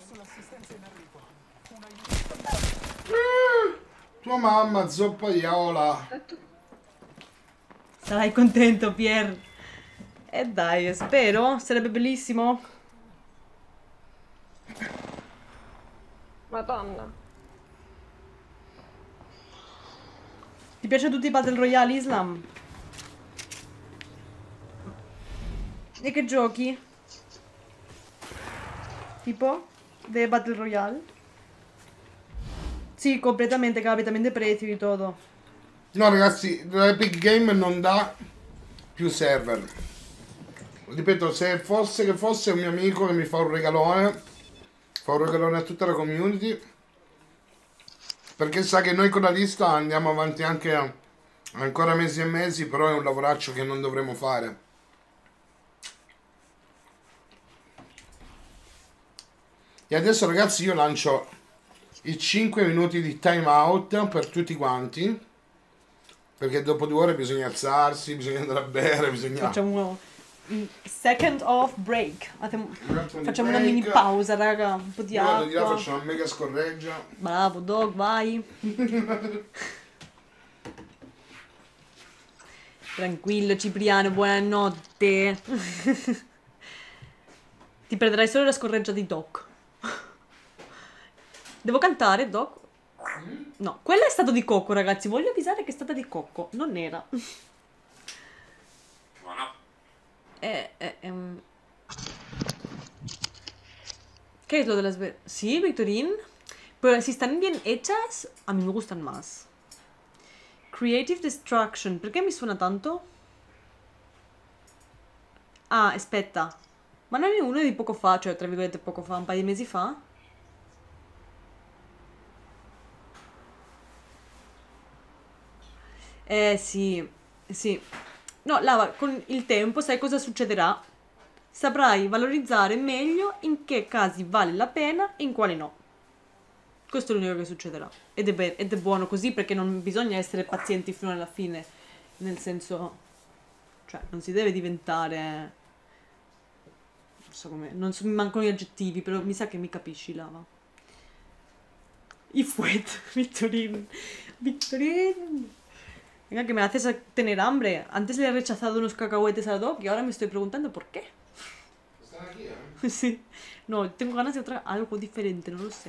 Tua mamma, zoppaiola. Sarai contento, Pier. E dai, spero. Sarebbe bellissimo. Madonna. Ti piacciono tutti i Battle Royale, Islam? E che giochi? Tipo? dei Battle Royale? Sì, completamente, completamente presi di tutto. No ragazzi, l'Epic Game non dà più server. Ripeto, se fosse che fosse un mio amico che mi fa un regalone, fa un regalone a tutta la community, perché sa che noi con la lista andiamo avanti anche ancora mesi e mesi, però è un lavoraccio che non dovremo fare. E adesso ragazzi io lancio i cinque minuti di time out per tutti quanti, perché dopo due ore bisogna alzarsi, bisogna andare a bere, bisogna... Facciamo un second off break. Facciamo Facciamo una mini pausa, raga. Un po' di Io vado di là, acqua. faccio una mega scorreggia. Bravo, dog, vai. Tranquillo, Cipriano, buonanotte. Ti perderai solo la scorreggia di Doc. Devo cantare, Doc? No, quella è stata di Cocco, ragazzi. Voglio avvisare che è stata di Cocco. Non era. Eh, eh, ehm. ¿Qué es lo de las... ve- Sí, Victorín. Pero si están bien hechas, a mí me gustan más. Creative Destruction. Perché mi suena tanto? Ah, aspetta. Ma non è uno di poco fa, cioè tra virgolette poco fa, un paio di mesi fa? Eh sì, sì. No, Lava, con il tempo sai cosa succederà? Saprai valorizzare meglio in che casi vale la pena e in quali no. Questo è l'unico che succederà. Ed è, be- ed è buono così perché non bisogna essere pazienti fino alla fine. Nel senso... Cioè, non si deve diventare... Non so come... Non so, mi mancano gli aggettivi, però mi sa che mi capisci, Lava. I fuet, Victorín. Victorín. Venga, que me haces a tener hambre. Antes le he rechazado unos cacahuetes a Doc y ahora me estoy preguntando por qué. Stanno aquí, eh? Sí. No, tengo ganas de otra, algo diferente, non lo so.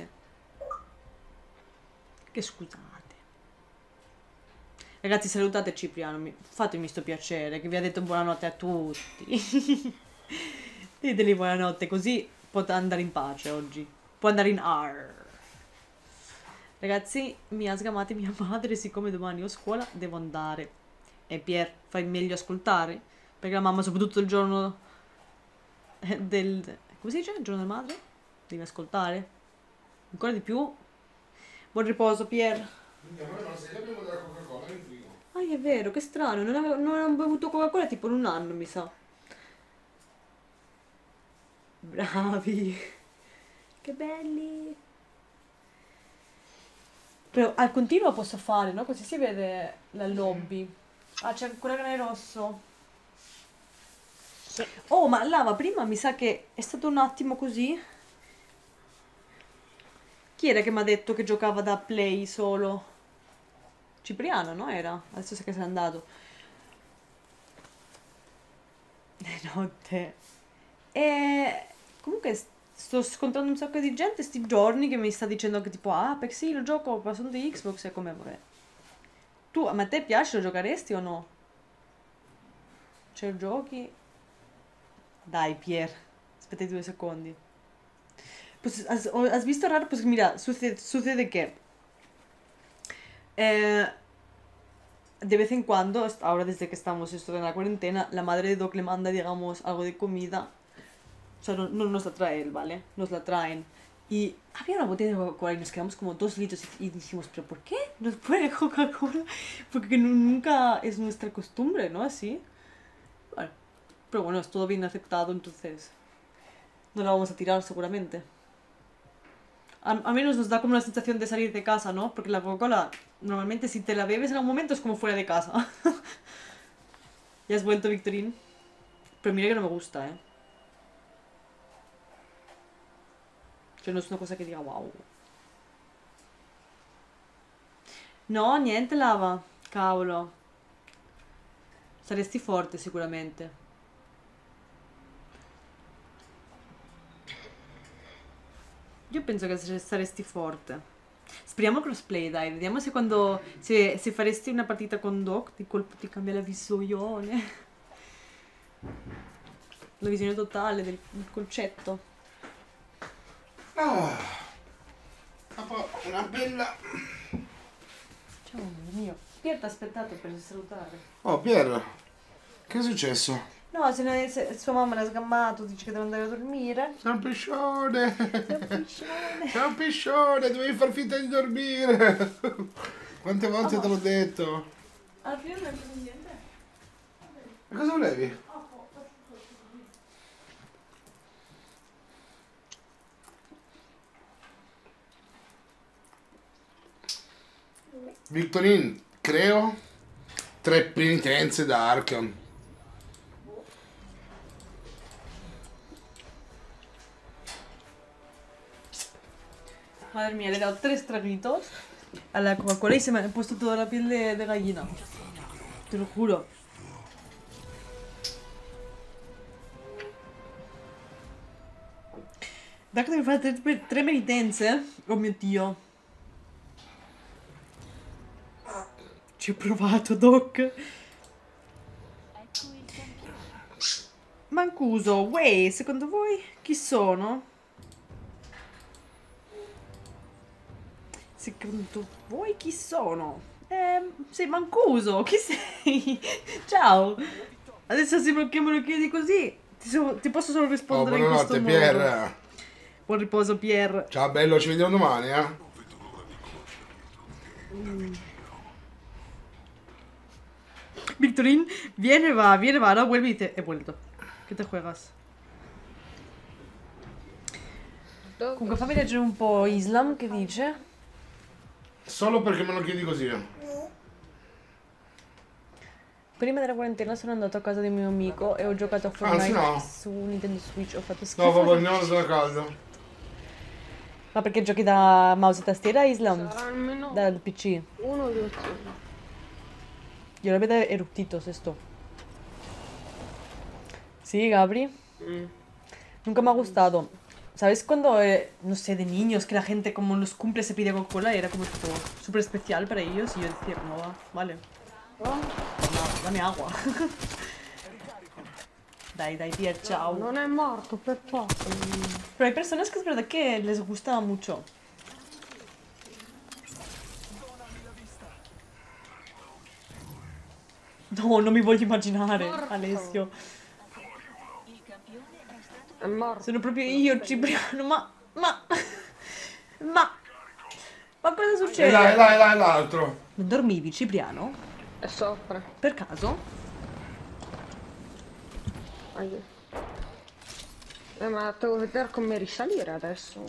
Che scusate. Ragazzi, salutate Cipriano, mi- fatemi sto piacere, che vi ha detto buonanotte a tutti. Diteli buonanotte, così può andare in pace oggi. Può andare in R. Ragazzi, mi ha sgamati mia madre, siccome domani ho scuola, devo andare. E Pier, fai meglio ascoltare? Perché la mamma, soprattutto il giorno eh, del... come si dice? Il giorno della madre? Devi ascoltare. Ancora di più. Buon riposo, Pier. Andiamo alla sera, abbiamo della Coca-Cola in frigo. Ah, è vero, che strano. Non avevo, non avevo bevuto Coca-Cola tipo in un anno, mi sa. Bravi. Che belli. Però al continuo posso fare, no? Così si vede la lobby. Ah, c'è ancora cane rosso. Oh, ma Lava, prima mi sa che è stato un attimo così. Chi era che mi ha detto che giocava da Play solo? Cipriano, no? Era? Adesso sa che se n'è andato. È notte. E comunque s- sto scontrando un sacco di gente sti giorni che mi sta dicendo che tipo ah, Apex sì, lo gioco passando di Xbox e come vabbè. Tu, ma a te piace, lo giocheresti o no? Cioè, giochi? Dai, Pier. Aspetta due secondi. Pues, ¿has, o- has visto raro? Pues mira, sucede, sucede que eh, de vez en cuando, est- ahora desde que estamos esto en la cuarentena, la madre de Doc le manda, digamos, algo de comida. O sea, no, no nos la trae él, ¿vale? Nos la traen. Y había una botella de Coca-Cola y nos quedamos como dos litros y, y dijimos, ¿pero por qué nos pone Coca-Cola? Porque nu- nunca es nuestra costumbre, ¿no? Así. Bueno, pero bueno, es todo bien aceptado, entonces no la vamos a tirar seguramente. A, a menos nos da como la sensación de salir de casa, ¿no? Porque la Coca-Cola, normalmente si te la bebes en algún momento es como fuera de casa. ¿Ya has vuelto, Victorín? Pero mira que no me gusta, ¿eh? Cioè non sono cosa che dica wow. No, niente Lava. Cavolo. Saresti forte sicuramente. Io penso che sare- saresti forte. Speriamo crossplay, dai. Vediamo se quando... Se, se faresti una partita con Doc, di colpo ti cambia la visione. La visione totale del, del concetto. Ah, dopo una bella... Ciao, amore mio. Pier ti ha aspettato per salutare. Oh, Pier, che è successo? No, se, ne- se- sua mamma l'ha sgammato, dice che deve andare a dormire. Sei un piscione! Sei un piscione. Sei un piscione, dovevi far finta di dormire! Quante volte te l'ho detto? Alla fine non hai preso niente. E cosa volevi? Victorin, creo tre penitenze da Arkham. Madre mía, le he dado tres traguitos a la Coca-Cola y se me ha puesto toda la piel de, de gallina. Te lo juro. Dai che devi fare tre, tre penitenze? Oh mio Dio. Ci ho provato, Doc. Ecco il campione. Mancuso, Way, secondo voi chi sono? Secondo voi chi sono? Eh, sei Mancuso, chi sei? Ciao. Adesso se me lo chiedi così, ti, so- ti posso solo Oh, rispondere in questo buonanotte, modo. Pier. Buon riposo, Pier. Ciao, bello, ci vediamo domani, eh? Victorín, viene, va, viene, va, no, vuelve y te... He vuelto. ¿Qué te juegas? Comunque fammi leggere un po' Islam che dice. Solo perché me lo chiedi così. Prima della quarantena sono andato a casa di un mio amico e ho giocato a Fortnite no. su Nintendo Switch, ho fatto No, schifo. papà, andiamo da casa. Ma perché giochi da mouse e tastiera, Islam? Sarà almeno Dal P C. uno o due turni. Yo la verdad eructitos esto. Sí, Gabri. Mm. Nunca me ha gustado. ¿Sabes cuando, eh, no sé, de niños, que la gente como en los cumples se pide Coca-Cola y era como tipo súper especial para ellos? Y yo decía, como va, vale. Oh, No, dame agua. Dai, dai, tía, ciao. non è morto, per poco. Pero hay personas que es verdad que les gusta mucho. No, non mi voglio immaginare, Morto. Alessio. Il campione è stato È morto. Sono proprio io, Cipriano, ma... Ma... Ma... Ma cosa E succede? là, e là, e là, e l'altro. Non dormivi, Cipriano? È sopra. Per caso? Aia. Eh, ma devo vedere come risalire adesso.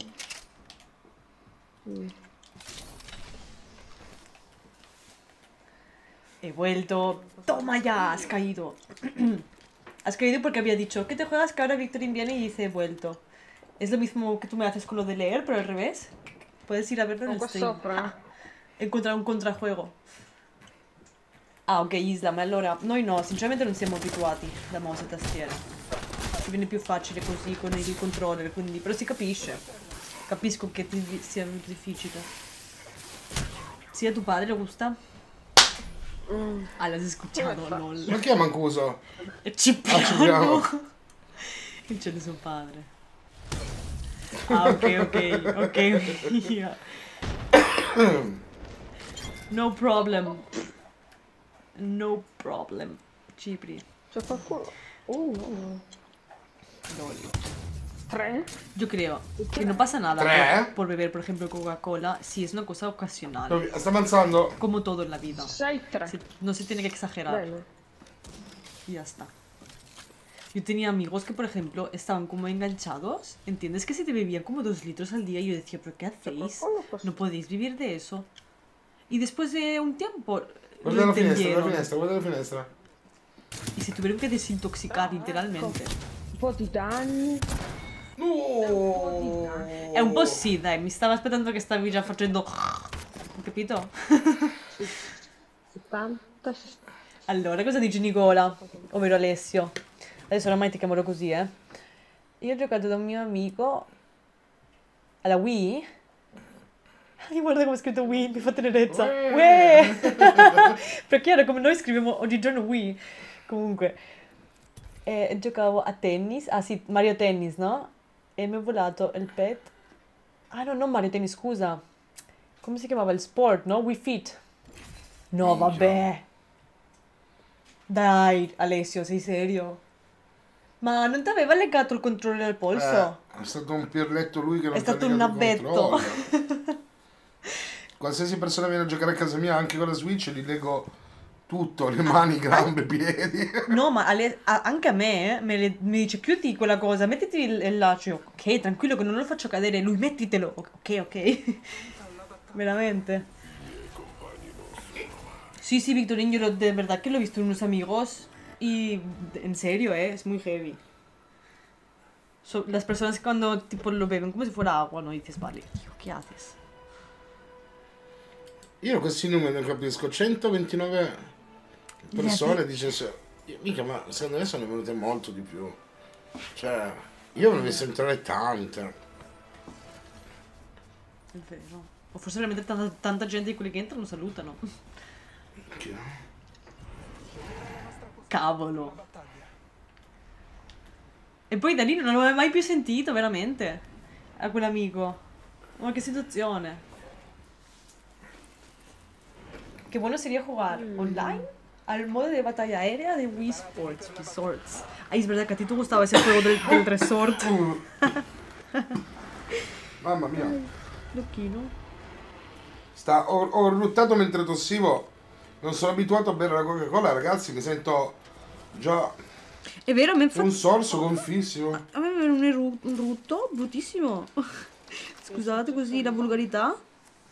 Mm. He vuelto. Toma ya, has caído. has caído porque había dicho que te juegas que ahora Victorin viene y dice he vuelto. Es lo mismo que tú me haces con lo de leer, pero al revés. Puedes ir a verlo en el Qua stream. sopra. Encontrare un contrajuego. Ah, ok, Isla, ma allora noi no, sinceramente non siamo abituati da mouse e tastiera. Ci viene più facile così con il controller, quindi però si capisce. Capisco che ti sia difficile. Sì, a tuo padre le gusta? Mm. Ah, l'hai escuchato, lol. Ma chi è Mancuso? E Cipriano. Ah, Cipriano. Il c'è di suo padre. Ah, ok, ok, ok. Yeah. No problem. No problem. Cipri. C'è qualcuno? Uh, no, no. Lol. Tre? Yo creo que no pasa nada ¿Tres? por, por beber, por ejemplo, Coca-Cola, si es una cosa ocasional, No, sta avanzando. como todo en la vida. Sei tre. Se- no se tiene que exagerar. Bene. Y ya está. Yo tenía amigos que, por ejemplo, estaban como enganchados, ¿entiendes? Que se te bebían como dos litros al día y yo decía, ¿pero qué hacéis? No podéis vivir de eso. Y después de un tiempo Guarda lo la finestra, la entendieron finestra, guarda la finestra. y se tuvieron que desintoxicar literalmente. Un po' di danni. No! È un po' sì, dai, mi stavo aspettando che stavi già facendo... Hai capito? settanta. Allora, cosa dice Nicola? Ovvero Alessio. Adesso oramai ti chiamerò così, eh. Io ho giocato da un mio amico alla Wii. Ai, guarda come ho scritto Wii, mi fa tenerezza. Uè! Perché era come noi scriviamo oggigiorno Wii. Comunque, eh, giocavo a tennis. Ah sì, Mario Tennis, no? E mi è volato il pet. Ah no, non Mario Tennis, scusa. Come si chiamava il sport, no? Wii Fit. No, vabbè. Dai, Alessio, sei serio? Ma non ti aveva legato il controller al polso? Eh, è stato un pirletto lui che non È ti ha stato un legato il nabbetto. controller. Qualsiasi persona viene a giocare a casa mia, anche con la Switch, gli leggo tutto, le mani, gambe, piedi. No, ma Ale- a- anche a me eh, me le- mi dice chiudi quella cosa, mettiti il, il laccio. Io, ok, tranquillo che non lo faccio cadere. Lui, mettitelo. Ok, ok. Veramente. Sí, sí, Victorín, yo lo- de verdad que lo he visto en unos amigos y en serio, eh, es muy heavy. So- las personas que cuando tipo lo beben como si fuera agua, ¿no? Y dices, vale, tío, ¿qué haces? Io questi numeri non capisco. centoventinove persone, Yeah, dice se... Mica, ma secondo me sono venute molto di più. Cioè, io ne ho visto entrare tante. È vero. O forse veramente tanta, tanta gente di quelli che entrano salutano. Che- Cavolo. E poi da lì non l'avevo mai più sentito, veramente. A quell'amico. Ma che situazione. Qué bueno sería jugar online al modo de batalla aérea de Wii Sports Resorts. Ay, es verdad que a ti te gustaba ese juego del, del resort. Mamma mia. Lucchino. Sta, ho, ho ruttato mentre tossivo. Non sono abituato a bere la Coca-Cola, ragazzi. Mi sento già È vero, a me fa... un sorso gonfissimo. A me viene un, eru- un rutto bruttissimo. Scusate così la volgarità.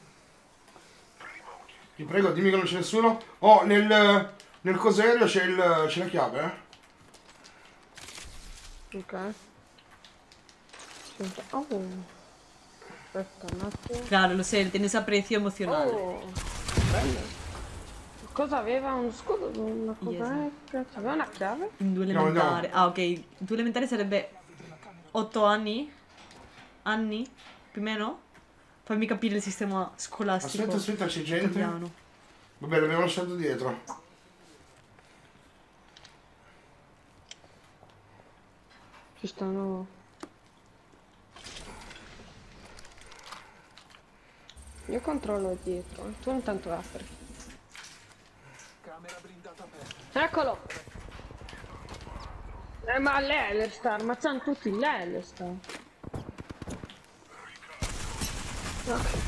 Ti prego, dimmi che non c'è nessuno. Oh, nel, nel cosaereo c'è il- c'è la chiave, eh? Ok. Senta- Oh. Aspetta un attimo. Claro, lo sé, tienes aprecio emocionale. Oh. Bello. Cosa aveva? Uno scudo? Una cosa? Yes. eh, cazzo, aveva una chiave? In due No, elementare. no. Ah, ok. In due elementari sarebbe otto anni? Anni? Più o meno? Fammi capire il sistema scolastico. Aspetta, aspetta, c'è gente. italiano. Vabbè, l'abbiamo lasciato dietro. Ci stanno... Io controllo dietro, tu intanto apri. Camera blindata aperta. Eccolo! Eh ma l'L sta ammazzando tutti l'L sta. Ok.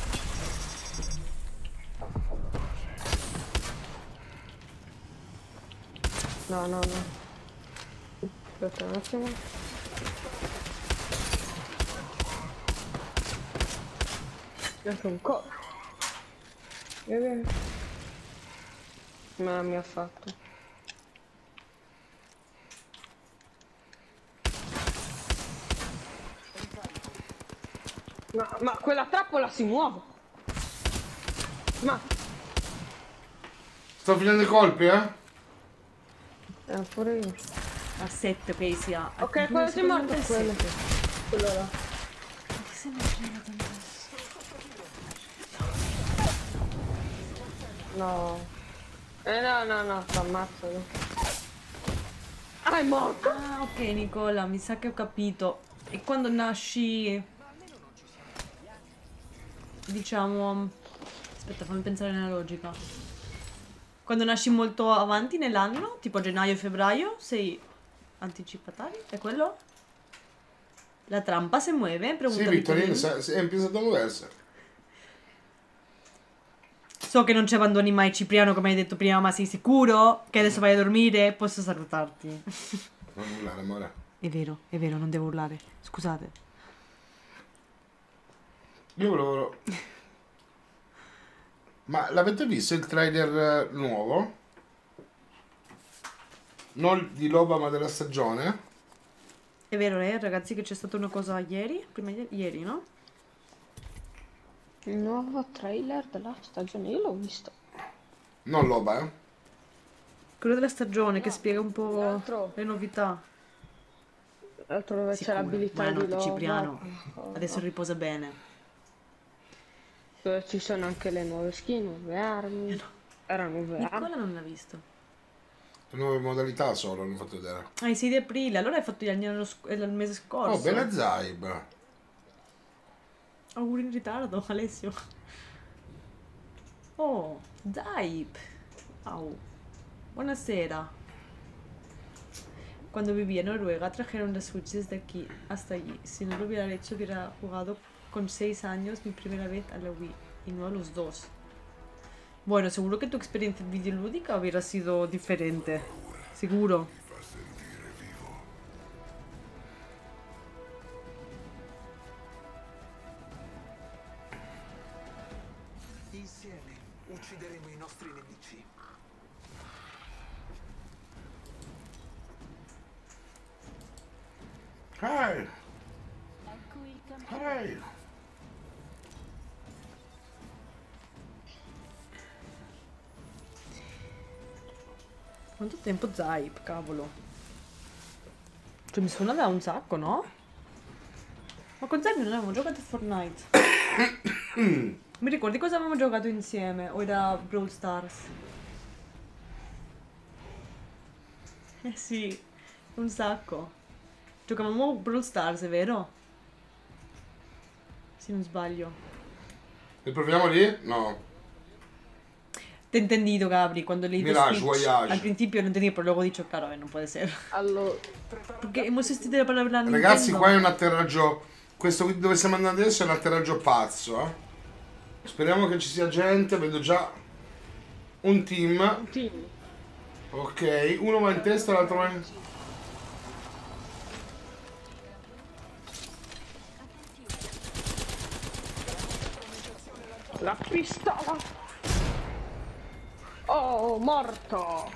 No, no, no. Aspetta un attimo. Anche un co... Vedi? Ma mi ha fatto. Ma, ma quella trappola si muove. Ma... Sto finendo i colpi, eh? Eh, pure io. A sette che sia. Ok, quello si è morto quello. Quello là. Che se ne frega tanto. No. Eh no, no, no, ti ammazzano. Ah, è morto? Ah, ok Nicola, mi sa che ho capito. E quando nasci... Diciamo... Aspetta, fammi pensare nella logica. Quando nasci molto avanti nell'anno, tipo gennaio-febbraio, sei anticipatario? È quello? La trampa se muove? Pregunta Sì, Vittorino, Vittorino. è empiezzato a muoversi. So che non ci abbandoni mai Cipriano, come hai detto prima, ma sei sicuro che adesso vai a dormire? Posso salutarti? Non urlare, amore. È vero, è vero, non devo urlare. Scusate. Io volevo... Ma l'avete visto il trailer nuovo? Non di Loba ma della stagione? È vero, eh, ragazzi, che c'è stata una cosa ieri? Prima di ieri, no? Il nuovo trailer della stagione, io l'ho visto. Non Loba, eh? Quello della stagione che spiega un po' l'altro. le novità. L'altro dove c'è Sicuro. l'abilità di Buonanotte, Loba. Cipriano. Oh, Adesso riposa bene. dove ci sono anche le nuove skin, nuove armi. Erano nuove armi. Nicola non l'ha visto. Le nuove modalità solo hanno fatto vedere. Ah, il sei di aprile, allora hai fatto gli anni allo sc- il mese scorso. Oh, bella Zaib. Auguri in ritardo, Alessio. Oh, Zaib. Au. Buonasera. Cuando vivía en Noruega trajeron la Switch desde aquí hasta allí. Si no lo hubiera hecho, hubiera jugado con seis años mi primera vez a la Wii y no a los dos. Bueno, seguro que tu experiencia videolúdica hubiera sido diferente. Seguro. Insieme uccideremo i nostri nemici. Hey, Ecco il campione. hey. Quanto tempo Zaib, cavolo. Cioè mi suona da un sacco, no? Ma con Zaib non avevamo giocato a Fortnite. Mi ricordi cosa avevamo giocato insieme? O era Brawl Stars? Eh sì, un sacco. Giocavamo a Brawl Stars, è vero? Se non sbaglio. Riproviamo lì? No. Te he entendido, Gabri, cuando leí tu Mirage, speech. voyage. Al principio no entendí, pero luego he dicho, claro, a ver, no puede ser. Allora, Porque hemos sentido la palabra Nintendo. Ragazzi, qua è un atterraggio. Questo qui dove stiamo andando adesso è un atterraggio pazzo, eh. Speriamo che ci sia gente. Vedo già un team. team. Ok, uno va in testa, l'altro va in... La pistola. Oh, morto.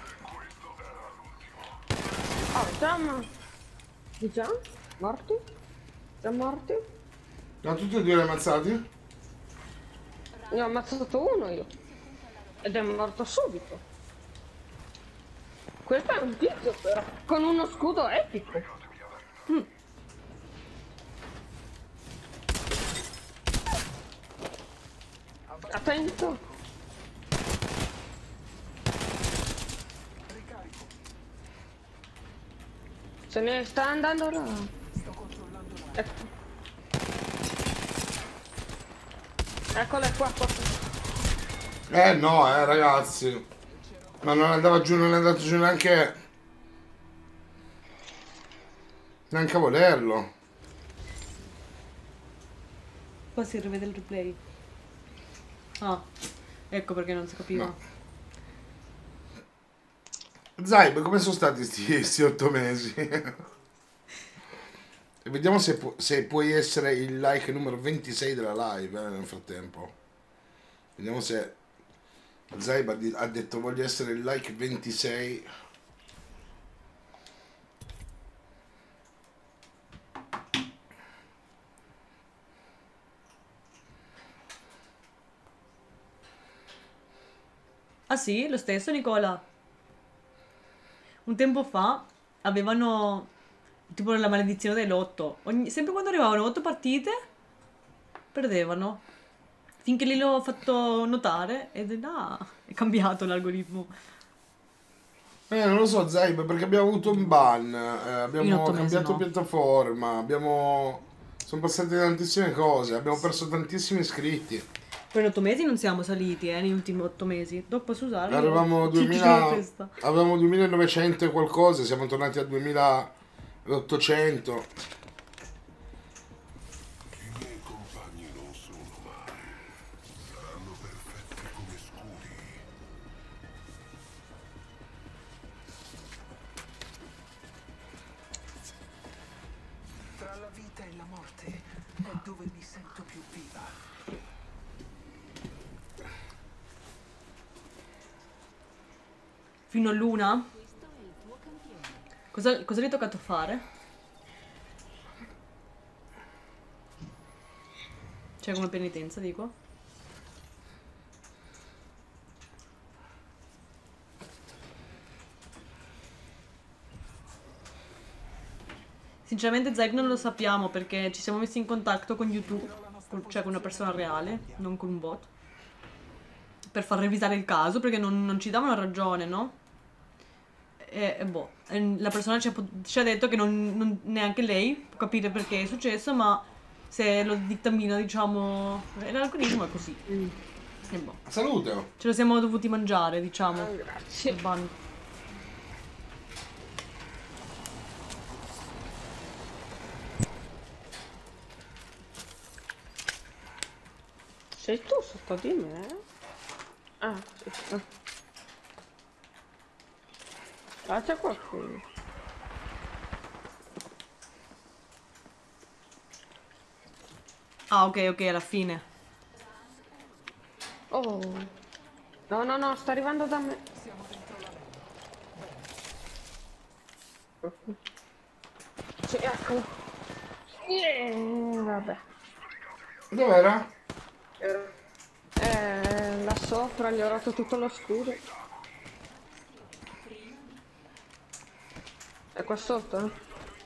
Oh, già ma... Già? Morti? Già morti? No, tutti e due li ammazzati? Ne ho ammazzato uno io. Ed è morto subito. Questo è un tizio però. Con uno scudo epico. Mm. Attento. Se ne sta andando là. Ecco. Eccole qua, qua. Eh no, eh ragazzi. Ma non andava giù, non è andato giù neanche... Neanche a volerlo. Qua si rivede il replay. Ah, ecco perché non si capiva. No. Zaib, come sono stati sti, sti otto mesi? E vediamo se, pu se puoi essere il like numero ventisei della live eh, nel frattempo. Vediamo se Zaib ha, ha detto voglio essere il like ventisei. Ah sì, lo stesso Nicola. Un tempo fa avevano tipo la maledizione del lotto. Ogni- sempre quando arrivavano otto partite, perdevano. Finché lì l'ho fatto notare ed è là, è cambiato l'algoritmo. Eh, non lo so, Zaib, perché abbiamo avuto un ban, eh, In abbiamo otto mesi cambiato no. piattaforma, abbiamo... Sono passate tantissime cose, abbiamo perso tantissimi iscritti. Per in otto mesi non siamo saliti, eh, negli ultimi otto mesi. Dopo posso usarli? Avevamo Ti giro la duemila, testa. avevamo duemilanovecento e qualcosa, siamo tornati a duemilaottocento. I miei compagni non sono mai. Saranno perfetti come scudi. Tra la vita e la morte è dove mi sento più viva. Fino all'una? Cosa, cosa gli è toccato fare? Cioè come penitenza, dico. Sinceramente Zack non lo sappiamo perché ci siamo messi in contatto con YouTube, con- cioè con una persona reale, non con un bot, per far revisare il caso perché non, non ci davano ragione, no? E, e boh, e la persona ci ha, pot- ci ha detto che non, non- neanche lei può capire perché è successo, ma se lo dittamina, diciamo, l'algoritmo è così. E boh, Salute! ce lo siamo dovuti mangiare, diciamo. Grazie. il ban. Sei tu sotto di me? Ah, sì. Ah. Ah, c'è qualcuno. Ah, ok, ok, alla fine. Oh. No, no, no, sta arrivando da me. Sì, eccolo. Yeah, vabbè. Dov'era? Eh, là sopra gli ho rotto tutto lo scudo. È qua sotto, eh?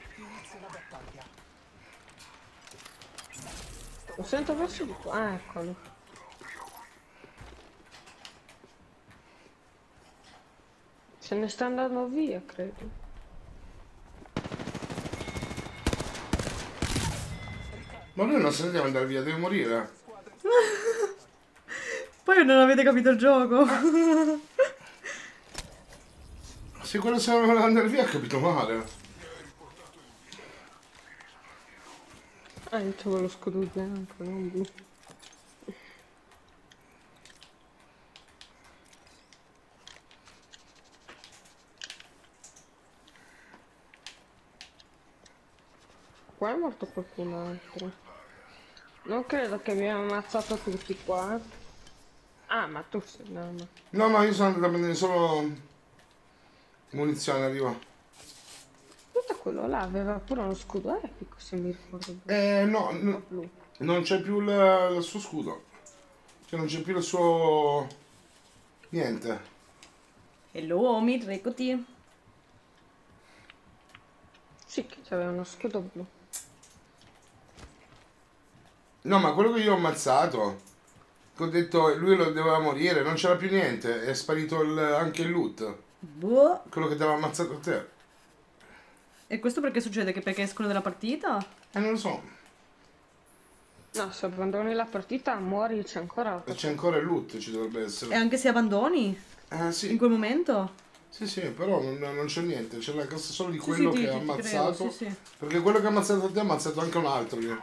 Lo sento verso di qua. Ah, eccolo. Se ne sta andando via, credo. Ma lui non se ne deve andare via, deve morire. Poi non avete capito il gioco. Se quello se ne vuole andare via ha capito male. Ah, io c'avevo lo scudo bianco, non blu. Qua è morto qualcun altro. Non credo che mi abbia ammazzato tutti qua. Ah, ma tu sei... No, no. No, no, io sono andato a prendere solo munizione, arrivo. Tutto quello là aveva pure uno scudo epico, se mi ricordo bene. Eh, no, no, Blu. non c'è più il, il suo scudo. Cioè non c'è più il suo... niente. Hello, Omid, eccoti. Sì, che c'aveva uno scudo blu. No, ma quello che io ho ammazzato, che ho detto lui lo doveva morire, non c'era più niente, è sparito il- anche il loot. Boh. Quello che ti aveva ammazzato a te. E questo perché succede? Che perché escono dalla partita? Eh, non lo so. No, se abbandoni la partita muori, c'è ancora... E c'è ancora il loot, ci dovrebbe E essere. anche se abbandoni? Eh, In sì. quel momento? Sì, sì, però non, non c'è niente, c'è la cassa solo di Sì, quello sì, che ti- ha ti credo, ammazzato. sì, sì. Perché quello che ha ammazzato a te ha ammazzato anche un altro lì.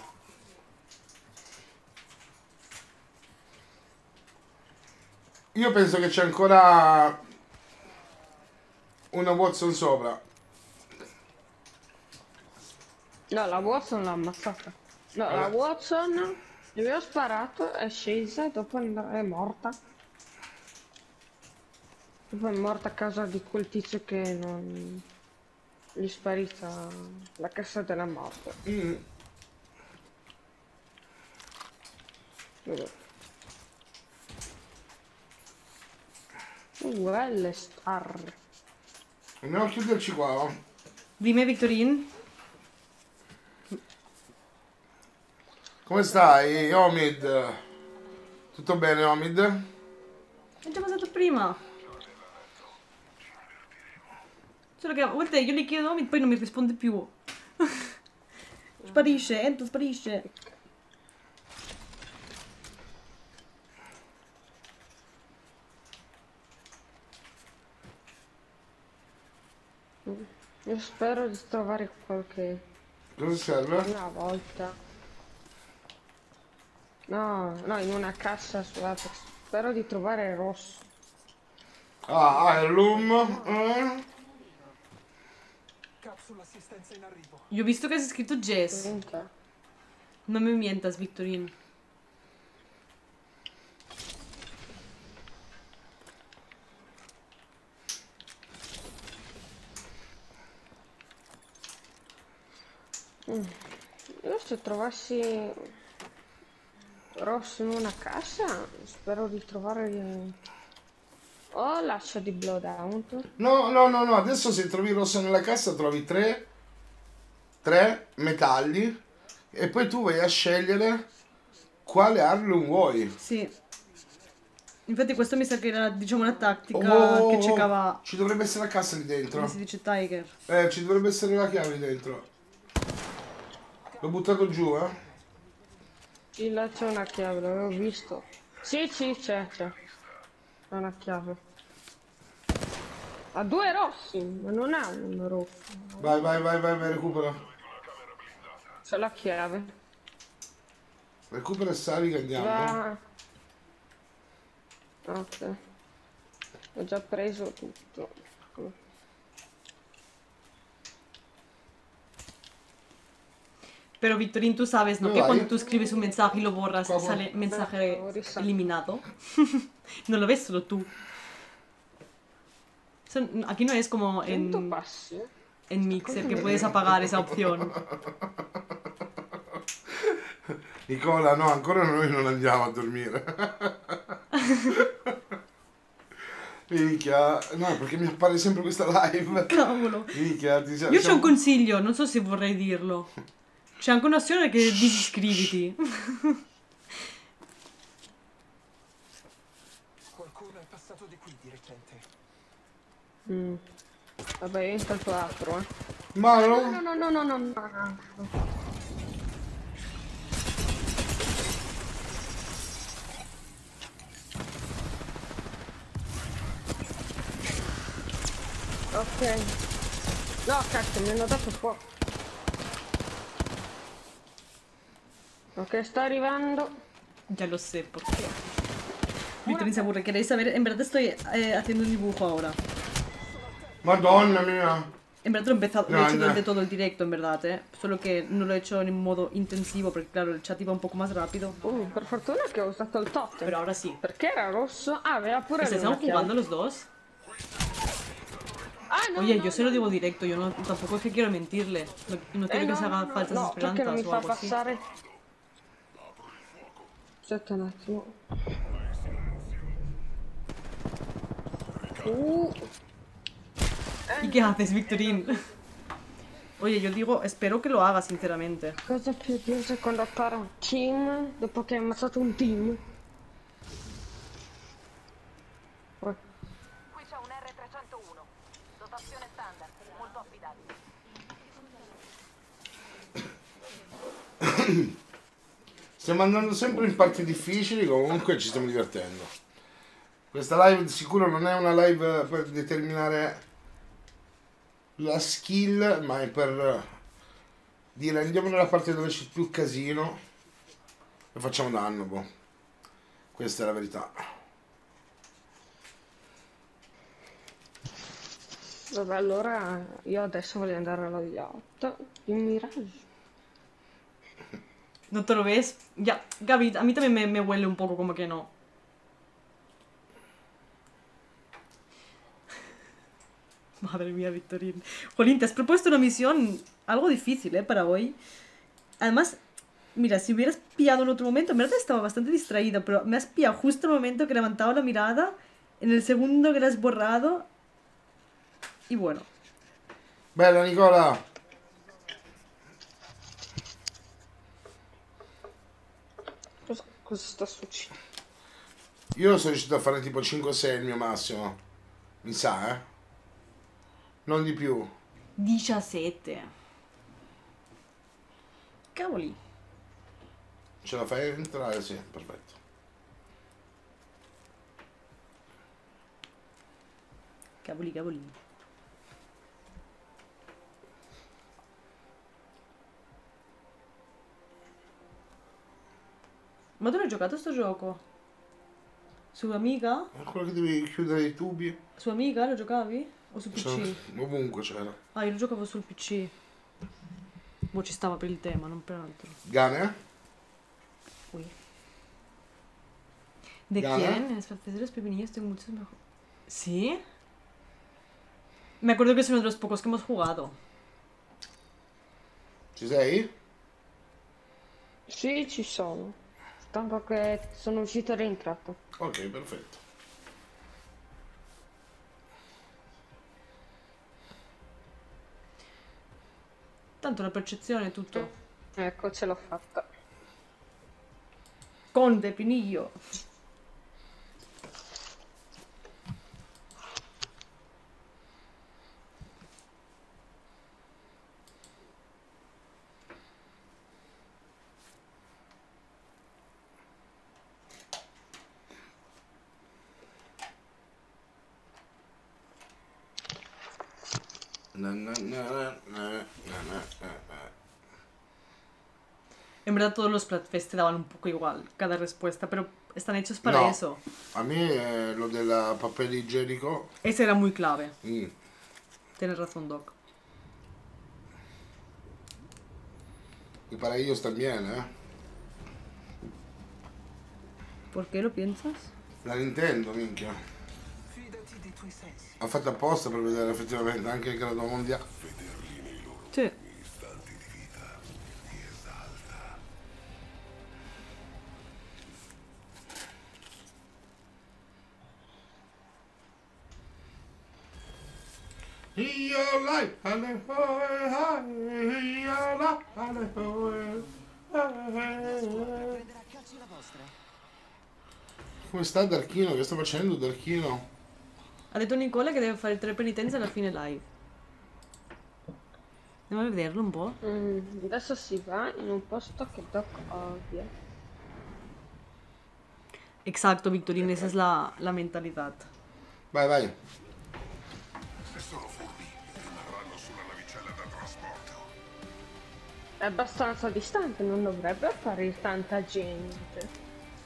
Io penso che c'è ancora una Watson sopra. No, la Watson l'ha ammazzata. No, la Vabbè. Watson gli avevo sparato, è scesa e dopo è morta. Dopo è morta a causa di quel tizio che non... gli è sparita la cassa della morte. Mm. Vabbè. Uh, L star. Andiamo a chiuderci qua. Oh. Dime, Victorin. Come stai, Omid? Tutto bene, Omid? È già passato prima. Solo che a volte io gli chiedo Omid, poi non mi risponde più. Sparisce, Ento sparisce. Io spero di trovare qualche... Cosa serve? Una volta. No, no, in una cassa su Apex. Spero di trovare rosso. Ah, Heirloom. Eh? Capsula assistenza in arrivo. Io ho visto che c'è scritto Jess. Non mi mientas, Victorin. Mm. Io se trovassi rosso in una cassa, spero di trovare... Oh, l'ascia di Bloodhound. No, no, no, no, adesso se trovi il rosso nella cassa trovi tre, tre metalli e poi tu vai a scegliere quale Heirloom vuoi. Sì. Infatti questo mi sa che era, diciamo, una tattica Oh, che cercava... ci dovrebbe essere la cassa lì dentro. Come si dice, Tiger. Eh, ci dovrebbe essere la chiave lì dentro. L'ho buttato giù, eh. Sì, là c'è una chiave, l'avevo visto. Sì, sì, c'è, c'è. C'è una chiave. Ha due rossi, ma non ha un rosso. Vai, vai, vai, vai, vai, recupera. C'è la chiave. Recupera e sali che andiamo. Va... Ok. Ho già preso tutto. Pero Victorin, tú sabes, ¿no? ¿Dónde Que va cuando ahí? tú escribes un mensaje y lo borras, ¿Cómo? sale mensaje Ahora está. eliminado. No lo ves solo tú. Eso- aquí no es como Quanto en, passi? en Mixer que puedes apagar esa opción. Nicola, no, ancora noi non andiamo a dormire. Minchia, no, perché mi appare sempre questa live. Cavolo. Minchia, ti Io c'ho un consiglio, non so se vorrei dirlo. C'è anche un'opzione che disiscriviti. Qualcuno è passato di qui di recente. Mm. Vabbè, io intanto apro, eh. Ma No, no, no, no, no, no, no, no. Ok. No, cazzo, mi hanno dato fuoco. Ok, sto arrivando. Ya lo sé, ¿por qué? Victorin se aburre. ¿Queréis saber? En verdad estoy eh, haciendo un dibujo ahora. Madonna mia. En verdad lo he empezado, lo No, he hecho no. durante todo el directo, en verdad, eh. Solo que no lo he hecho en modo intensivo, porque claro, el chat iba un poco más rápido. Uh, per fortuna che ho usato il totem. Pero ahora sí. Perché era rosso? Ah, aveva pure ¿Se lui están una chiave. jugando los dos? Ah, no, Oye, no, yo se lo no, digo no. directo, yo no, tampoco es que quiero mentirle. No, no quiero Eh, que no, se haga no, no, falsas no, perché non mi esperanzas o fa algo así. passare. Aspetta un attimo. Uh, ¿Y qué haces, Victorin? Oye, yo digo, espero que lo haga, sinceramente. cosa più odiosa quando appare un team dopo che hai ammazzato un team? Poi- Qui c'è un R trecentouno. Dotazione standard, molto affidabile. Stiamo andando sempre in parti difficili, comunque ci stiamo divertendo. Questa live di sicuro non è una live per determinare la skill, ma è per dire andiamo nella parte dove c'è più casino e facciamo danno, boh. Questa è la verità. Vabbè, allora io adesso voglio andare allo yacht. Il Mirage. ¿No te lo ves? Ya, Gaby, a mí también me, me huele un poco como que no. Madre mía, Victorin. Jolín, te has propuesto una misión algo difícil, ¿eh? Para hoy. Además, mira, si hubieras pillado en otro momento, en verdad estaba bastante distraída, pero me has pillado justo en el momento que levantaba la mirada En el segundo que l'has borrato. Y bueno. Bella Nicola! Cosa, cosa sta succedendo? Io sono riuscito a fare tipo cinque sei il mio massimo. Mi sa, eh? Non di più. diciassette. Cavoli. Ce la fai entrare? Sì, perfetto. Cavoli, cavoli. Ma dove hai giocato sto gioco? Su Amiga? È quello che devi chiudere i tubi. Su Amiga lo giocavi? O su P C? Cioè, ovunque c'era. Ah, io lo giocavo sul P C. Boh, ci stava per il tema, non per altro. Gane? Uy. ¿De ¿Gana? quién? En especial los pepinillos tengo muchos mejor. ¿Sí? Me acuerdo que es uno de los pocos que hemos jugado. Ci sei? Sì, ci sono. Tanto che sono uscito e rientrato. Ok, perfetto. Tanto la percezione è tutto. Ecco, ce l'ho fatta. Con pepinillo. Na, na, na, na, na, na, na, na. En verdad todos los Splatfest te daban un poco igual cada respuesta, pero están hechos para No. eso. A me eh, lo del papel igienico. Ese era muy clave. Mm. Tienes razón, Doc. Y para ellos también, ¿eh? ¿Por qué lo piensas? La Nintendo, minchia. Fidati dei tuoi sensi. Ha fatto apposta per vedere effettivamente anche il grado mondiale. Vederli nei loro Sì. istanti di vita mi esalta. Io lai, ale, hoe, hai, io la, ale, hoe, hai. Come sta Darchino? Che sta facendo Darchino? Ha detto Nicola che deve fare tre penitenze alla fine live. Andiamo a vederlo un po'. Mm, adesso si va in un posto che Doc odia. Exacto, Victorine, esa es la, la mentalidad. Vai, vai. Se sono furbi, rimarranno sulla navicella da trasporto. È abbastanza distante, non dovrebbe apparire tanta gente.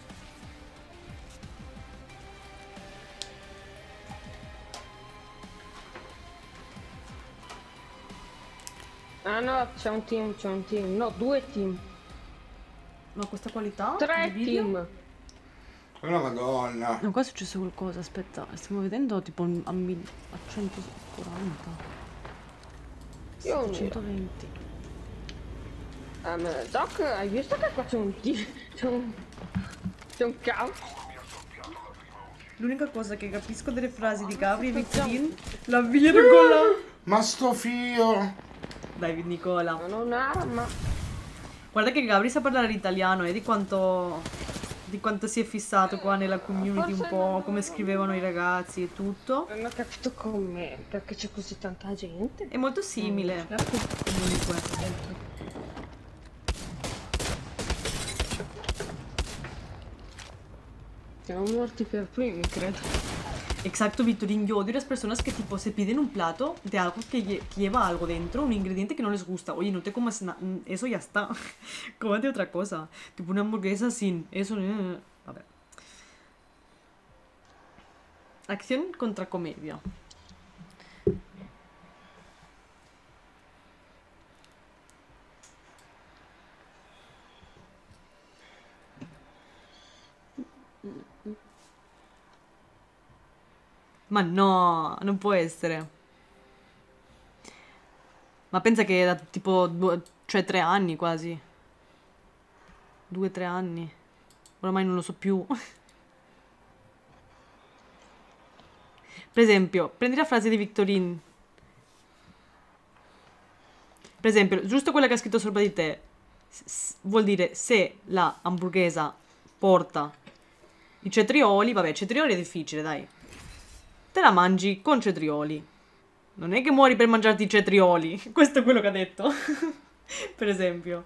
Ah no, c'è un team, c'è un team. No, due team. Ma questa qualità? Tre di video? team. Una madonna. No, qua è successo qualcosa, aspetta, stiamo vedendo tipo a, mil- a centoquaranta. Io non centoventi. Um, Doc, hai visto che qua c'è un team? C'è un... C'è un caos? L'unica cosa che capisco delle frasi di Gabri e Victorine, la virgola. Ma sto fio. Dai, Nicola. Non ho un'arma. Guarda che Gabri sa parlare l'italiano e di quanto, di quanto si è fissato qua nella community, un po' come scrivevano i ragazzi e tutto. Non ho capito come, perché c'è così tanta gente. È molto simile. Comunque. Siamo morti per primi, credo. Exacto, Victorín, yo odio a las personas que tipo se piden un plato de algo que, lle- que lleva algo dentro, un ingrediente que no les gusta. Oye, no te comas na- eso, ya está. Cómate otra cosa. Tipo una hamburguesa sin eso. eh. A ver. Acción contra comedia. Ma no, non può essere. Ma pensa che è da tipo due, cioè tre anni quasi. Due, tre anni. Oramai non lo so più. Per esempio, prendi la frase di Victorine. Per esempio, giusto quella che ha scritto sopra di te. S- vuol dire se la hamburghesa porta i cetrioli. Vabbè, cetrioli è difficile, dai. Te la mangi con cetrioli. Non è che muori per mangiarti i cetrioli. Questo è quello che ha detto. Per esempio.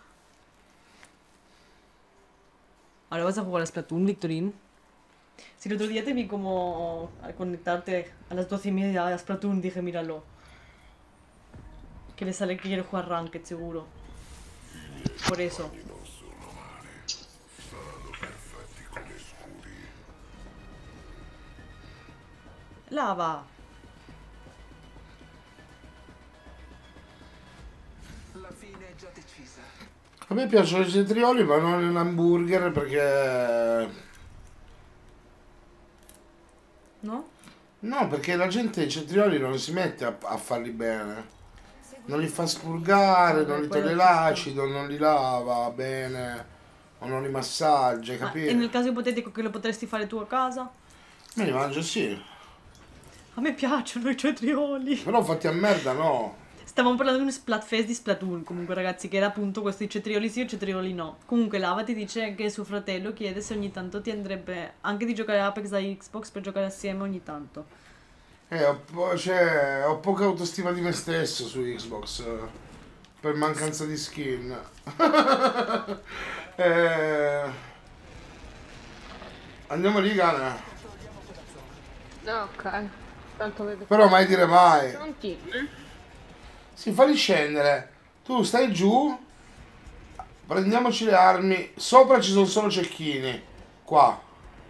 Ahora vas a jugar a Splatoon, Victorine. Si el otro día te vi como al conectarte a las doce y media a Splatoon, dije, míralo. Que le sale que quiere jugar Ranked, seguro. Por eso. Lava. La fine è già decisa. A me piacciono i cetrioli, ma non in hamburger perché... No? No, perché la gente i cetrioli non si mette a, a farli bene. Non li fa spurgare, non li toglie l'acido, non li lava bene, o non li massaggia, Ah, capito? e nel caso ipotetico che lo potresti fare tu a casa? Me li mangio sì, A me piacciono i cetrioli. però fatti a merda no. Stavamo parlando di un Splatfest di Splatoon, comunque ragazzi, che era appunto questo, i cetrioli sì o i cetrioli no. Comunque Lava ti dice che suo fratello chiede se ogni tanto ti andrebbe anche di giocare Apex da Xbox per giocare assieme ogni tanto. Eh, ho, po- cioè, ho poca autostima di me stesso su Xbox, eh, per mancanza di skin. eh, andiamo lì, Gana. No, ok. Tanto vedo. Però mai dire mai. Sono un team, eh? Si fa scendere. Tu stai giù. Prendiamoci le armi. Sopra ci sono solo cecchini. Qua.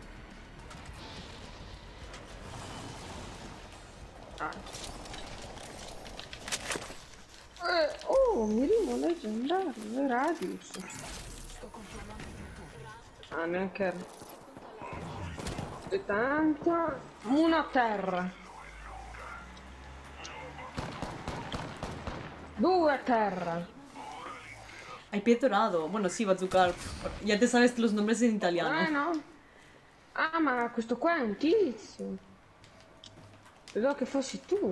Eh, oh, mirino leggendario, Radius. Ah, neanche... settanta... Una terra. Due a terra. Hai pietonato? Bueno, sì, Bazooka. Ya te sabes los nombres en italiano. Eh no. Ah, ma questo qua è un tizio. Credo che fossi tu.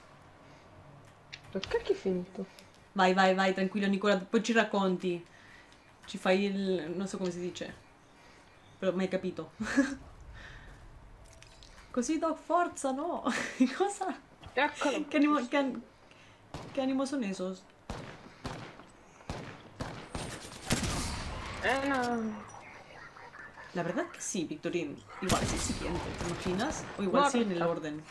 Perché che è finito? Vai, vai, vai, tranquillo Nicola, poi ci racconti. Ci fai il... non so come si dice. Però mi hai capito. Così do forza, no? Cosa? Eccolo. Che animo... Che, an... che animo son esos? Eh no. La verdad que sí, Victorín. Igual es el siguiente, ¿te imaginas? O igual sí en el orden.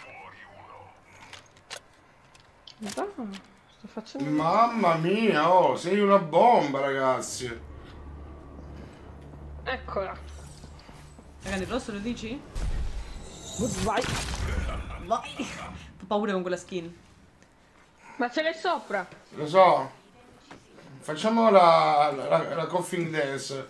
No, sto facendo... Mamma mia, oh, sei una bomba, ragazzi. Eccola. Raga, nel rosso lo dici? Vai. Vai. Ho paura con quella skin. Ma ce l'hai sopra. Lo so. Facciamo la, la, la coughing dance.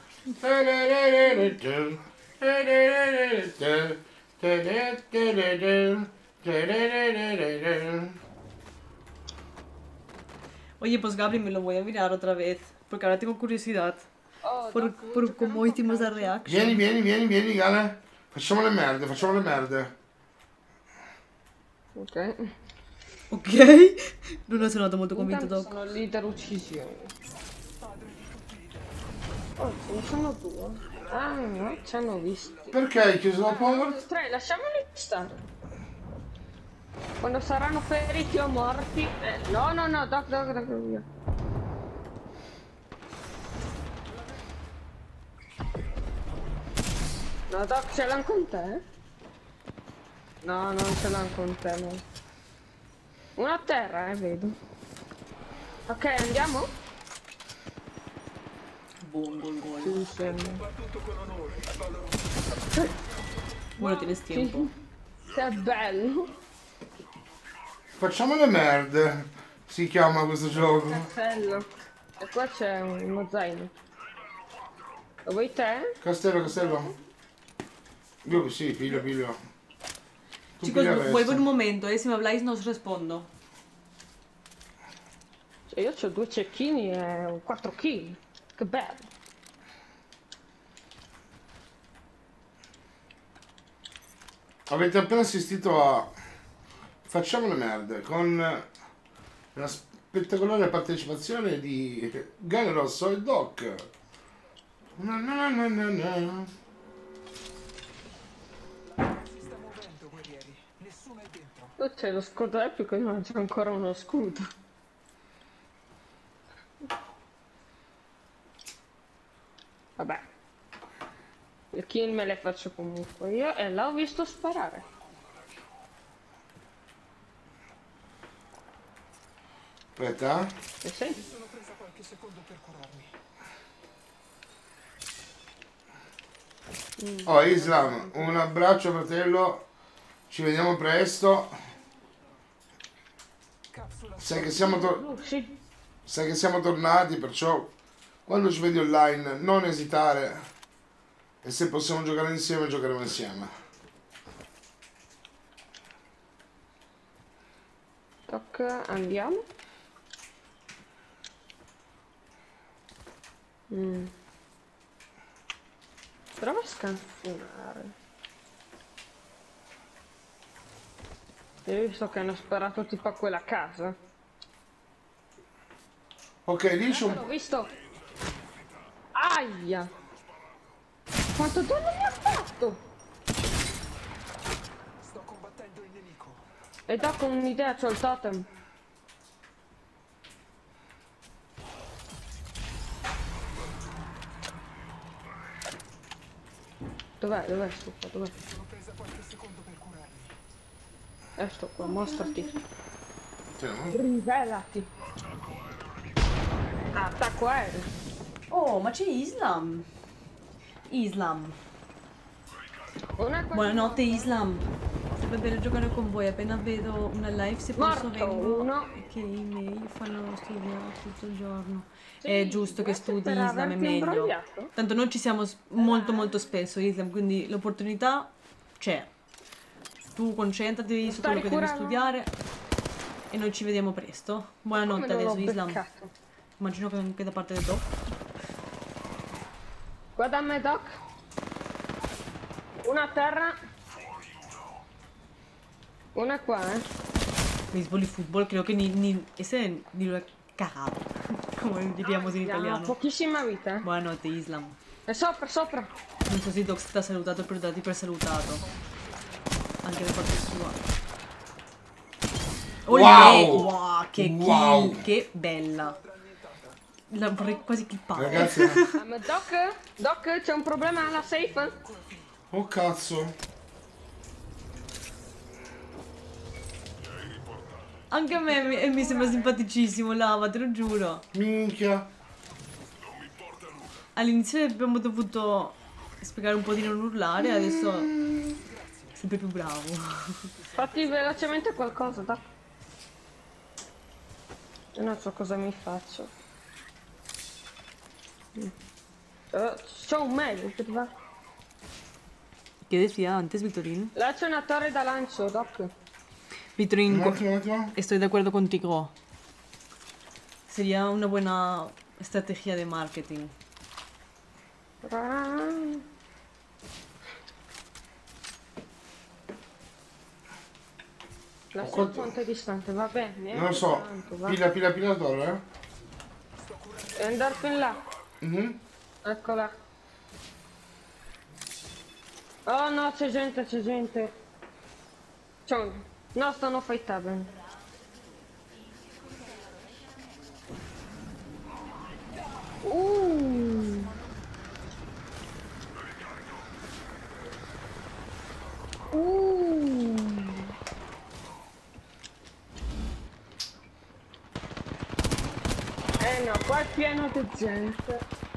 Oye, pues Gabri, me lo voy a mirar otra vez. Porque ahora tengo curiosidad. Oh, Por, dopo, por giocare cómo un po' hicimos la calcio. reaction. Vieni, vieni, vieni, vieni, Gale. Facciamo le merde, facciamo le merde. Ok. Ok. Non ho suonato molto convinto Intanto dopo. sono lì per uccisione. Oh, ce ne sono due. Ah, no, ci hanno visti. Perché hai chiuso la Ah, porta? tre, lasciamoli stare. Quando saranno feriti o morti... Eh, no, no, no, Doc, Doc, Doc, via. No, Doc, ce l'hanno con te? No, non ce l'hanno con te, no. Una a terra, eh, vedo. Ok, andiamo? Boom, gol, gol. Sì, sembra. Bueno, tienes tiempo. Che bello. Facciamo le merde. Si chiama questo gioco. Castello. E qua c'è uno zaino. Lo vuoi te? Castello, castello. Io sì, piglio, piglio. Tu Chicos, piglia il resto. vuelvo en un momento, eh. Si me habláis no os respondo. Cioè, io ho due cecchini e quattro chili. Che bello. Avete appena assistito a Facciamo le merde con la spettacolare partecipazione di Gal Rosso e Doc. Na na na na na. Si sta muovendo, guerrieri. Nessuno è dentro. Tu c'è lo scudo epico e non c'è ancora uno scudo. Vabbè. Le kill me le faccio comunque io e l'ho visto sparare. Aspetta. E sì? Mi sono presa qualche secondo per curarmi. Oh Islam, un abbraccio fratello. Ci vediamo presto. Capsula Sai che siamo, tor- Oh, sì. sai che siamo tornati, perciò quando ci vedi online non esitare. E se possiamo giocare insieme, giocheremo insieme. Tocca, andiamo. Mm. Prova a scansionare. Hai visto che hanno sparato tipo a quella casa? Ok, lì c'è L'ho un... visto. Aia. Quanto danno mi ha fatto? sto combattendo il nemico. E dopo un'idea, c'ho il totem. Dov'è? Dov'è sto qua? Dov'è? Mi sono presa qualche secondo per curarmi. Eh, sto qua, mostrati. Teniamo. Rivelati. Attacco aereo. Oh, ma c'è Islam. Islam. Una cosa Buonanotte Islam. Va bene giocare con voi. Appena vedo una live se posso Morto vengo. uno. Che i miei fanno studiare tutto il giorno. Sì, È giusto che grazie studi per Islam, è averti meglio. imbrogliato. Tanto noi ci siamo s- molto molto spesso Islam, quindi l'opportunità c'è. Tu concentrati su Stai quello che devi curando? studiare e noi ci vediamo presto. Buonanotte Come non adesso l'ho Islam. beccato? Immagino che anche da parte del doc. Guarda a me, Doc. Una a terra. Una qua, eh. Baseball e football creo che ni, ni ese ni lo he cagado. Come diriamo in Abbiamo italiano. pochissima vita, eh. Buonanotte Islam. È sopra, sopra. Non so se Doc ti ha salutato per darti per salutato. Anche da parte sua. Olè! Wow! Wow, che Wow! kill, che bella. La vorrei quasi clippare. Ragazzi, Ah, ma Doc? Doc, c'è un problema alla safe? oh cazzo. Anche a me mi, mi sembra simpaticissimo Lava, te lo giuro. Minchia. All'inizio abbiamo dovuto spiegare un po' di non urlare, adesso sempre più bravo. Fatti velocemente qualcosa, Doc. Io non so cosa mi faccio. Mm. Eh, c'ho un medic, che ti va? ¿Qué decía antes, Victorín? Là c'è una torre da lancio, Doc. Victorín, Un co- attimo, un attimo. estoy de acuerdo contigo. Sería una buena estrategia de marketing. Ah. La so quanto- quanto è distante, va bene. Non lo so. Tanto, va. Pila, pila, pila torre, eh. Devi andare fin là. Mhm. Eccola. Oh no, c'è gente, c'è gente. C'è un... No, stanno fightando. Uh. Uh. Eh no, qua è pieno di gente.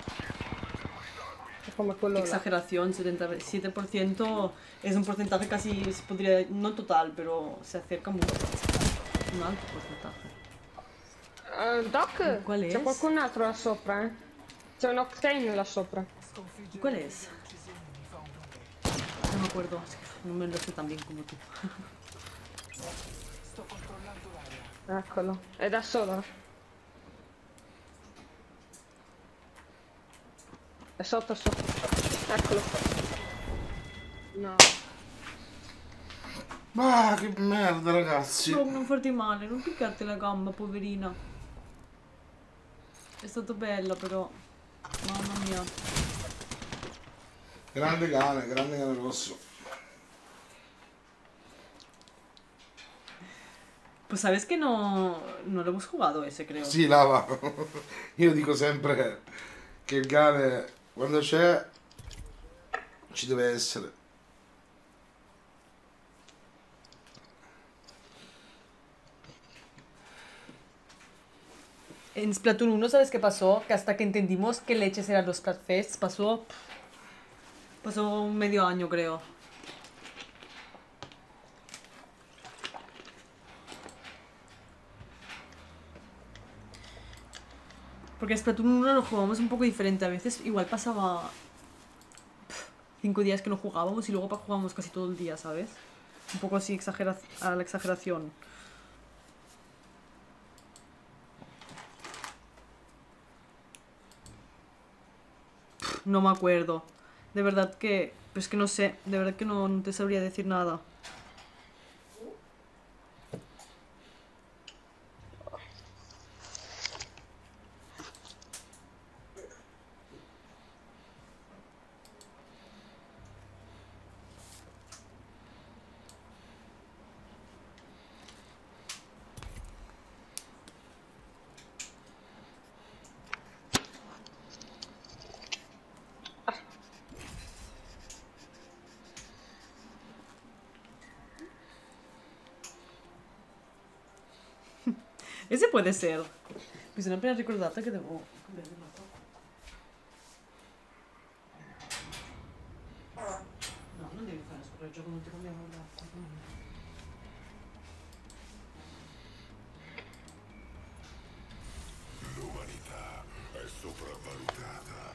È come quello là. Exageración, setenta y siete por ciento es un porcentaje casi, se podría, no total, pero se acerca mucho. Un alto porcentaje. Eh, Doc, Qual c'è è? qualcun altro là sopra, eh? C'è un Octane là sopra. Sconfiggere ¿Cuál es? le uccisioni mi fa onore. No me acuerdo, no me lo sé tan bien como tú. Sto controllando l'area. Eccolo, è da solo. È sotto, sotto. Eccolo qua. No. Ma che merda, ragazzi. No, non farti male, non piccarti la gamba, poverina. È stato bella però. Mamma mia. Grande cane, grande cane rosso. Pues sabes que no, no lo hemos jugado ese, creo. Sì, lava. Io dico sempre che il cane, quando c'è, ci deve essere. En Splatoon uno, ¿sabes qué pasó? Que hasta que entendimos que leches eran los Splatfests, pasó... Pasó un medio año, creo. Porque Splatoon uno lo jugamos un poco diferente. A veces igual pasaba... pf, cinco días que no jugábamos y luego pa- jugábamos casi todo el día, ¿sabes? Un poco así exagera a la exageración. No me acuerdo. De verdad que... Pues que no sé. De verdad que no, no te sabría decir nada. Ese puede ser. Mi sono appena ricordata che devo cambiare il lato. No, non devi fare sopra il gioco, non ti cambiamo il lato. L'umanità è sopravvalutata.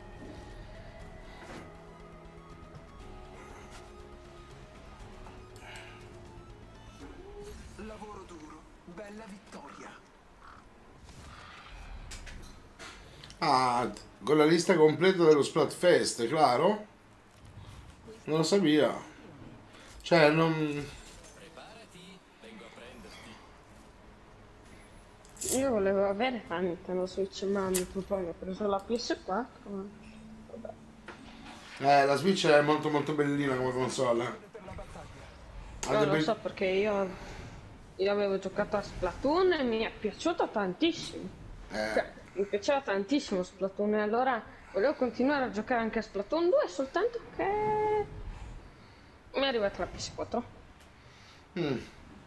Lavoro duro, bella vittoria. Ah, con la lista completa dello Splatfest, claro? Non lo sapeva. Cioè, non... Io volevo avere la Nintendo Switch, ma mio papà mi ha preso la P S quattro. ma- Vabbè. Eh, la Switch è molto molto bellina come console. Ha No, dei lo bei- so perché io, io avevo giocato a Splatoon e mi è piaciuto tantissimo. Eh, Cioè, mi piaceva tantissimo Splatoon e allora volevo continuare a giocare anche a Splatoon due, soltanto che mi è arrivata la P S quattro. mm.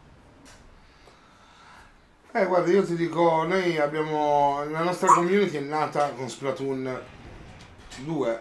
Eh, guarda, io ti dico, noi abbiamo... La nostra community è nata con Splatoon due.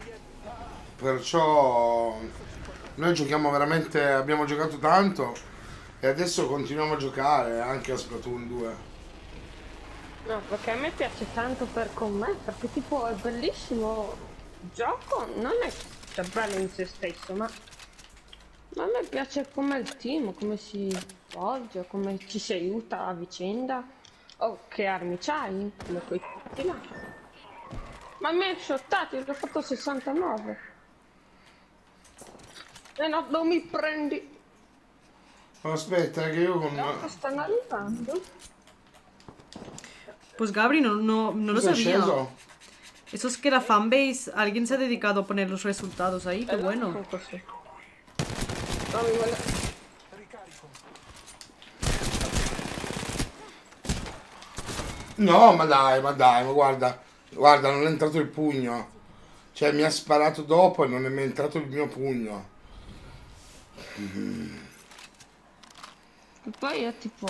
Perciò... Noi giochiamo veramente... Abbiamo giocato tanto. E adesso continuiamo a giocare anche a Splatoon due. No, perché a me piace tanto per con me, perché tipo è bellissimo il gioco, non è cioè, bello in se stesso, ma, ma a me piace come il team, come si svolge, come ci si aiuta a vicenda, o che armi c'hai, come quei tutti là. Ma mi hai shottati, l'ho fatto sessantanove. E no, non mi prendi. Aspetta, che io con... No, stanno arrivando. Pues Gabri no, no, no lo Cosa è sabía. sceso? Eso es que la fanbase, alguien se ha dedicado a poner los resultados ahí, qué bueno. No, mi vuole... Ricarico. No, ma dai, ma dai, ma guarda, guarda, non è entrato il pugno. Cioè, mi ha sparato dopo e non è mai entrato il mio pugno. E poi è tipo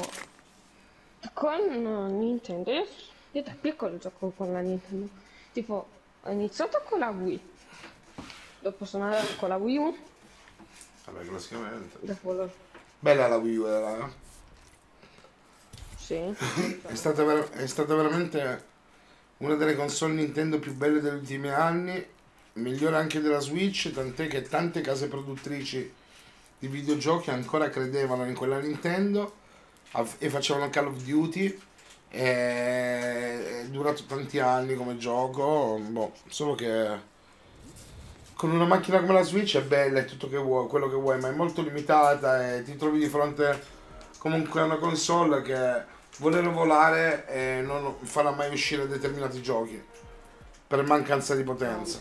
con Nintendo, io, io da piccolo gioco con la Nintendo, tipo ho iniziato con la Wii, dopo sono andato con la Wii U, Vabbè, classicamente. dopo lo... Bella la Wii U, era. sì, È stata, ver- è stata veramente una delle console Nintendo più belle degli ultimi anni, migliore anche della Switch, tant'è che tante case produttrici di videogiochi ancora credevano in quella Nintendo av- e facevano Call of Duty. E è durato tanti anni come gioco, boh, solo che con una macchina come la Switch è bella, è tutto che vuoi, quello che vuoi, ma è molto limitata e ti trovi di fronte comunque a una console che vuole volare e non farà mai uscire determinati giochi per mancanza di potenza.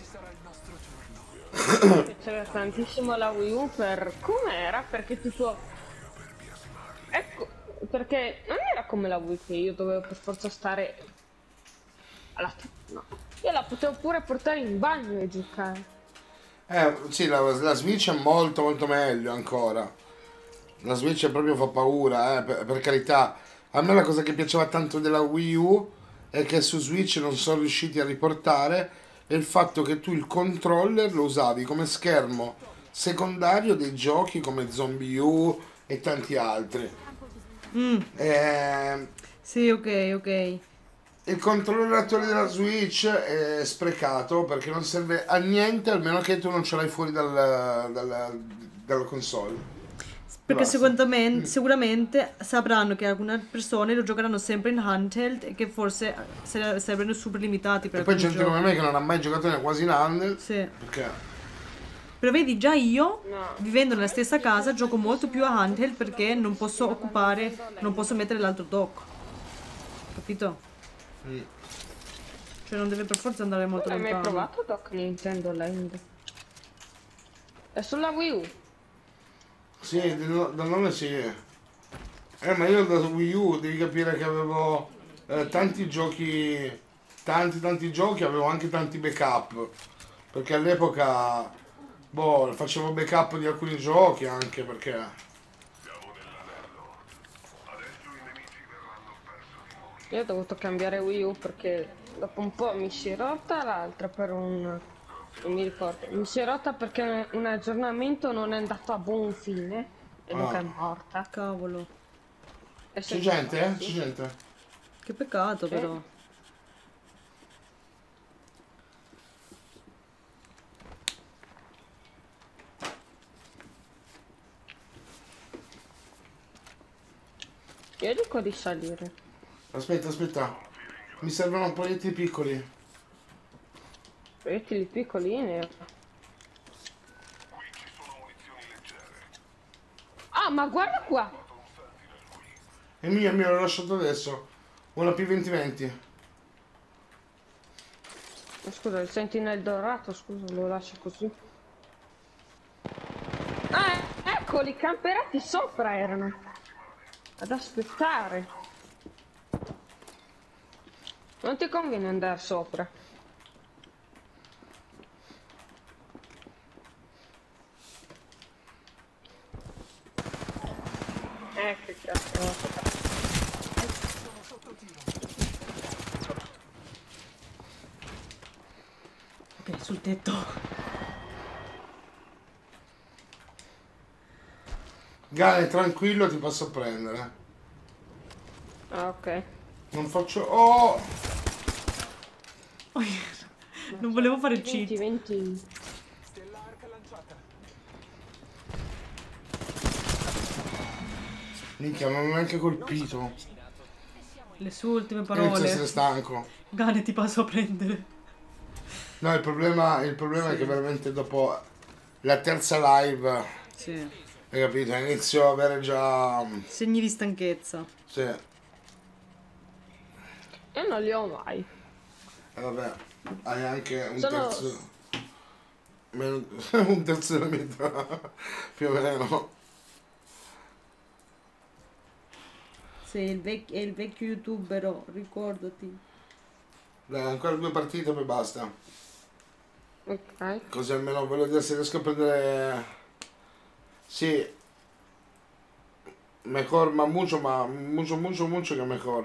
Mi piaceva tantissimo la Wii U per com'era, perché tipo... Ecco, perché non era come la Wii che io dovevo per forza stare alla... no. Io la potevo pure portare in bagno e giocare. Eh, sì, la, la Switch è molto molto meglio ancora. La Switch proprio fa paura, eh, per, per carità. A me la cosa che piaceva tanto della Wii U è che su Switch non sono riusciti a riportare è il fatto che tu il controller lo usavi come schermo secondario dei giochi come Zombie U e tanti altri. Mm. Eh, Sì, ok, ok. il controller attuale della Switch è sprecato perché non serve a niente almeno che tu non ce l'hai fuori dal, dalla, dalla console. Perché Basta. secondo me, sicuramente sapranno che alcune persone lo giocheranno sempre in handheld e che forse se- sarebbero super limitati per E poi alcuni gente come giochi. me che non ha mai giocato ne- quasi in handheld. Sì. Perché? Però vedi, già io, No. vivendo nella stessa casa, gioco molto più a handheld perché non posso occupare, non posso mettere l'altro dock. Capito? Mm. Cioè non deve per forza andare molto Tu hai mai lontano. provato Doc Nintendo Land? È sulla Wii U. Sì, dal dal nome sì. Eh, ma io da Wii U devi capire che avevo eh, tanti giochi, tanti tanti giochi, avevo anche tanti backup. Perché all'epoca, boh, facevo backup di alcuni giochi anche perché... Io ho dovuto cambiare Wii U perché dopo un po' mi si è rotta l'altra per un... non mi ricordo. Mi si è rotta perché un aggiornamento non è andato a buon fine e non Ah. è morta. Cavolo. E C'è se- gente, eh? C'è gente. Che peccato Sì. però. Io dico di salire. Aspetta, aspetta. Mi servono proiettili piccoli. Proiettili piccolini. Ah, ma guarda qua! E mio, mio, l'ho lasciato adesso. Una P venti venti. Ma scusa, il sentinel dorato, scusa, lo lascio così. Ah, eccoli, camperati sopra erano. Ad aspettare. Non ti conviene andare sopra. Eh, che cazzo. Ok, sul tetto. Gale, tranquillo, ti posso prendere. Ah, ok. Non faccio... Oh! Non volevo fare il venti, cheat. venti. Minchia, non ho neanche colpito. Le sue ultime Inizio a essere parole. stanco. Gane, ti passo a prendere. No, il problema, il problema è che veramente dopo la terza live, Sì. hai capito, inizio a avere già... Segni di stanchezza. Sì. Io non li ho mai. E vabbè, hai anche un Sono- terzo... meno- un terzo della mia età, più o meno. Sei il, vec- è il vecchio youtubero, ricordati. Dai, ancora due partite e poi basta. Ok. Così almeno voglio dire se riesco a prendere... Sì. Mejor, ma mucho, ma mucho, mucho, mucho que mejor.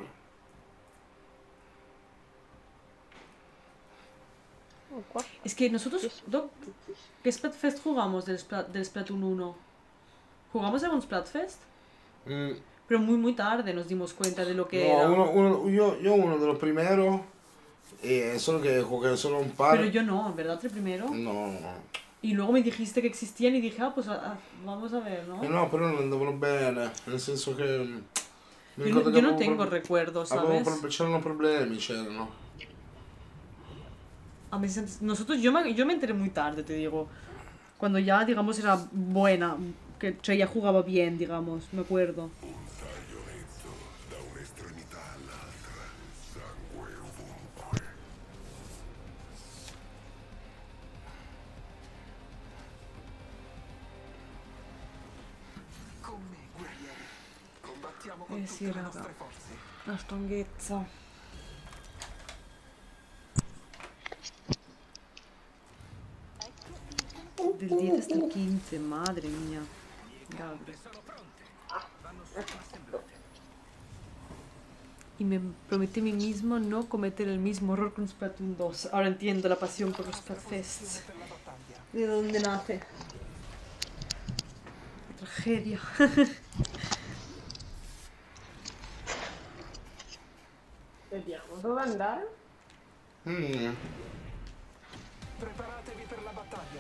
Oh, qua. Es que nosotros, Doc, ¿qué Splatfest jugamos del, Splat- del Splatoon uno? ¿Jugamos a un Splatfest? Mm, Pero muy muy tarde nos dimos cuenta de lo que no, era. uno, uno, yo, yo uno de los primeros, eh, solo que jugué solo un par. Pero yo no, ¿verdad? El primero. No, no. Y luego me dijiste que existían y dije, ah, pues ah, ah, vamos a ver, ¿no? Eh no, però non andavano bene, nel senso che... mi Yo, ricordo no- che yo no avevo tengo pro- recuerdos, avevo ¿sabes? pro- c'erano problemi, c'erano. a mí se- nosotros, yo me, yo me enteré muy tarde, te digo. Cuando ya, digamos, era buena. Que o sea, ya jugaba bien, digamos, me acuerdo. Un taglio netto da un'estremità all'altra. Sangue ovunque. Con me, guerrieri. Combattiamo con Eh tutte sì, le raga. nostre forze. La stanghezza. Del diez hasta el quince, madre mía. Gabri. Y me prometí a mí mismo no cometer el mismo error con Splatoon dos. Ahora entiendo la pasión por los Splatfests. Per la battaglia. ¿De dónde nace? Tragedia. Vediamo, dove andare? Mm. Preparatevi per la battaglia.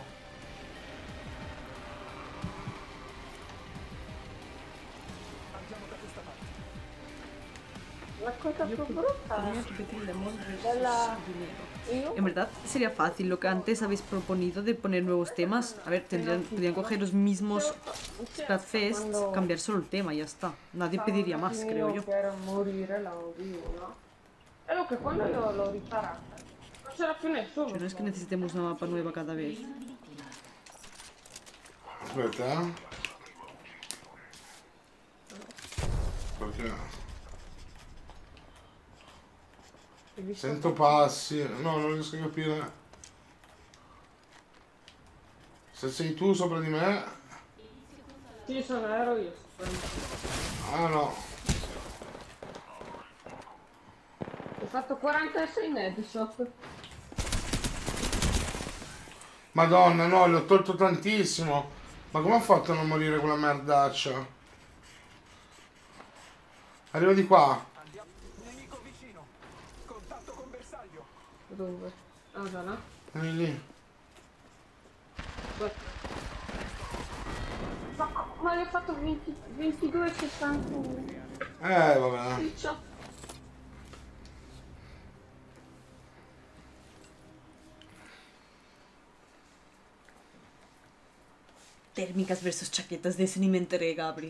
Andiamo da questa parte. La cosa Yo più podría brutta repetir el amor versus Della- dinero. io En verdad sería fácil lo que antes habéis proponido de poner nuevos temas. A ver, tendrían, podrían coger los mismos Splatfest, quando cambiar solo el tema y ya está. Nadie pediría más, creo yo. per morire la vivo, no? È lo che quando io l'ho riparata non c'era più nessuno. Pero no es que necesitemos una mapa nueva cada vez. Aspetta, eh. Perché? Hai visto? Sento passi. No, non riesco a capire. Se sei tu sopra di me. Sì, sono ero io. Ah no. Ho fatto quarantasei headshot. Madonna, no, l'ho tolto tantissimo. Ma come ha fatto a non morire quella merdaccia? Arrivo di qua. Andiamo. Nemico vicino. Contatto con bersaglio. Dove? Ah, da là? Vieni lì. Dove? Ma, ma io ho fatto venti, ventidue sessantuno. Eh, vabbè. diciotto. Térmicas versus chaquetas, de ese ni me enteré, Gabri.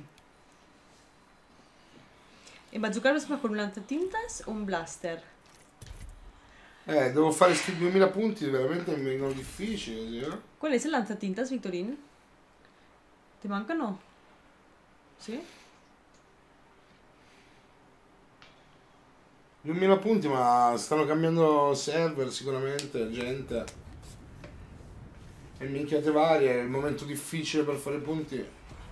¿En Bazooka es mejor un lanzatintas o un blaster? Eh, devo fare sti duemila punti, veramente mi vengono difficili, eh? ¿Cuál es el lanzatintas, Victorín? ¿Te manca o no? ¿Sí? duemila punti, ma stanno cambiando server sicuramente, gente. E minchiate varie, è il momento difficile per fare punti.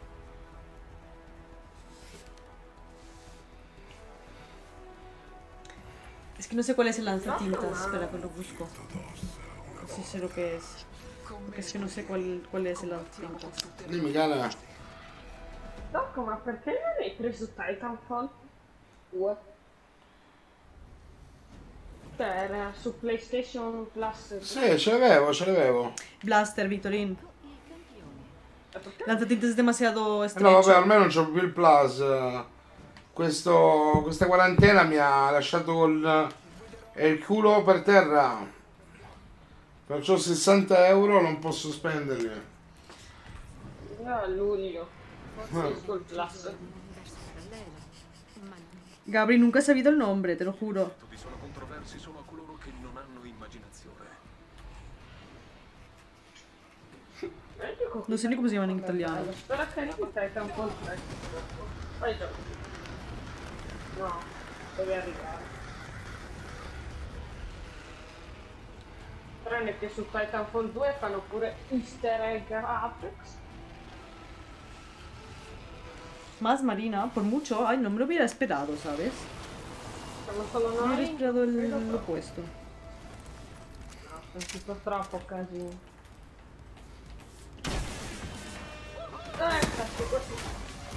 Es que no sé cuál es el lanzatintas. Espera, que lo busco. Sí sé lo que es. Porque es que no sé cuál, cuál es el lanzatintas. Dimmi, cara. Rocco, ma perché non hai preso Titanfall due? Cioè, era su PlayStation Plus. Sì, ce l'avevo, ce l'avevo. Blaster, Victorín. Lanzatintas es demasiado Eh estrecho. no, vabbè, almeno c'ho più il plus. Questo, questa quarantena mi ha lasciato col eh, il culo per terra. Perciò sessanta euro non posso spenderli. Io a luglio. Forse il Plus. Gabri, nunca he sabido el nombre, te lo juro. Vi sono controversi solo a coloro che non hanno immaginazione. No sé ni cómo se llaman en italiano. Spero che non Titanfall tre. Poi gioco. No, deve arrivare. Tranne che su Titanfall due fanno pure easter egg a Apex. Más Marina, por mucho, ay, no me lo hubiera esperado, ¿sabes? Siamo solo No hubiera noi. esperado el, lo opuesto. No, ho sentito troppo casino. Eh, cazzo, questo.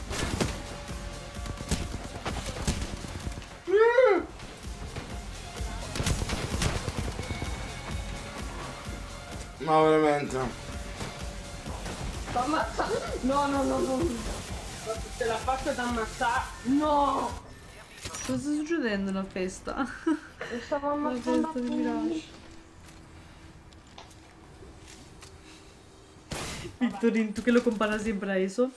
No, veramente. Sto ammazzando. No, no, no, no. Se la faccio da ammazzare. No! Cosa sta succedendo nella festa? Mi stavo La ammazzando. festa di Mirage. Victorin, tu che lo compara sempre a Eso.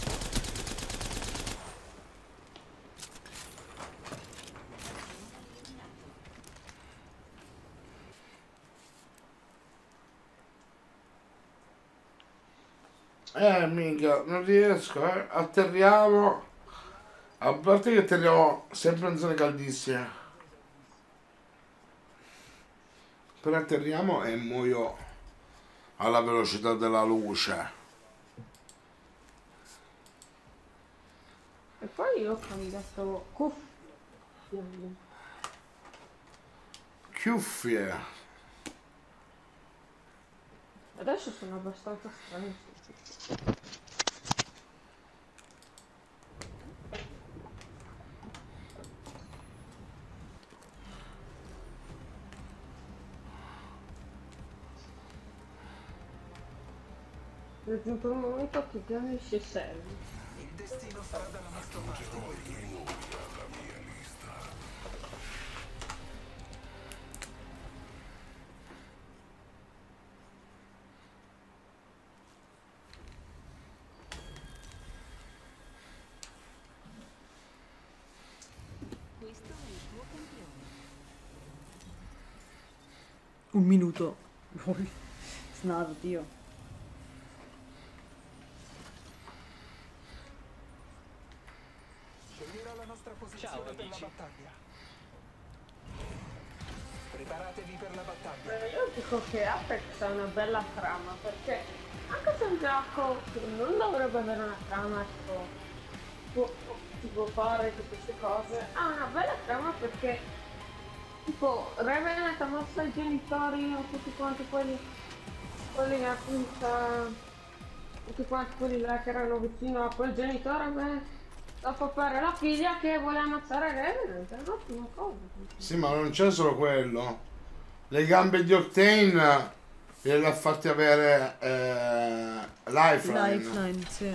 Eh, mica, non riesco, eh. Atterriamo. A parte che atterriamo sempre in zone caldissime. Però atterriamo e muoio alla velocità della luce. E poi io ho cambiato cuffie. Cuffie. Adesso sono abbastanza strane. È giunto un momento che chiarisce serve. Il destino sarà dalla nostra parte. Un minuto. Snato, Dio. Sceglierà la nostra posizione Ciao, per la amici. battaglia. Preparatevi per la battaglia. Eh, Io dico che Apex ha una bella trama, perché anche se un gioco che non dovrebbe avere una trama, tipo, può, si può fare tutte queste cose, ha una bella trama perché tipo Revenant ha mosso ai genitori o tutti quanti quelli, quelli appunto, tutti quanti quelli là che erano vicino a quel genitore, beh, dopo per la figlia che vuole ammazzare Revenant, è un'ottima cosa. Sì, ma non c'è solo quello. Le gambe di Octane le ha fatte avere eh, Lifeline. Lifeline, sì.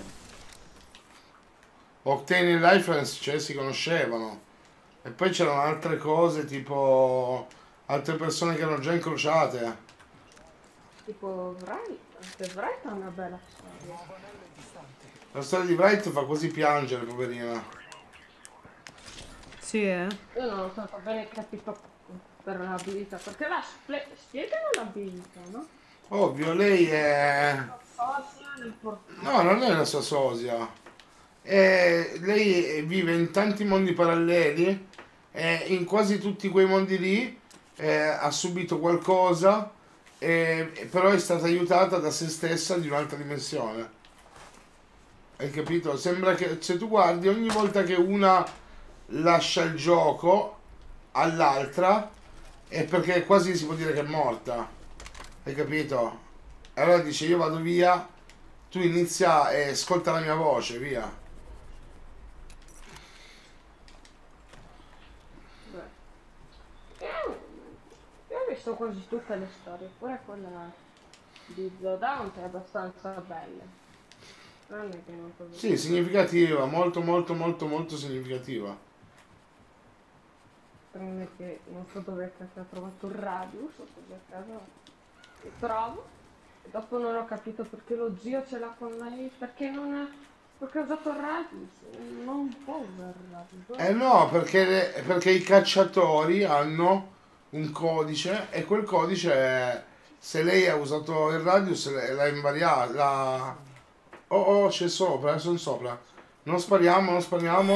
Octane e Lifeline, cioè, si conoscevano. E poi c'erano altre cose, tipo altre persone che erano già incrociate. Tipo Wright, anche Wright ha una bella storia. La storia di Wright fa quasi piangere, poverina. Sì, eh. Io non ho stato bene capito per l'abilità, perché la spie- spiegano l'abilità, no? Ovvio, lei è... Sosia nel portale. No, non è la sua sosia. È... Lei vive in tanti mondi paralleli e in quasi tutti quei mondi lì eh, ha subito qualcosa, e... però è stata aiutata da se stessa di un'altra dimensione. Hai capito? Sembra che se tu guardi ogni volta che una lascia il gioco all'altra è perché quasi si può dire che è morta. Hai capito? E allora dice io vado via, tu inizia e ascolta la mia voce, via. Beh. Io, io ho visto quasi tutte le storie, pure quella di Zodaunt è abbastanza bella. Non è che non so. Sì, significativa, molto molto molto molto significativa. Non è che non so dove cazzo ha trovato il radius, ho per caso lo trovo. E dopo non ho capito perché lo zio ce l'ha con lei, perché non ha, perché ha usato il radius, non può usare il radius. Eh no, perché, le- perché i cacciatori hanno un codice e quel codice, è- se lei ha usato il radius, l- l'ha invariato, l'ha... Oh, oh, c'è sopra, sono sopra. Non spariamo, non spariamo.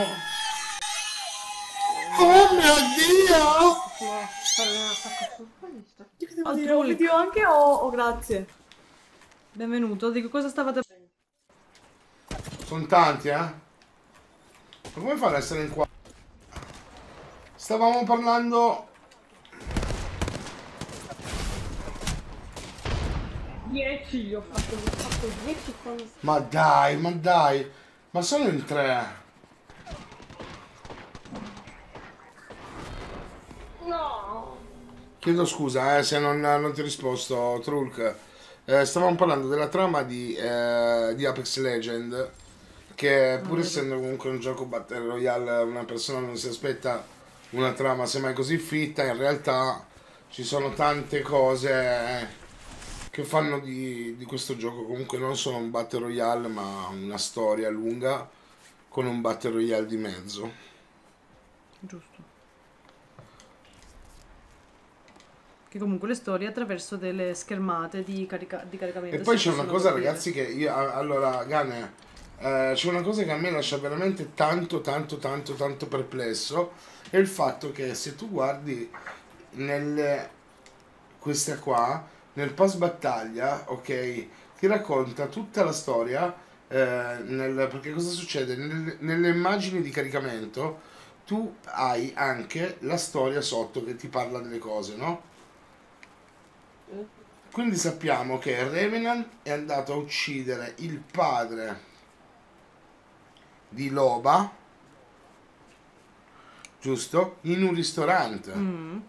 Oh mio Dio! Può fare un attacco sul palista. Io che devo dire, un video anche o, o grazie? Benvenuto, dico cosa stavate facendo? Sono tanti, eh? Ma come fa ad essere in qua? Stavamo parlando... dieci, ho fatto, ho fatto dieci con... Ma dai, ma dai. Ma sono in tre. No! Chiedo scusa eh, se non, non ti ho risposto, Trulk. Eh, stavamo parlando della trama di, eh, di Apex Legend, che pur essendo comunque un gioco Battle Royale, una persona non si aspetta una trama semmai così fitta, in realtà ci sono tante cose che fanno di, di questo gioco. Comunque non sono un Battle Royale, ma una storia lunga con un Battle Royale di mezzo. Giusto. Che comunque le storie attraverso delle schermate di, carica di caricamento. E poi si c'è una possono cosa, capire. ragazzi, che io... Allora, Gane, eh, c'è una cosa che a me lascia veramente tanto, tanto, tanto, tanto perplesso. È il fatto che se tu guardi nelle... questa qua, nel post battaglia, ok, ti racconta tutta la storia, eh, nel, perché cosa succede? Nel- nelle immagini di caricamento tu hai anche la storia sotto che ti parla delle cose, no? Quindi sappiamo che Revenant è andato a uccidere il padre di Loba, giusto? In un ristorante. Mm.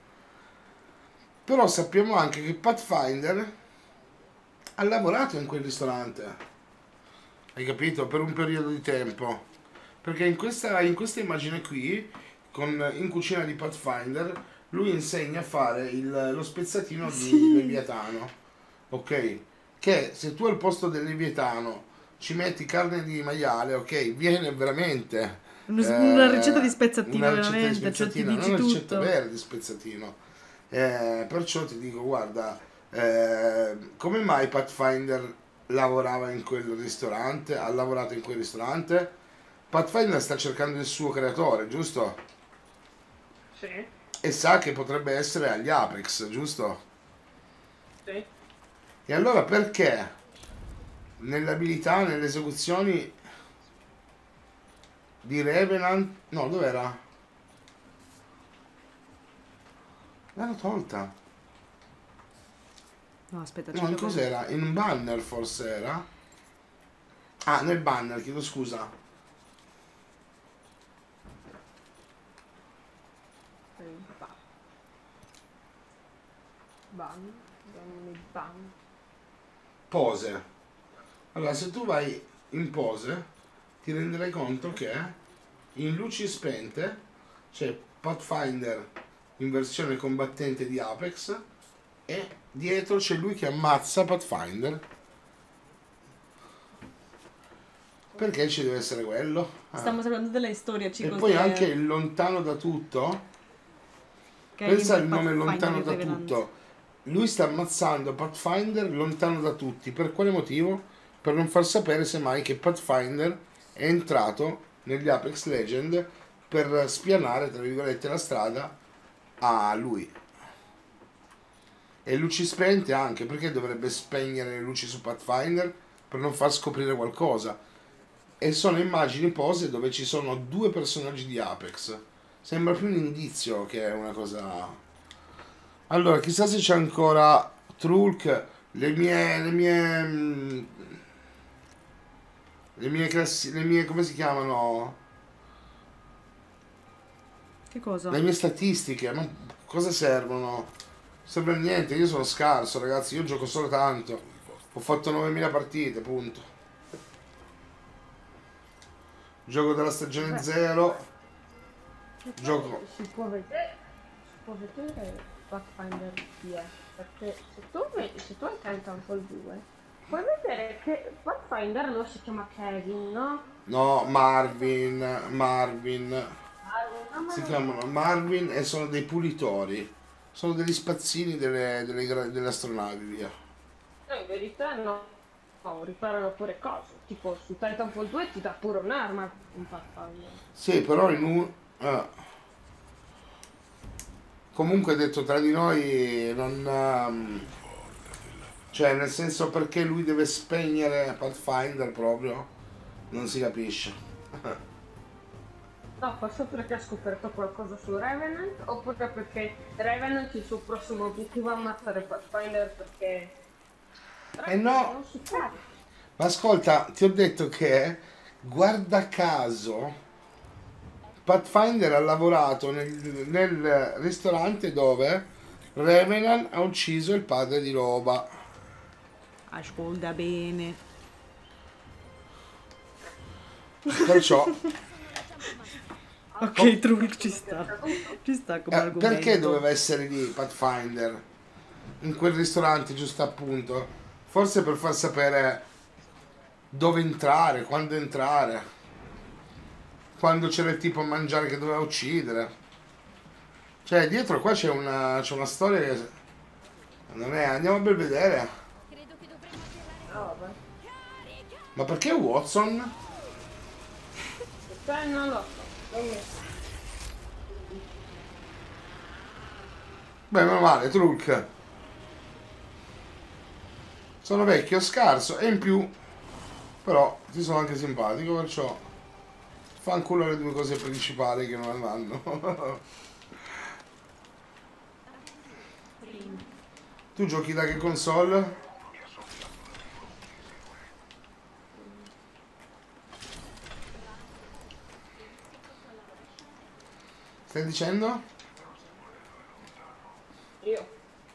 Però sappiamo anche che Pathfinder ha lavorato in quel ristorante. Hai capito? Per un periodo di tempo. Perché in questa, in questa immagine qui, con, in cucina di Pathfinder, lui insegna a fare il- lo spezzatino di Leviatano. Ok? Che se tu al posto del Leviatano ci metti carne di maiale, ok? Viene veramente... Una, eh, una ricetta di spezzatino, una ricetta di veramente, cioè ti spezzatino, dici non una ricetta tutto. vera di spezzatino. Eh, perciò ti dico, guarda, eh, come mai Pathfinder lavorava in quel ristorante? Ha lavorato in quel ristorante? Pathfinder sta cercando il suo creatore, giusto? Sì, E sa che potrebbe essere agli Apex, giusto? sì. E allora perché nelle abilità, nelle esecuzioni di Revenant... No, dov'era? L'hanno tolta. No, aspetta, No, ci in devo- cos'era? In un banner forse era? Ah, nel banner, chiedo scusa. Ban. Ban. Andiamo nei ban. Pose. Allora, se tu vai in pose, ti renderai conto che in luci spente c'è Pathfinder in versione combattente di Apex e dietro c'è lui che ammazza Pathfinder. Perché ci deve essere quello? Ah. Stiamo parlando delle storie, E chicos. poi de- anche il lontano da tutto. che Pensa hai al in nome Pathfinder lontano e da Revenant. tutto. Lui sta ammazzando Pathfinder lontano da tutti. Per quale motivo? Per non far sapere semmai che Pathfinder è entrato negli Apex Legend per spianare, tra virgolette, la strada a lui. E luci spente anche, perché dovrebbe spegnere le luci su Pathfinder? Per non far scoprire qualcosa. E sono immagini pose dove ci sono due personaggi di Apex. Sembra più un indizio che una cosa... Allora, chissà se c'è ancora Trulk, le mie... le mie... mm, le mie classi... le mie... come si chiamano? Che cosa? Le mie statistiche, ma cosa servono? Serve a niente, io sono scarso, ragazzi, io gioco solo tanto. Ho fatto novemila partite, punto. Gioco della stagione zero. Gioco... Si può vedere, si può vedere Pathfinder chi è, perché se tu, vedi, se tu hai Titanfall due, puoi vedere che Pathfinder non si chiama Kevin, no? No, Marvin, Marvin. Ah, no, ma- Si chiamano Marvin e sono dei pulitori. Sono degli spazzini delle, delle, gra- delle astronavi, via. no, in verità no, no, riparano pure cose, tipo su Titanfall due ti dà pure un'arma un Pathfinder. Sì, però in un... eh. Comunque detto tra di noi, non... ehm, cioè, nel senso, perché lui deve spegnere Pathfinder proprio? Non si capisce. No, forse perché ha scoperto qualcosa su Revenant, oppure perché Revenant il suo prossimo obiettivo è ammazzare Pathfinder perché... Eh no! Non si fa. Ma ascolta, ti ho detto che, guarda caso, Pathfinder ha lavorato nel, nel ristorante dove Revenant ha ucciso il padre di Loba. Ascolta bene. Perciò, Ok, Trulk ci sta. Ci sta come eh, argomento. perché doveva essere lì Pathfinder? in quel ristorante giusto appunto, forse per far sapere dove entrare, quando entrare, quando c'era il tipo a mangiare che doveva uccidere. Cioè dietro qua c'è una, c'è una storia che non è, andiamo a belvedere. No, vabbè. Ma perché Watson? Beh, non lo so. Non mi- Beh, meno male, Trulk. Sono vecchio, scarso e in più, però ti sono anche simpatico, perciò fanculo le due cose principali che non vanno. Tu giochi da che console? Stai dicendo? Io.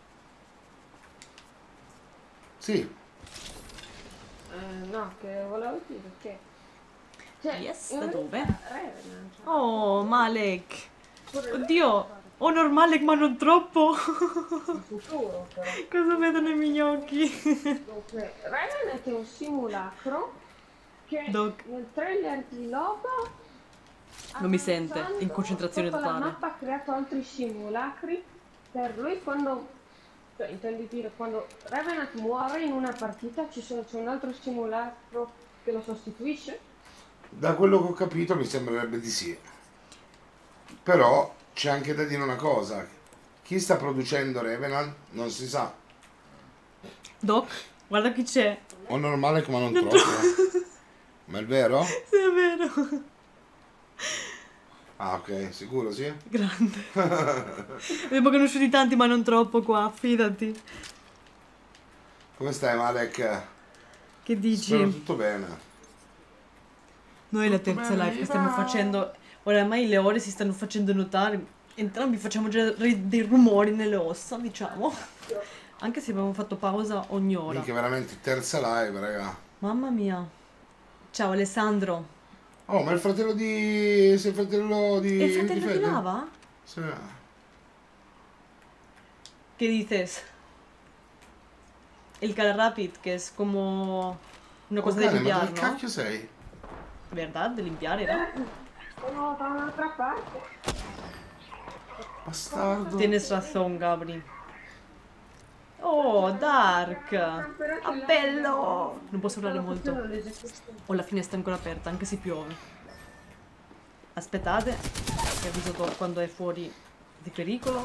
Sì. Eh, no, che volevo dire che... Cioè, Yes, in da dove? realtà Revenant, cioè, Oh, Malek. pure Oddio. Honor Malek, ma non troppo. il futuro, però. Cosa vedono i miei occhi? Dunque, Revenant è un simulacro che Doc. nel trailer di Lobo Non mi sente, avanzando in concentrazione tutta totale. la mappa ha creato altri simulacri per lui quando, cioè intendi dire quando Revenant muore in una partita ci sono, c'è un altro simulacro che lo sostituisce? Da quello che ho capito mi sembrerebbe di sì. Però c'è anche da dire una cosa. Chi sta producendo Revenant non si sa. Doc, guarda chi c'è. O normale ma non troppo. Ma è vero? Sì, è vero. Ah ok, sicuro sì? Grande. Abbiamo conosciuti tanti, ma non troppo qua, fidati. Come stai Malek? Che dici? Spero tutto bene. Noi la terza bene, live che stiamo Iva? facendo, oramai le ore si stanno facendo notare, entrambi facciamo già re- dei rumori nelle ossa, diciamo. Anche se abbiamo fatto pausa ogni ora. Minchia veramente terza live raga. Mamma mia. Ciao Alessandro. Oh ma il fratello di... sei il fratello di... E il fratello di Fede? Lava? Sì. ¿Qué dices? El Cal Rapid, que es como una cosa Oh, de cane, ma limpiar, dove ¿no? cacchio sei? ¿Verdad? De limpiar, ¿no? Sono da un'altra parte. Bastardo. Tienes razón, Gabri. Oh, Dark! Ah, bello! Non posso urlare molto. Ho la finestra ancora aperta, anche se piove. Aspettate, che avviso to- quando è fuori di pericolo.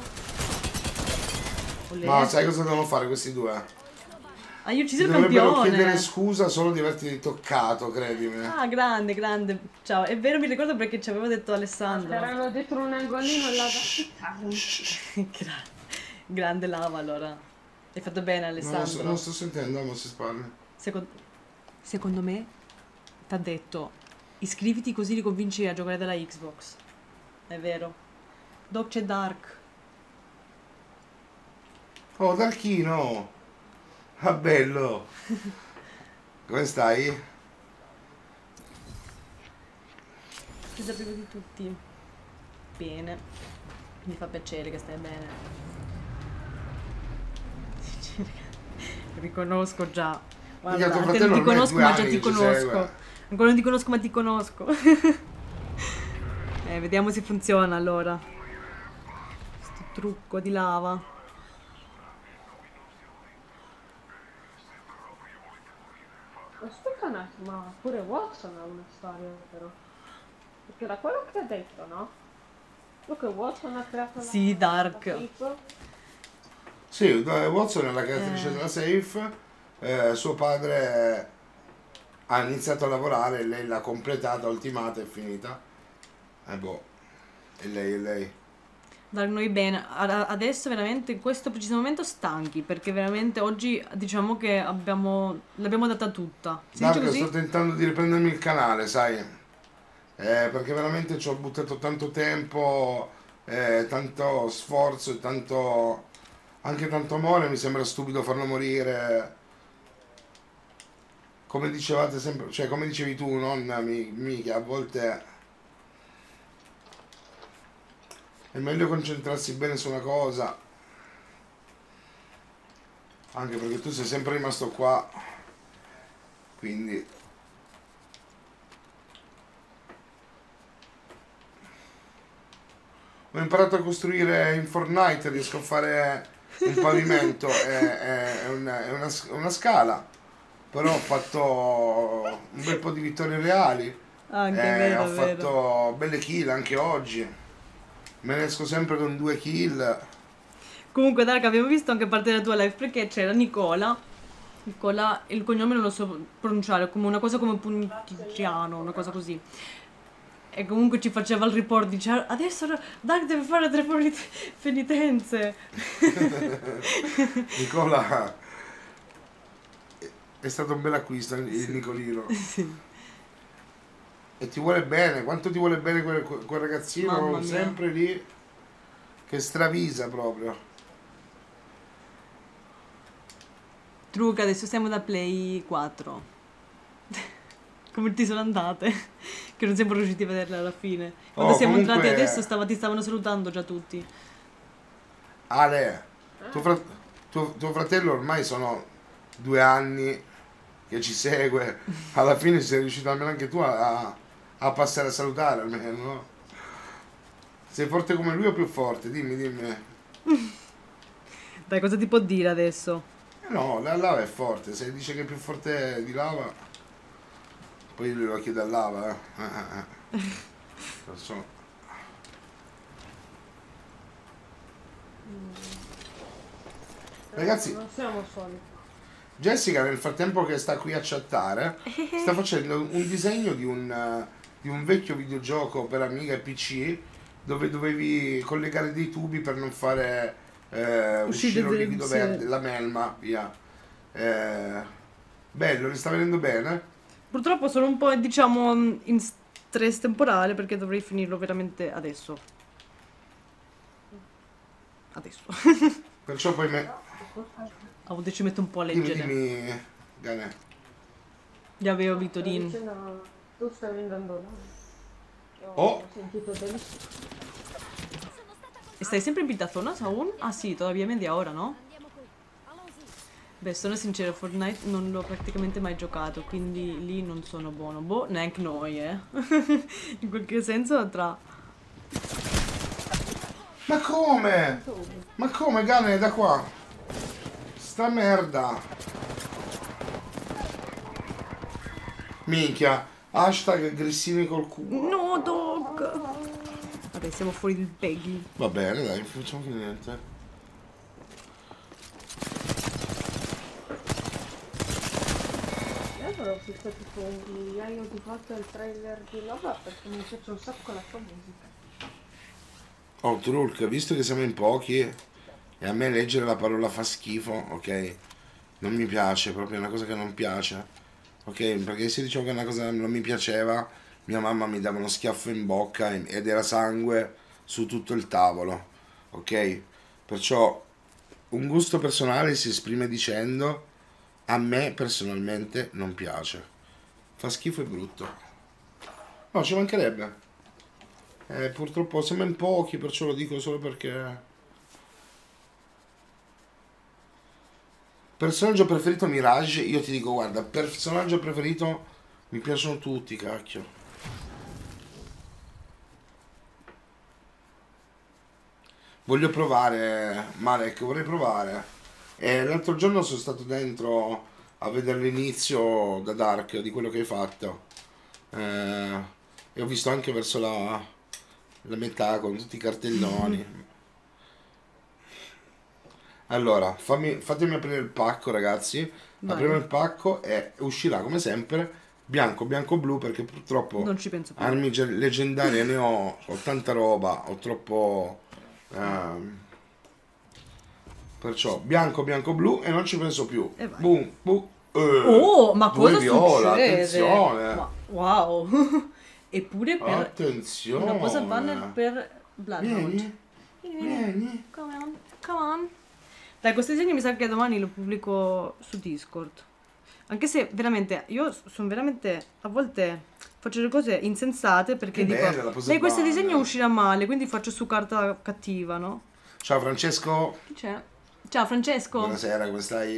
Olè. No, sai cosa devono fare questi due? Hai ucciso Ti il dovrebbero campione! chiedere scusa solo di averti toccato, credimi. Ah, grande, grande. Ciao, è vero, mi ricordo perché ci aveva detto Alessandro. Erano dietro un angolino là da Gra- grande lava, allora. Hai fatto bene, Non, lo Alessandro. sto, non sto sentendo, ma si spalla. Secon- secondo me, t'ha detto, iscriviti così li convinci a giocare della Xbox. È vero. Doc c'è Dark. Oh, Darchino! Ah, bello! Come stai? Ti sapevo di tutti. Bene. Mi fa piacere che stai bene. Riconosco già. Guarda, Mica tuo te fratello non ti ormai è conosco, due ma anni già che ti ci conosco. segue. Ancora non ti conosco, ma ti conosco. eh, vediamo se funziona allora. Questo trucco di lava. Aspetta un attimo, ma pure Watson ha una storia però. Perché da quello che ha detto, no? Tu che Watson ha creato la... Sì, Dark. la FIFA, Sì, eh, Watson è la creatrice Eh. della Safe. Eh, suo padre ha iniziato a lavorare e lei l'ha completata, ultimata e finita. E boh. E lei, e lei. Dark, noi bene. A- Adesso veramente in questo preciso momento stanchi, perché veramente oggi diciamo che abbiamo l'abbiamo data tutta. Si dice Dark, così? sto tentando di riprendermi il canale, sai? Eh, perché veramente ci ho buttato tanto tempo, eh, tanto sforzo e tanto... anche tanto amore, mi sembra stupido farlo morire. Come dicevate sempre, cioè come dicevi tu, nonna, mi, mi, che a volte è meglio concentrarsi bene su una cosa. Anche perché tu sei sempre rimasto qua. Quindi... Ho imparato a costruire in Fortnite, riesco a fare un pavimento e, e- e una, e una, una scala. Però ho fatto un bel po' di vittorie reali. Anche e vero, ho vero. fatto belle kill anche oggi. Me ne esco sempre con due kill. Comunque, Dark, abbiamo visto anche parte della tua live perché c'era Nicola. Nicola, il cognome non lo so pronunciare, come una cosa come Puntigiano, una cosa così. E comunque ci faceva il report, diceva adesso Dark deve fare tre penit- penitenze. Nicola è stato un bel acquisto il Nicolino. Sì. E ti vuole bene, quanto ti vuole bene quel, quel ragazzino, Mamma mia. sempre lì che stravisa proprio. Truca, adesso siamo da Play quattro. Come ti sono andate? Che non siamo riusciti a vederle alla fine. Quando Oh, siamo comunque- entrati adesso stava- ti stavano salutando già tutti. Ale, tuo, fra- tuo- tuo fratello ormai sono due anni che ci segue, alla fine sei riuscito almeno anche tu a, a passare a salutare almeno, no? Sei forte come lui o più forte? Dimmi, dimmi. Dai, cosa ti può dire adesso? Eh no, la lava è forte, se dice che è più forte di lava, poi lui lo chiede a lava, eh. Eh, eh, eh. Lo so. Ragazzi, Non siamo soli. Jessica nel frattempo che sta qui a chattare, sta facendo un disegno di un, eh, di un vecchio videogioco per Amiga e P C, dove dovevi collegare dei tubi per non fare eh, uscire un delle liquido emissioni. verde, la melma, via. Eh, bello, le sta venendo bene? Purtroppo sono un po', diciamo, in stress temporale perché dovrei finirlo veramente adesso. Adesso. Perciò poi me... A volte ci metto un po' a Dimmi, leggere. dimmi, Gane. Gli avevo Sto Vittorin. dicendo, tu stai vendendo là. Ho Oh. sentito benissimo. E stai sempre in Pitazonas aún? Ah sì, todavía media ora, no? Beh, sono sincero, Fortnite non l'ho praticamente mai giocato, quindi lì non sono buono. Boh, neanche noi, eh. In qualche senso tra... Ma come? Ma come, Gane, da qua? Sta merda. Minchia. Hashtag grissini col culo. No, dog! Vabbè, siamo fuori del Peggy. Va bene, dai, non facciamo più niente. Io avevo visto tipo un migliaio di volte il trailer di Lova perché mi piace un sacco la sua musica. Oh, Trulk, visto che siamo in pochi e a me leggere la parola fa schifo, ok? Non mi piace, proprio è una cosa che non piace. Ok, perché se dicevo che una cosa non mi piaceva, mia mamma mi dava uno schiaffo in bocca e- ed era sangue su tutto il tavolo, ok? Perciò un gusto personale si esprime dicendo a me personalmente non piace. Fa schifo e brutto. No, ci mancherebbe. Eh, purtroppo siamo in pochi, perciò lo dico solo perché... Personaggio preferito Mirage? Io ti dico, guarda, personaggio preferito mi piacciono tutti, cacchio. Voglio provare, Marek, vorrei provare. E l'altro giorno sono stato dentro a vedere l'inizio da Dark di quello che hai fatto. Eh, e ho visto anche verso la, la metà con tutti i cartelloni. Allora, fammi, fatemi aprire il pacco, ragazzi. Vai. Apriamo il pacco e uscirà come sempre bianco, bianco, blu, perché purtroppo Non ci penso più. armi ge- leggendarie ne ho, ho tanta roba, ho troppo... ehm, perciò bianco, bianco, blu e non ci penso più. E vai. Boom, boom. eh, Oh, ma due cosa viola, succede? attenzione. Ma- wow. Eppure per Attenzione. una cosa banner per Bloodhound. Vieni, vieni. Come on, come on. Dai, questo disegno mi sa che domani lo pubblico su Discord. Anche se veramente, io sono veramente, a volte faccio delle cose insensate perché Che dico, bella la pose dai, questo banner." disegno uscirà male, quindi faccio su carta cattiva, no? Ciao Francesco. Chi c'è? Ciao Francesco. Buonasera, come stai?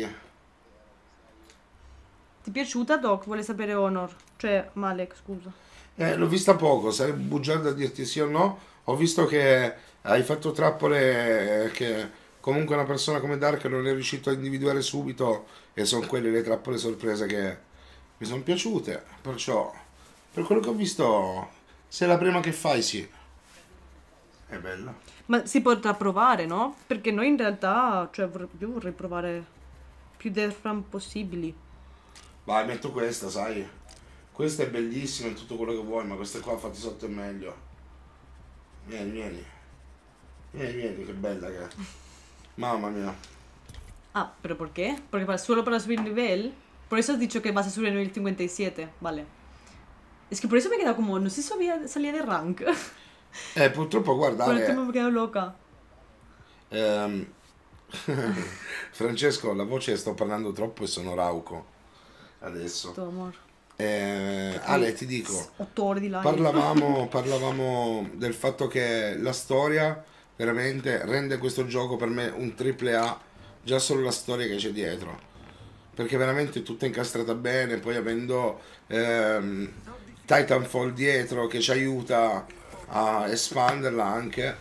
Ti è piaciuta Doc? Vuole sapere Honor. Cioè, Malek, scusa. Eh, l'ho vista poco, sarebbe bugiardo a dirti sì o no. Ho visto che hai fatto trappole eh, che comunque una persona come Dark non è riuscito a individuare subito e sono quelle le trappole sorprese che mi sono piaciute. Perciò, per quello che ho visto, se è la prima che fai, sì. È bella. Ma si potrà provare, no? Perché noi in realtà, cioè, vor- io vorrei provare più Death Run possibili. Vai, metto questa, sai. Questa è bellissima in tutto quello che vuoi, ma queste qua fatti sotto è meglio. Vieni, vieni. Vieni, vieni, che bella che è. Mamma mia. Ah, ¿pero por qué? Porque para, solo para subir nivel. Por eso has dicho que vas a subir el nivel cincuenta y siete. Vale. Es que por eso me he quedado como, no sé si sabía- salía de rank. Eh, purtroppo Por el guardare. tema me he quedado loca. Ehm, Francesco, la voce sto parlando troppo e sono rauco. Adesso. Todo amor. Eh, Ale, ti dico. Otto ore di live. Parlavamo, parlavamo del fatto che la storia veramente rende questo gioco per me un triple A, già solo la storia che c'è dietro, perché veramente è tutta incastrata bene, poi avendo ehm, Titanfall dietro che ci aiuta a espanderla anche.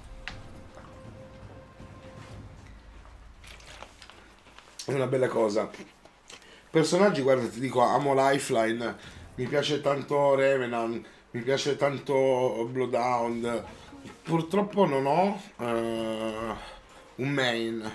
È una bella cosa. Personaggi, guarda, ti dico, amo Lifeline, mi piace tanto Revenant, mi piace tanto Bloodhound. Purtroppo non ho eh, un main.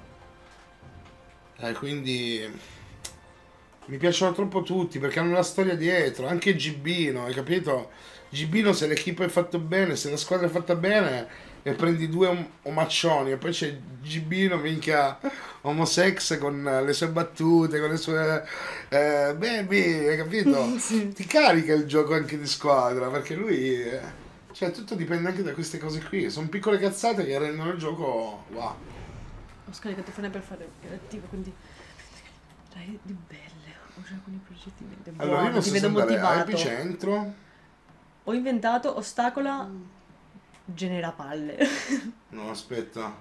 Eh, quindi mi piacciono troppo tutti perché hanno una storia dietro, anche Gibino, hai capito? Gibino, se l'equipo è fatto bene, se la squadra è fatta bene e prendi due om- omaccioni e poi c'è Gibino, minchia, homosex con le sue battute, con le sue eh, baby, hai capito? Sì. Ti carica il gioco anche di squadra perché lui eh, cioè tutto dipende anche da queste cose qui, sono piccole cazzate che rendono il gioco wow. Ho scaricato Fene per fare attivo, quindi dai di belle. Ho già alcuni progetti belle. Allora io Buono, non ti so vedo se andare a motivato. Epicentro. Ho inventato ostacola genera palle. No, aspetta.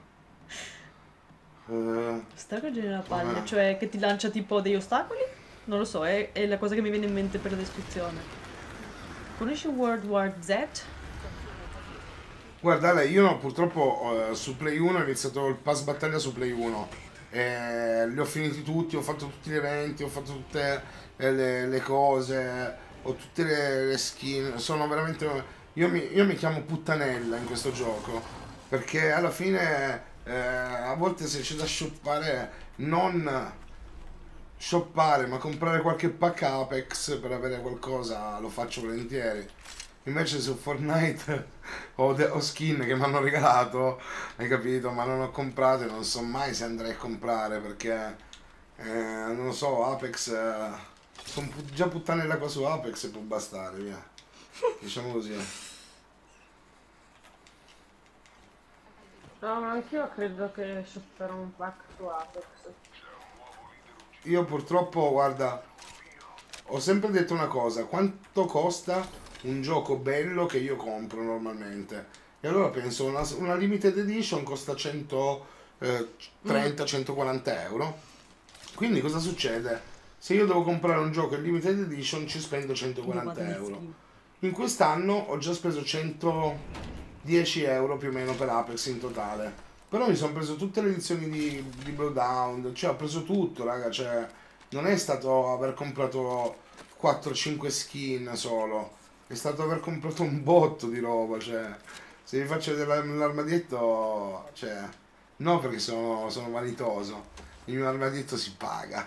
Eh, Ostacola genera palle, Ah. cioè che ti lancia tipo degli ostacoli? Non lo so, è, è la cosa che mi viene in mente per la descrizione. Conosci World War Z? Guarda, Ale, io no, purtroppo eh, su Play uno ho iniziato il pass battaglia su Play uno. Eh, li ho finiti tutti, ho fatto tutti gli eventi, ho fatto tutte eh, le, le cose, ho tutte le, le skin. Sono veramente. Io mi, io mi chiamo puttanella in questo gioco. Perché alla fine eh, a volte se c'è da shoppare, non shoppare, ma comprare qualche pack Apex per avere qualcosa, lo faccio volentieri. Invece su Fortnite ho, de- ho skin che mi hanno regalato, hai capito? Ma non ho comprato e non so mai se andrei a comprare perché, eh, non lo so, Apex, eh, sono pu- già puttanella qua su Apex e può bastare, via. Diciamo così. No, ma anch'io credo che shopperò un pack su Apex. Io purtroppo, guarda, ho sempre detto una cosa, quanto costa un gioco bello che io compro normalmente? E allora penso, una, una limited edition costa centotrenta centoquaranta euro. Quindi cosa succede? Se io devo comprare un gioco in limited edition ci spendo centoquaranta euro. In quest'anno ho già speso centodieci euro più o meno per Apex in totale. Però mi sono preso tutte le edizioni di, di Bloodhound, cioè ho preso tutto, raga, cioè non è stato aver comprato quattro cinque skin solo, è stato aver comprato un botto di roba, cioè se vi faccio vedere l'armadietto, cioè no perché sono, sono vanitoso, il mio armadietto si paga.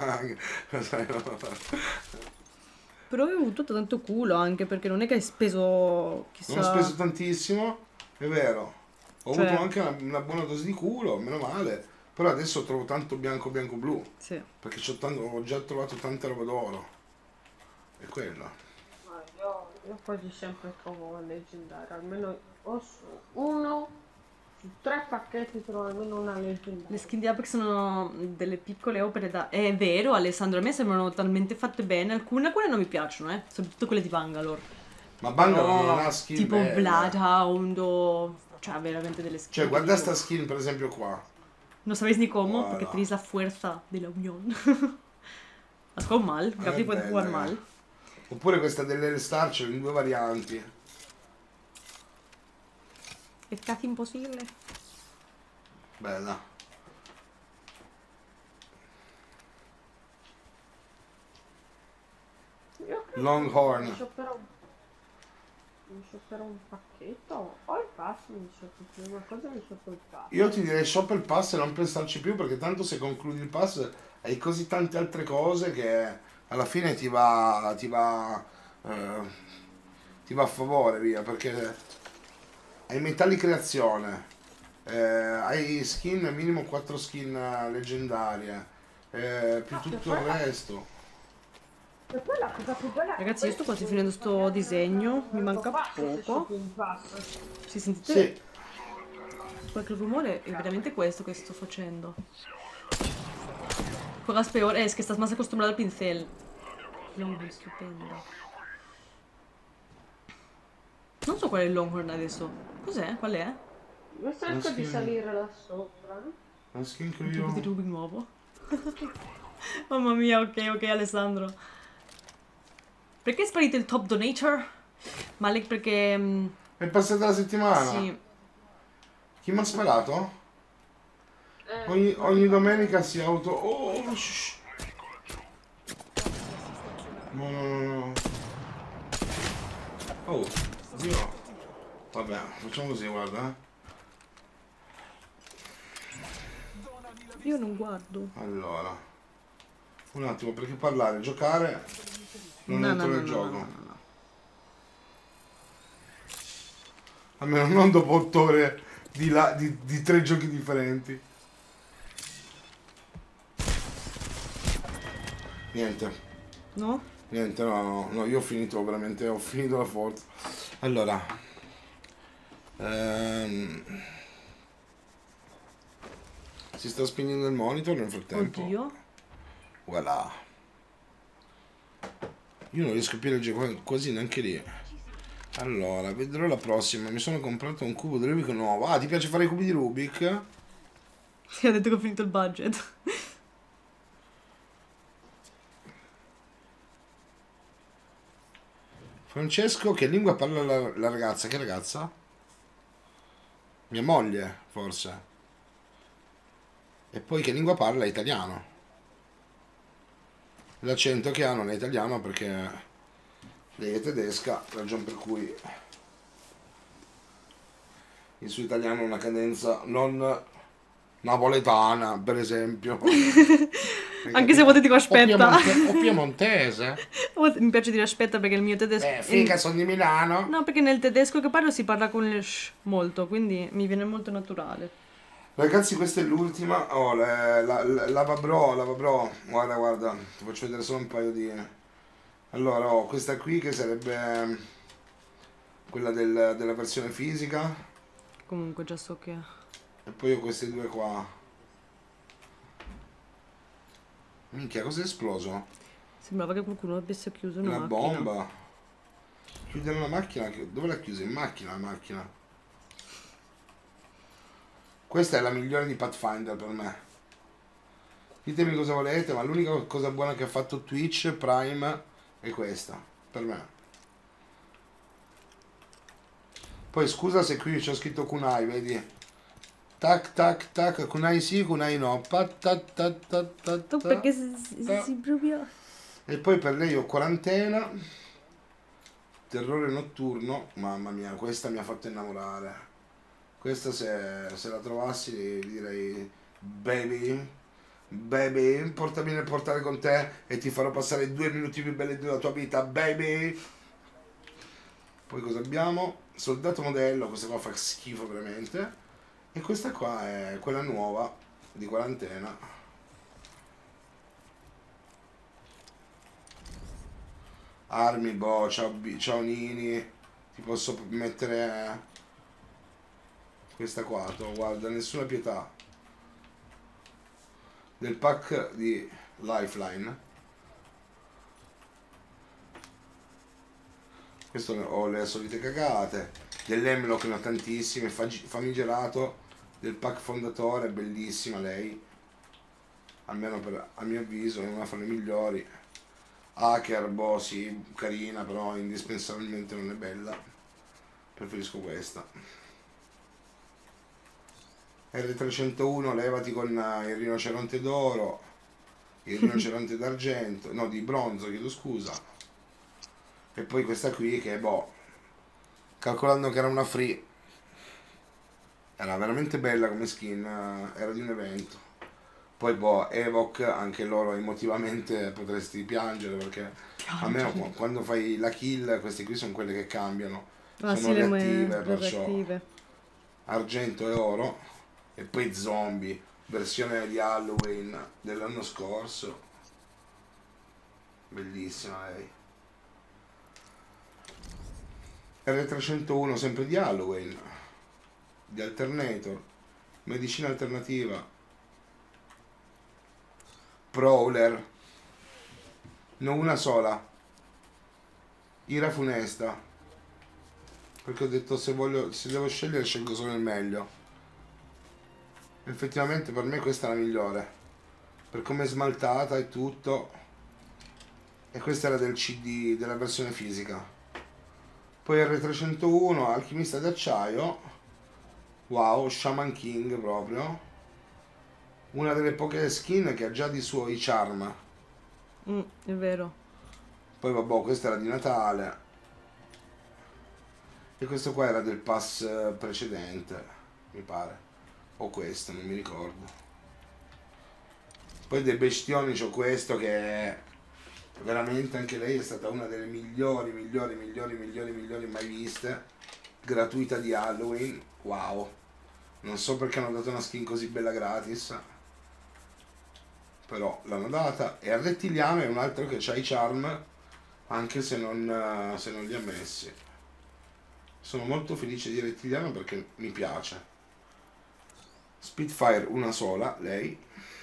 Però avevo avuto tanto culo anche perché non è che hai speso chissà. Non ho speso tantissimo, è vero. Ho Cioè- avuto anche una, una buona dose di culo, meno male. Però adesso trovo tanto bianco bianco blu. Sì. Perché c'ho tanto- ho già trovato tanta roba d'oro. È quello. Ma io, io quasi sempre trovo leggendario, almeno o su uno, su tre pacchetti trovo almeno una leggendaria. Le skin di Apex sono delle piccole opere da... È vero, Alessandro, a me sembrano talmente fatte bene. Alcune, alcune non mi piacciono, eh. Soprattutto quelle di Bangalore. Ma Bangalore Però, non ha skin tipo belle. Bloodhound o... Cioè, veramente delle skin. Cioè, guarda tipo- sta skin per esempio qua. No sabéis ni cómo, Voilà. porque tenéis la fuerza de la unión. Has jugado mal, Gabri È puede bella, jugar eh. mal. Oppure questa delle Star c'è in due varianti. Es casi imposible. Bella. Io credo Longhorn. che mi shopperò mi shopperò un pacchetto o il pass mi shoppo più una cosa mi shoppo il pass. Io ti direi shop il pass e non pensarci più, perché tanto se concludi il pass hai così tante altre cose che alla fine ti va ti va eh, ti va a favore, via, perché hai metalli creazione, eh, hai skin, minimo quattro skin leggendarie, eh, più Ah, tutto per il quella- resto. E poi la cosa più bella è Ragazzi, io sto quasi questo, finendo sto disegno, mi manca pass, se poco. shoppi un pass. Si sentite Sì, qualche rumore? È veramente questo che sto facendo. Cosa peor es que estás más acostumbrado al pincel. Longhorn, stupendo. Non so qual è il Longhorn adesso. Cos'è? Qual è? Io cerco di skin- salire da sopra. la skin che Un tipo di io... Rubik nuovo. Mamma mia, ok, ok, Alessandro. Perché è sparito il top donator? Malek perché... mm, È passata la settimana. sì. Chi mi ha sparato? Eh, Ogni, ogni domenica si auto... Oh, shh. No, no, no, no. Oh, Dio. Vabbè, facciamo così, guarda. eh. Io non guardo. Allora. Un attimo, perché parlare, giocare... Non No, entro no, no, nel no, gioco. no, no, no. Almeno non dopo otto ore di, la- di, di tre giochi differenti. Niente. No? Niente, no, no, no, io ho finito veramente, ho finito la forza. Allora, ehm, si sta spegnendo il monitor nel frattempo. Oddio. Voilà. Io non riesco più a leggere quasi neanche lì. Allora, vedrò la prossima. Mi sono comprato un cubo di Rubik nuovo. Ah, ti piace fare i cubi di Rubik? Sì, ha detto che ho finito il budget. Francesco, che lingua parla la, la ragazza? Che ragazza? Mia moglie, forse. E poi che lingua parla? Italiano. L'accento che ha non è italiano perché lei è tedesca, ragion per cui il suo italiano ha una cadenza non napoletana, per esempio. Anche se a volte dico O aspetta. piemonte- o piemontese. A volte mi piace dire aspetta perché il mio tedesco... Eh, figa, sono di Milano. No, perché nel tedesco che parlo si parla con il sh molto, quindi mi viene molto naturale. Ragazzi, questa è l'ultima. Oh, la, la, la, lava bro, lava bro. Guarda, guarda, ti faccio vedere solo un paio di... Allora, ho questa qui che sarebbe quella del- della versione fisica. Comunque già so che... E poi ho queste due qua. Minchia, cos'è esploso? Sembrava che qualcuno avesse chiuso una, Una macchina. bomba. Chiudere una macchina? Dove l'ha chiusa? In macchina la macchina. Questa è la migliore di Pathfinder per me. Ditemi cosa volete, ma l'unica cosa buona che ha fatto Twitch Prime è questa, per me. Poi scusa se qui c'è scritto Kunai, vedi? Tac tac tac, Kunai sì, Kunai no. Pat, tat, tat, tat, tat, Tu tat. perché si, si, si proprio... E poi per lei ho quarantena. Terrore notturno. Mamma mia, questa mi ha fatto innamorare. Questa se, se la trovassi direi baby, baby, portami nel portale con te e ti farò passare i due minuti più belli della tua vita, baby. Poi cosa abbiamo? Soldato modello, questa qua fa schifo veramente. E questa qua è quella nuova di quarantena. Armi, boh, ciao, B- ciao Nini, ti posso mettere... Questa qua, to, guarda, nessuna pietà. Del pack di Lifeline. Questo ho le solite cagate. Dell'Hemlock ne ho tantissime. Fagi- famigerato del pack fondatore, bellissima lei, almeno per, a mio avviso è una fra le migliori. Hacker, boh sì, carina, però indispensabilmente non è bella, preferisco questa. R trecentouno, levati con il rinoceronte d'oro, il rinoceronte d'argento, no di bronzo, chiedo scusa, e poi questa qui che boh, calcolando che era una free, era veramente bella come skin, era di un evento. Poi boh, Evoc, anche loro emotivamente potresti piangere, perché almeno quando fai la kill, queste qui sono quelle che cambiano, Ah, sono sì, le reattive, le perciò reattive. argento e oro. E poi zombie, versione di Halloween dell'anno scorso, bellissima lei. R trecentouno sempre di Halloween, di Alternator, medicina alternativa. Prowler, non una sola, ira funesta, perché ho detto se voglio, se devo scegliere scelgo solo il meglio. Effettivamente per me questa è la migliore, per come è smaltata e tutto, e questa era del C D, della versione fisica. Poi R trecentouno, alchimista d'acciaio, wow, Shaman King proprio. Una delle poche skin che ha già di suo i charm. Mm, è vero. Poi vabbè, questa era di Natale. E questo qua era del pass precedente, mi pare. O questo, non mi ricordo. Poi dei bestioni c'ho questo che è veramente, anche lei è stata una delle migliori, migliori, migliori, migliori, migliori mai viste. Gratuita di Halloween. Wow. Non so perché hanno dato una skin così bella gratis, però l'hanno data. E al rettiliano è un altro che ha i charm, anche se non, se non li ha messi. Sono molto felice di rettiliano perché mi piace. Spitfire una sola, lei,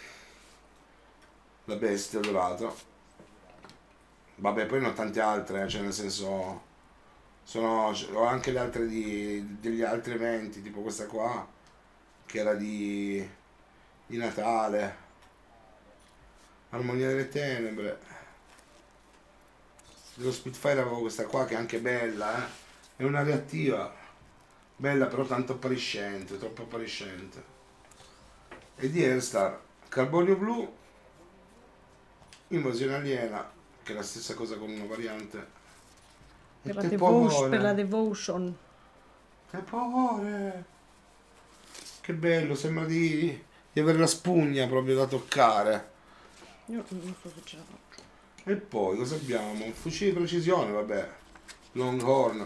la bestia dorata. Vabbè, poi ne ho tante altre, cioè nel senso, sono, ho anche le altre di, degli altri eventi, tipo questa qua che era di, di Natale, Armonia delle Tenebre. Dello Spitfire avevo questa qua che è anche bella, eh? È una reattiva, bella però tanto appariscente, troppo appariscente. E di Airstar, Carbonio Blu, Invasione Aliena, che è la stessa cosa con una variante. Per la, devotion, per la Devotion. Tepore! Che bello, sembra di, di avere la spugna proprio da toccare. Io non so se ce la faccio. E poi cosa abbiamo? Un fucile di precisione, vabbè. Longhorn.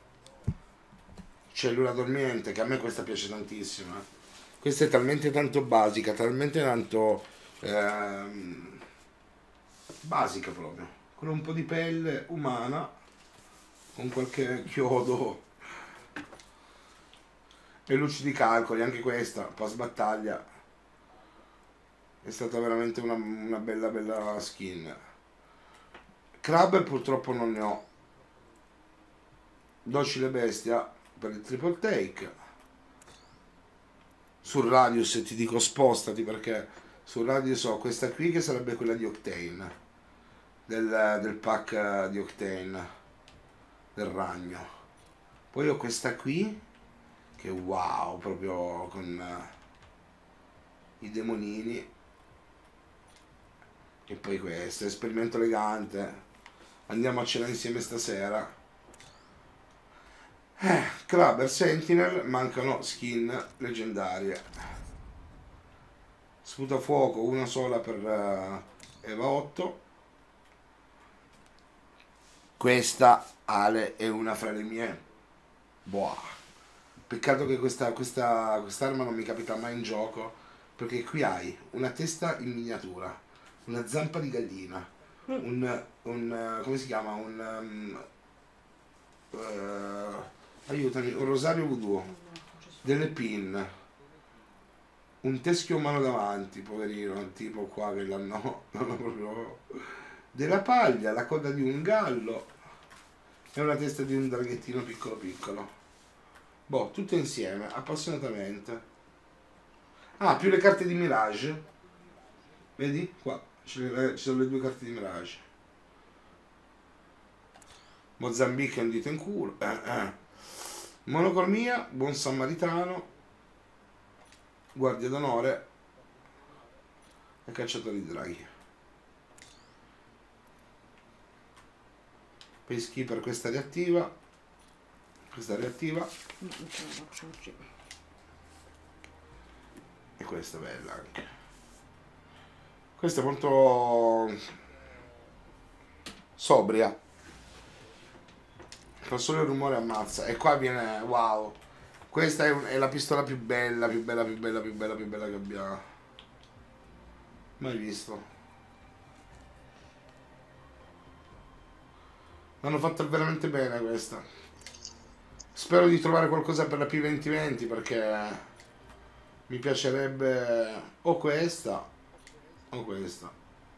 Cellula dormiente, che a me questa piace tantissimo. Eh. Questa è talmente tanto basica, talmente tanto ehm, basica proprio. Con un po' di pelle umana, con qualche chiodo e luci di calcoli, anche questa, pass battaglia. È stata veramente una, una bella bella skin. Crabber purtroppo non ne ho. Docile bestia per il triple take. Sul Radius ti dico spostati, perché sul Radius ho questa qui che sarebbe quella di Octane, del, del pack di Octane, del ragno. Poi ho questa qui che wow, proprio con uh, i demonini. E poi questa, esperimento elegante. Andiamo a cena insieme stasera. Eh, Crabber, Sentinel, mancano skin leggendarie. Sputafuoco, una sola per uh, Eva otto. Questa, Ale, è una fra le mie. Boah. Peccato che questa, questa, quest'arma non mi capita mai in gioco, perché qui hai una testa in miniatura, una zampa di gallina, un, un come si chiama, un um, uh, aiutami, un rosario voodoo, delle pin, un teschio umano davanti, poverino, il tipo qua che l'hanno proprio, della paglia, la coda di un gallo e una testa di un draghettino piccolo piccolo. Boh, tutto insieme, appassionatamente. Ah, più le carte di Mirage. Vedi? Qua ci ci sono le due carte di Mirage. Mozambico è un dito in culo. Eh, eh. Monocromia, buon samaritano, guardia d'onore e cacciatore di draghi. Peacekeeper, questa riattiva. Questa riattiva. E questa è bella anche. Questa è molto sobria. Fa solo il rumore ammazza. E qua viene. Wow. Questa è, un, è la pistola più bella, più bella, più bella, più bella, più bella che abbiamo mai visto. L'hanno fatta veramente bene questa. Spero di trovare qualcosa per la P venti venti perché mi piacerebbe o questa o questa.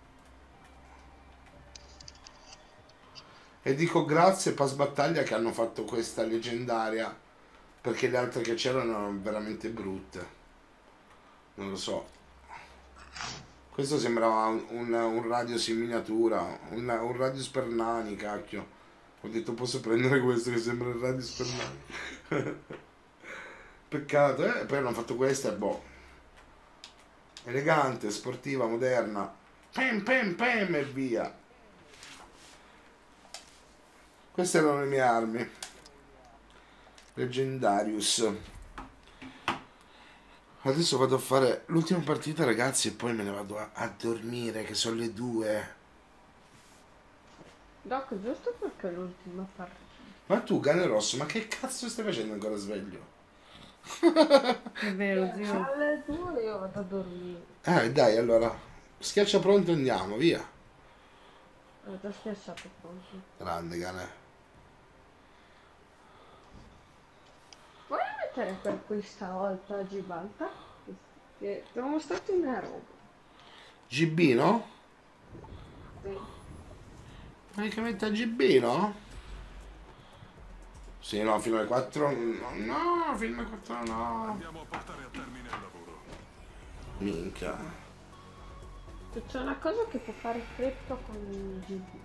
E dico grazie Pass Battaglia che hanno fatto questa leggendaria, perché le altre che c'erano erano veramente brutte. Non lo so. Questo sembrava un, un, un radius in miniatura, un, un radius per nani, cacchio. Ho detto posso prendere questo che sembra il radius per nani. Peccato, eh? Poi hanno fatto questa e boh. Elegante, sportiva, moderna. Pem pem pem e via. Queste erano le mie armi. Leggendarius. Adesso vado a fare l'ultima partita, ragazzi, e poi me ne vado a, a dormire, che sono le due. Doc, giusto perché l'ultima partita. Ma tu, cane rosso, ma che cazzo stai facendo ancora sveglio? È vero, zio. Alle due io vado a dormire. Eh, dai, allora. Schiaccia pronto e andiamo, via. Ho già schiacciato pronto. Grande, cane. Vuoi mettere per questa volta a Gibraltar? Che ti ho mostrato una roba. G B, no? Sì. Vuoi che metta G B, no? Sì, no, fino alle quattro. No, no, fino alle quattro no. Andiamo a portare a termine il lavoro. Minchia. C'è una cosa che può fare freddo con il G B.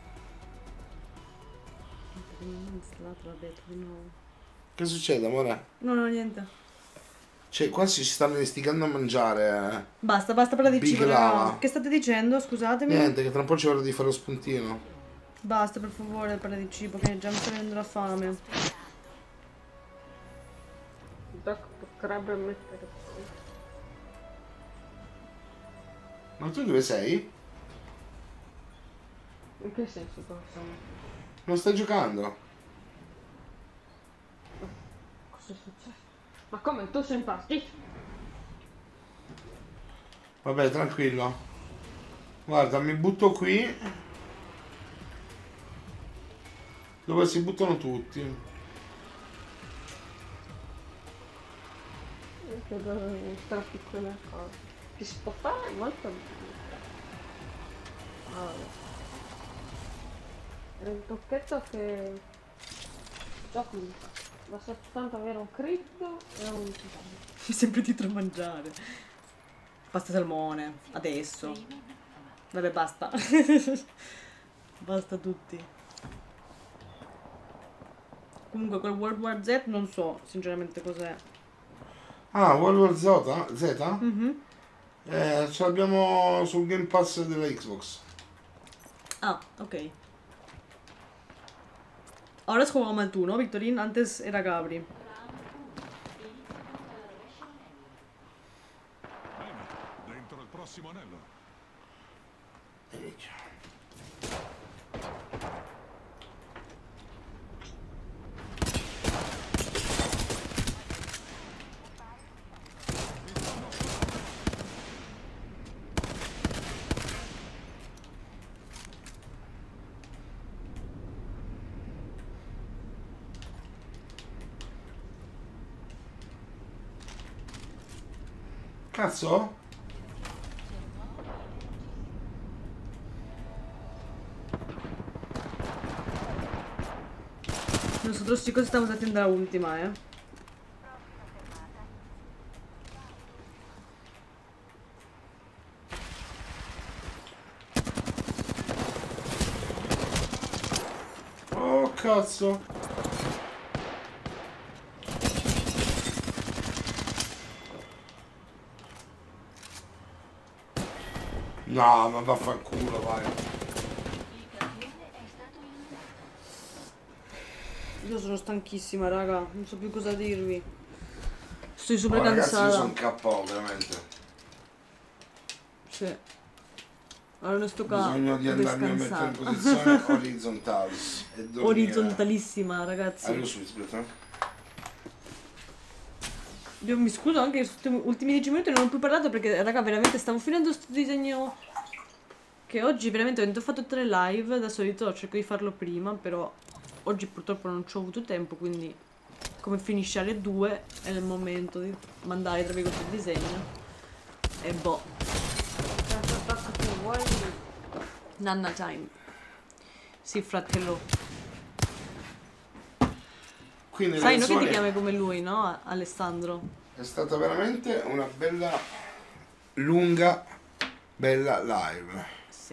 Vabbè, no. Che succede, amore? No, no, niente. Cioè, qua si stanno istigando a mangiare. Eh. Basta, basta parlare di Big cibo, Lava. raga. Che state dicendo? Scusatemi. Niente, che tra un po' ci vorrà di fare lo spuntino. Basta, per favore, parlare di cibo, che già mi sta venendo la fame. Doc potrebbe mettere poi. Ma tu dove sei? In che senso dove sono? Non stai giocando? Cosa è successo? Ma come? Tu sei in partita? Vabbè, tranquillo. Guarda, mi butto qui. Dove si buttano tutti. Io credo che tra piccole cose. Che si può fare molto bene. Allora. È un tocchetto che gioco mi fa. Basta soltanto avere un crit e un titano. Mi sembra di tra mangiare. Pasta salmone, adesso. Vabbè, basta. Basta tutti. Comunque col World War Z non so sinceramente cos'è. Ah, World War Z? Z? Mm-hmm. Eh, ce l'abbiamo sul Game Pass della Xbox. Ah, ok. Ahora es jugaba mal tú, ¿no, Victorín? Antes era Gabri. Bene, dentro il prossimo anello. Cazzo? Nosotros chicos estamos haciendo la última, ¿eh? cazzo? No, ma vaffanculo, vai. Io sono stanchissima, raga, non so più cosa dirvi. Sto super Oh, ragazzi, io cansata. sono K O, veramente. Sì. Allora non sto qua Bisogno di andarmi a mettere in posizione orizontalis e dormire. Orizzontalissima, ragazzi. Arrivo su, aspetta. Io mi scuso anche su questi ultimi dieci minuti non ho più parlato perché, raga, veramente stavo finendo sto disegno. Che oggi veramente ho fatto tre live, da solito cerco di farlo prima, però oggi purtroppo non ci ho avuto tempo, quindi come finisce alle due è il momento di mandare tra virgolette il disegno. E boh. Nanna time. Sì, fratello. Quindi sai, no che ti Lezzoni chiami come lui, no? Alessandro. è stata veramente una bella, lunga, bella live. Sì.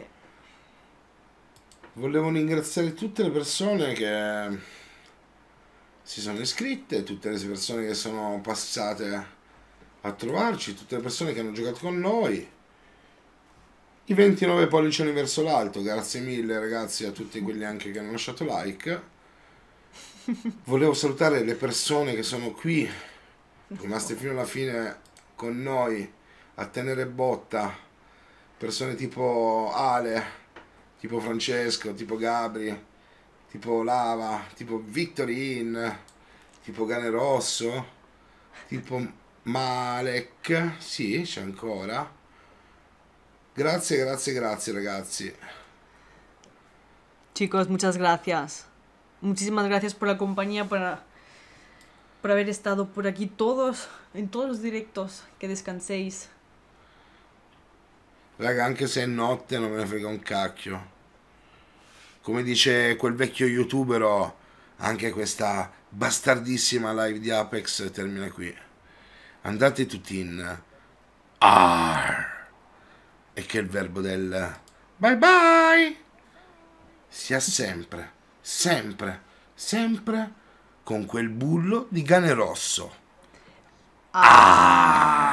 Volevo ringraziare tutte le persone che si sono iscritte, tutte le persone che sono passate a trovarci, tutte le persone che hanno giocato con noi. I ventinove pollicioni verso l'alto, grazie mille ragazzi a tutti quelli anche che hanno lasciato like. Volevo salutare le persone che sono qui, rimaste fino alla fine con noi a tenere botta, persone tipo Ale, tipo Francesco, tipo Gabri, tipo Lava, tipo Victorin, tipo Cane Rosso, tipo Malek, sì, c'è ancora. Grazie, grazie, grazie ragazzi. Chicos, muchas gracias. Muchísimas gracias por la compañía, por, por haber estado por aquí todos, en todos los directos. Que descanséis. Raga, anche se è notte non me ne frega un cacchio. Come dice quel vecchio youtubero, anche questa bastardissima live di Apex termina qui. Andate tutti in R. E che il verbo del bye bye sia sempre, sempre, sempre con quel bullo di Cane Rosso. Ah!